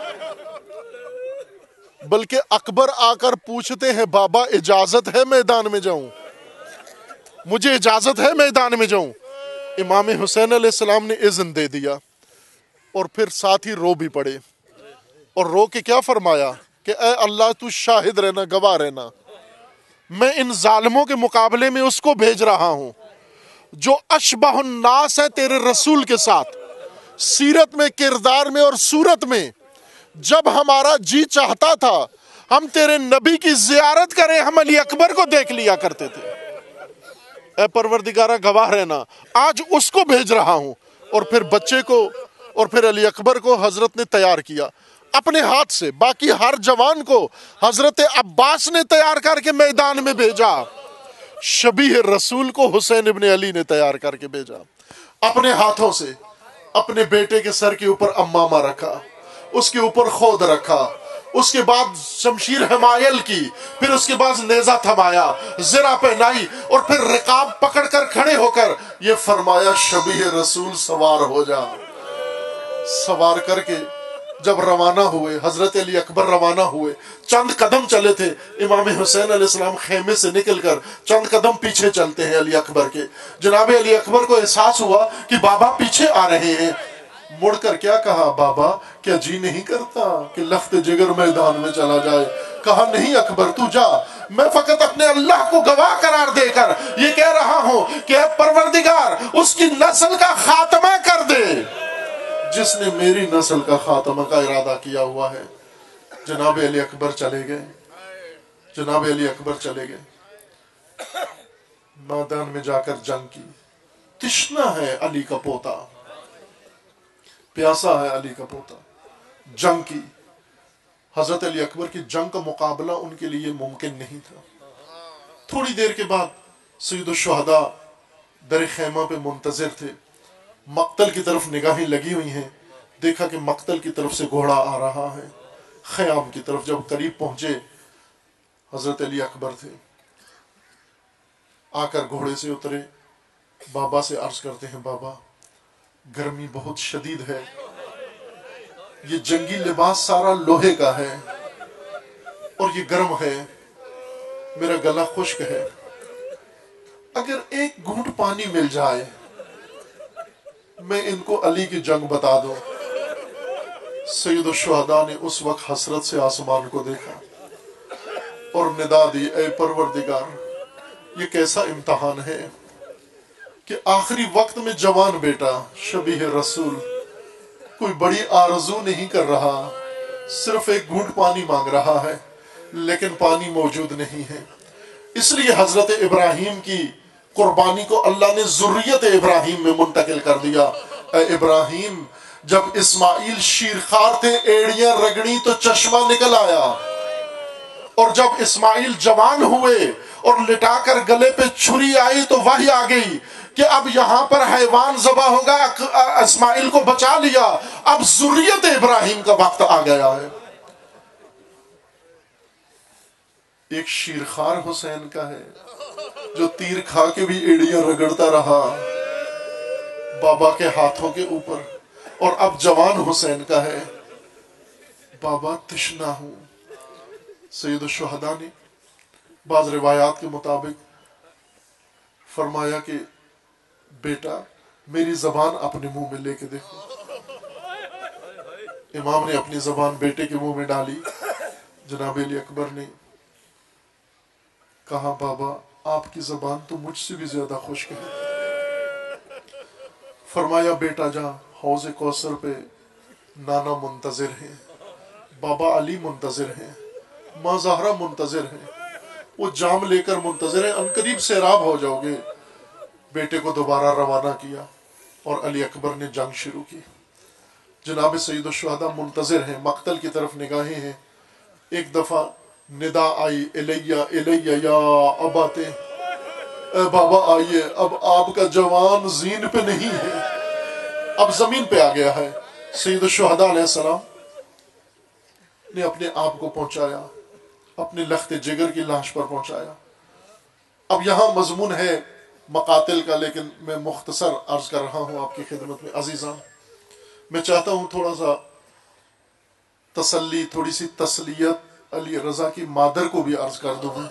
بلکہ اکبر آ کر پوچھتے ہیں بابا اجازت ہے میدان میں جاؤں، مجھے اجازت ہے میدان میں جاؤں۔ امام حسین علیہ السلام نے اذن دے دیا، اور پھر ساتھ ہی رو بھی پڑے، اور رو کے کیا فرمایا کہ اے اللہ تو شاہد رہنا، گواہ رہنا، میں ان ظالموں کے مقابلے میں اس کو بھیج رہا ہوں جو اشبہ الناس ہے تیرے رسول کے ساتھ، سیرت میں، کردار میں اور صورت میں۔ جب ہمارا جی چاہتا تھا ہم تیرے نبی کی زیارت کریں، ہم علی اکبر کو دیکھ لیا کرتے تھے۔ اے پروردگارہ گواہ رہنا، آج اس کو بھیج رہا ہوں۔ اور پھر بچے کو اور پھر علی اکبر کو حضرت نے تیار کیا اپنے ہاتھ سے، باقی ہر جوان کو حضرت عباس نے تیار کر کے میدان میں بھیجا، شبیہ رسول کو حسین ابن علی نے تیار کر کے بھیجا، اپنے ہاتھوں سے اپنے بیٹے کے سر کے اوپر امامہ رکھا، اس کے اوپر خود رکھا، اس کے بعد شمشیر حمایل کی، پھر اس کے بعد نیزہ تھمایا، زرہ پہنائی، اور پھر رقاب پکڑ کر کھڑے ہو کر یہ فرمایا شبیہ رسول سوار ہو جا۔ سوار کر کے جب روانہ ہوئے، حضرت علی اکبر روانہ ہوئے، چند قدم چلے تھے، امام حسین علیہ السلام خیمے سے نکل کر چند قدم پیچھے چلتے ہیں علی اکبر کے۔ جناب علی اکبر کو احساس ہوا کہ بابا پیچھے آ رہے ہیں، مڑ کر کیا کہا، بابا کیا جی نہیں کرتا کہ لخت جگر میدان میں چلا جائے؟ کہا نہیں اکبر تو جا، میں فقط اپنے اللہ کو گواہ قرار دے کر یہ کہہ رہا ہوں کہ اے پروردگار اس کی نسل کا خاتمہ کر دے جس نے میری نسل کا خاتمہ کا ارادہ کیا ہوا ہے۔ جناب علی اکبر چلے گئے، جناب علی اکبر چلے گئے، میدان میں جا کر جنگ کی۔ تشنا ہے علی کا پوتا، پیاسا ہے علی کا پوتا، جنگ کی۔ حضرت علی اکبر کی جنگ کا مقابلہ ان کے لیے ممکن نہیں تھا۔ تھوڑی دیر کے بعد سید الشہداء در خیمہ پہ منتظر تھے، مقتل کی طرف نگاہیں لگی ہوئی ہیں، دیکھا کہ مقتل کی طرف سے گھوڑا آ رہا ہے، خیام کی طرف جب قریب پہنچے حضرت علی اکبر تھے، آ کر گھوڑے سے اترے، بابا سے عرض کرتے ہیں بابا گرمی بہت شدید ہے، یہ جنگی لباس سارا لوہے کا ہے اور یہ گرم ہے، میرا گلا خشک ہے، اگر ایک گھونٹ پانی مل جائے میں ان کو علی کی جنگ بتا دوں۔ سید الشہداء نے اس وقت حسرت سے آسمان کو دیکھا اور ندا دی، اے پروردگار یہ کیسا امتحان ہے کہ آخری وقت میں جوان بیٹا شبیہ رسول کوئی بڑی آرزو نہیں کر رہا، صرف ایک گھونٹ پانی مانگ رہا ہے لیکن پانی موجود نہیں ہے۔ اس لیے حضرت ابراہیم کی قربانی کو اللہ نے ذریت ابراہیم میں منتقل کر دیا۔ اے ابراہیم جب اسماعیل شیرخوار تھے، ایڑیاں رگڑی تو چشمہ نکل آیا، اور جب اسماعیل جوان ہوئے اور لٹا کر گلے پہ چھری آئی تو وحی آ گئی کہ اب یہاں پر حیوان ذبح ہوگا، اسماعیل کو بچا لیا، اب ذریت ابراہیم کا وقت آ گیا ہے۔ ایک شیرخوار حسین کا ہے جو تیر کھا کے بھی ایڑیاں رگڑتا رہا بابا کے ہاتھوں کے اوپر، اور اب جوان حسین کا ہے، بابا تشنا ہوں۔ سید الشہداء نے بعض روایات کے مطابق فرمایا کہ بیٹا میری زبان اپنے منہ میں لے کے دیکھو۔ امام نے اپنی زبان بیٹے کے منہ میں ڈالی، جناب علی اکبر نے کہا بابا آپ کی زبان تو مجھ سے بھی زیادہ خشک ہے۔ فرمایا بیٹا جا، حوض کوثر پہ نانا منتظر ہیں، بابا علی منتظر ہیں، ماں زہرا منتظر ہیں، وہ جام لے کر منتظر ہیں، عنقریب سیراب ہو جاؤ گے۔ بیٹے کو دوبارہ روانہ کیا اور علی اکبر نے جنگ شروع کی۔ جناب سید الشہداء منتظر ہیں، مقتل کی طرف نگاہیں ہیں۔ ایک دفعہ ندا آئی، الیہ الیہ یا اباتے، اے بابا آئیے، اب آپ کا جوان زین پہ نہیں ہے، اب زمین پہ آ گیا ہے۔ سید الشہداء علیہ السلام نے اپنے آپ کو پہنچایا، اپنے لخت جگر کی لاش پر پہنچایا۔ اب یہاں مضمون ہے مقاتل کا، لیکن میں مختصر عرض کر رہا ہوں آپ کی خدمت میں۔ عزیزان، میں چاہتا ہوں تھوڑا سا تسلی، تھوڑی سی تسلیت علی رضا کی مادر کو بھی عرض کر دوں۔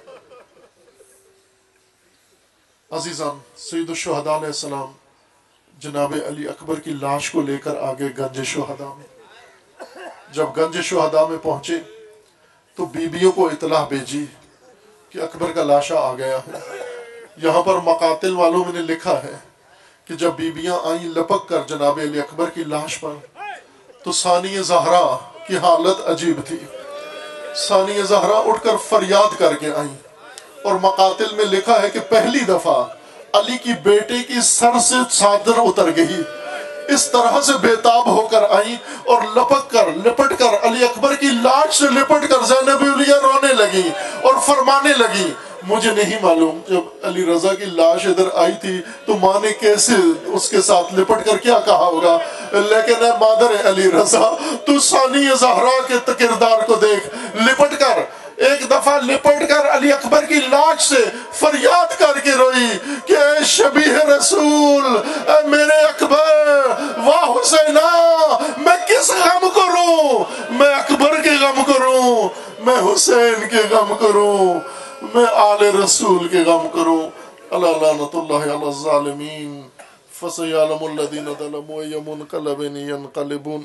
عزیزان، سید الشہداء علیہ السلام جناب علی اکبر کی لاش کو لے کر آگے گنج شہداء میں۔ جب گنج شہداء میں پہنچے تو بیویوں کو اطلاع بھیجی کہ اکبر کا لاشا آ گیا ہے۔ یہاں پر مقاتل والوں میں نے لکھا ہے کہ جب بیویاں آئیں لپک کر جناب علی اکبر کی لاش پر، تو ثانی زہرا کی حالت عجیب تھی۔ ثانی زہرا اٹھ کر فریاد کر کے آئیں، اور مقاتل میں لکھا ہے کہ پہلی دفعہ علی کی بیٹے کی سر سے چادر اتر گئی، اس طرح سے بےتاب ہو کر آئیں اور لپٹ کر علی اکبر کی لاش سے لپٹ کر زینب علیہ رونے لگی اور فرمانے لگی۔ مجھے نہیں معلوم جب علی رضا کی لاش ادھر آئی تھی تو ماں نے کیسے اس کے ساتھ لپٹ کر کیا کہا ہوگا، لیکن اے مادر علی رضا، تو ثانی زہرا کے کردار کو دیکھ، لپٹ کر ایک دفعہ لپٹ کر علی اکبر کی لاش سے فریاد کر کے روئی کہ اے شبیہ رسول، اے میرے اکبر، واہ حسینہ، میں کس غم کروں؟ میں اکبر کے غم کروں، میں حسین کے غم کروں، میں آل رسول کے غم کروں۔ اللہ لعنت اللہ علی الظالمین، فسیعلم الذین ظلموا ای منقلب ینقلبون۔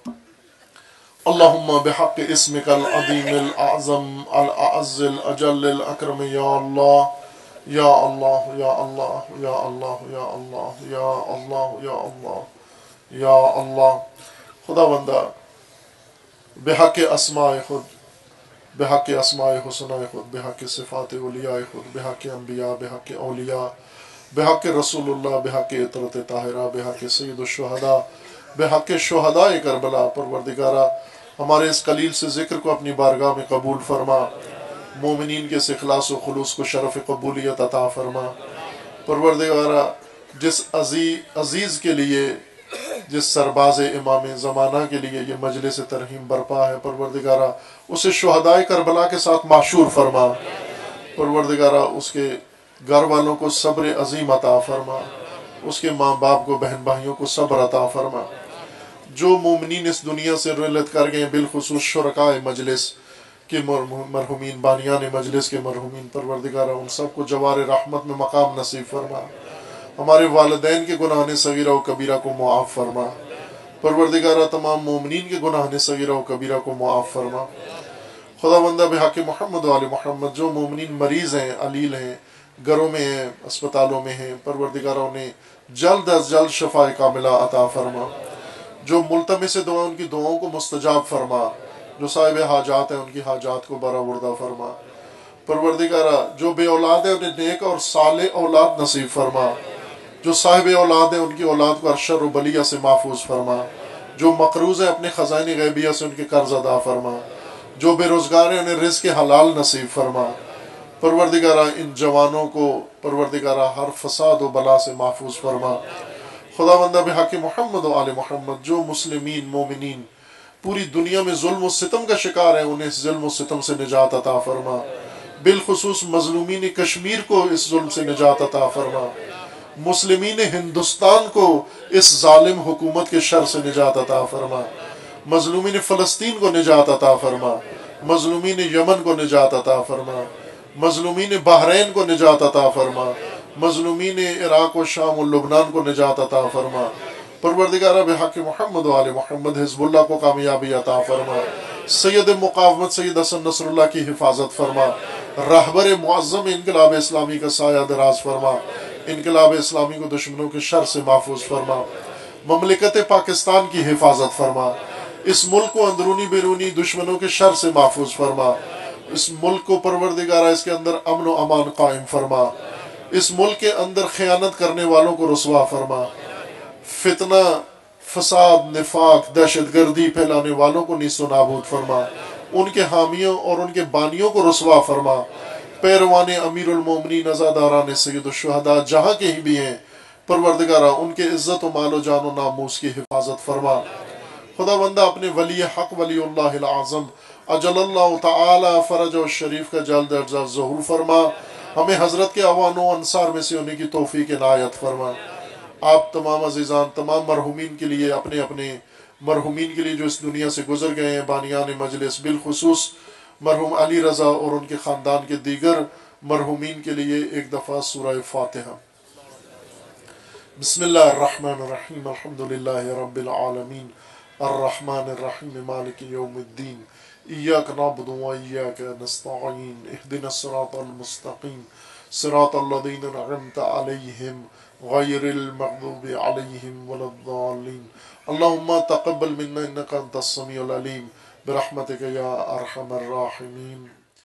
اللہم بحق اسمک العظیم الاعظم الاعز الاجل الاکرم، یا اللہ یا اللہ یا اللہ یا اللہ یا اللہ یا اللہ یا اللہ یا اللہ۔ خدا بندہ بحق اسماء خود، بحق اسماء حسنہ خود، بحق صفات اولیاء خود، بحق انبیاء، بحق اولیاء، بحق رسول اللہ، بحق عطرت طاہرہ، بحق سید الشہداء، بحق شہداء کربلا، پروردگارہ ہمارے اس قلیل سے ذکر کو اپنی بارگاہ میں قبول فرما، مومنین کے اخلاص و خلوص کو شرف قبولیت عطا فرما۔ پروردگارہ جس عزیز کے لیے، جس سرباز امام زمانہ کے لیے یہ مجلس ترحیم برپا ہے، پروردگارہ اسے شہداء کربلا کے ساتھ معشور فرما۔ پروردگارہ اس کے گھر والوں کو صبر عظیم عطا فرما، اس کے ماں باپ کو، بہن بھائیوں کو صبر عطا فرما۔ جو مومنین اس دنیا سے رحلت کر گئے، بالخصوص شرکاء مجلس کے مرحومین، بانیان مجلس کے مرحومین، پروردگارہ ان سب کو جوار رحمت میں مقام نصیب فرما۔ ہمارے والدین کے گناہ صغیرہ و کبیرہ کو معاف فرما۔ پروردگارہ تمام مومنین کے گناہ صغیرہ و کبیرہ کو معاف فرما۔ خدا بندہ بحق محمد و آل محمد جو مومنین مریض ہیں، علیل ہیں، گھروں میں ہیں، اسپتالوں میں ہیں، پروردگارہ انہیں جلد از جلد شفاء کاملہ عطا فرما۔ جو ملتمس دعا ان کی دعاؤں کو مستجاب فرما، جو صاحب حاجات ہیں ان کی حاجات کو برآوردہ فرما۔ پروردگارہ جو بے اولاد ہیں انہیں نیک اور صالح اولاد نصیب فرما، جو صاحب اولاد ہیں ان کی اولاد کو شر و بلیہ سے محفوظ فرما، جو مقروض ہیں اپنے خزائن غیبیہ سے ان کے قرض ادا فرما، جو بے روزگار ہیں انہیں رزق حلال نصیب فرما۔ پروردگارہ ان جوانوں کو پروردگارہ ہر فساد و بلا سے محفوظ فرما۔ خدا بندہ بحق محمد و آل محمد جو مسلمین مومنین پوری دنیا میں ظلم و ستم کا شکار ہیں انہیں اس ظلم و ستم سے نجات عطا فرما، بالخصوص مظلومین کشمیر کو اس ظلم سے نجات عطا فرما، مسلمین ہندوستان کو اس ظالم حکومت کے شر سے نجات عطا فرما، مظلومین فلسطین کو نجات عطا فرما، مظلومین یمن کو نجات عطا فرما، مظلومین بحرین کو نجات عطا فرما، مظلومین عراق و شام و لبنان کو نجات عطا فرما، پروردگارہ بحق محمد و آل محمد حزب اللہ کو کامیابی عطا فرما، سید مقاومت سید حسن نصر اللہ کی حفاظت فرما، رہبر معظم انقلاب اسلامی کا سایہ دراز فرما، انقلاب اسلامی کو دشمنوں کے شر سے محفوظ فرما، مملکت پاکستان کی حفاظت فرما، اس ملک کو اندرونی بیرونی دشمنوں کے شر سے محفوظ فرما، اس ملک کو پروردگارہ اس کے اندر امن و امان قائم فرما، اس ملک کے اندر خیانت کرنے والوں کو رسوا فرما، فتنہ فساد نفاق دہشت گردی پھیلانے والوں کو نیست و نابود فرما، ان کے حامیوں اور ان کے بانیوں کو رسوا فرما، پیروان امیر المومنین عزاداران سید الشہداء جہاں کے ہی بھی ہیں پروردگارہ ان کے عزت و مال و جان و ناموس کی حفاظت فرما۔ خدا بندہ اپنے ولی حق ولی اللہ العظم اجل اللہ تعالی فرج و شریف کا جلد از جلد ظہور فرما، ہمیں حضرت کے اعوان و انصار میں سے ہونے کی توفیق عنایت فرما۔ آپ تمام عزیزان تمام مرحومین کے لیے اپنے اپنے مرحومین کے لیے جو اس دنیا سے گزر گئے ہیں بانیان مجلس بالخصوص مرحوم علی رضا اور ان کے خاندان کے دیگر مرحومین کے لیے ایک دفعہ سورہ فاتحہ۔ بسم اللہ الرحمن الرحیم الحمدللہ رب العالمین الرحمن الرحیم مالک یوم الدین ایاک نعبد و ایاک نستعین اہدنا الصراط المستقیم صراط الذین انعمت علیہم غیر المغضوب علیہم ولا الضالین اللہم تقبل منا انک انت السمیع العلیم برحمتک یا ارحم الراحمین۔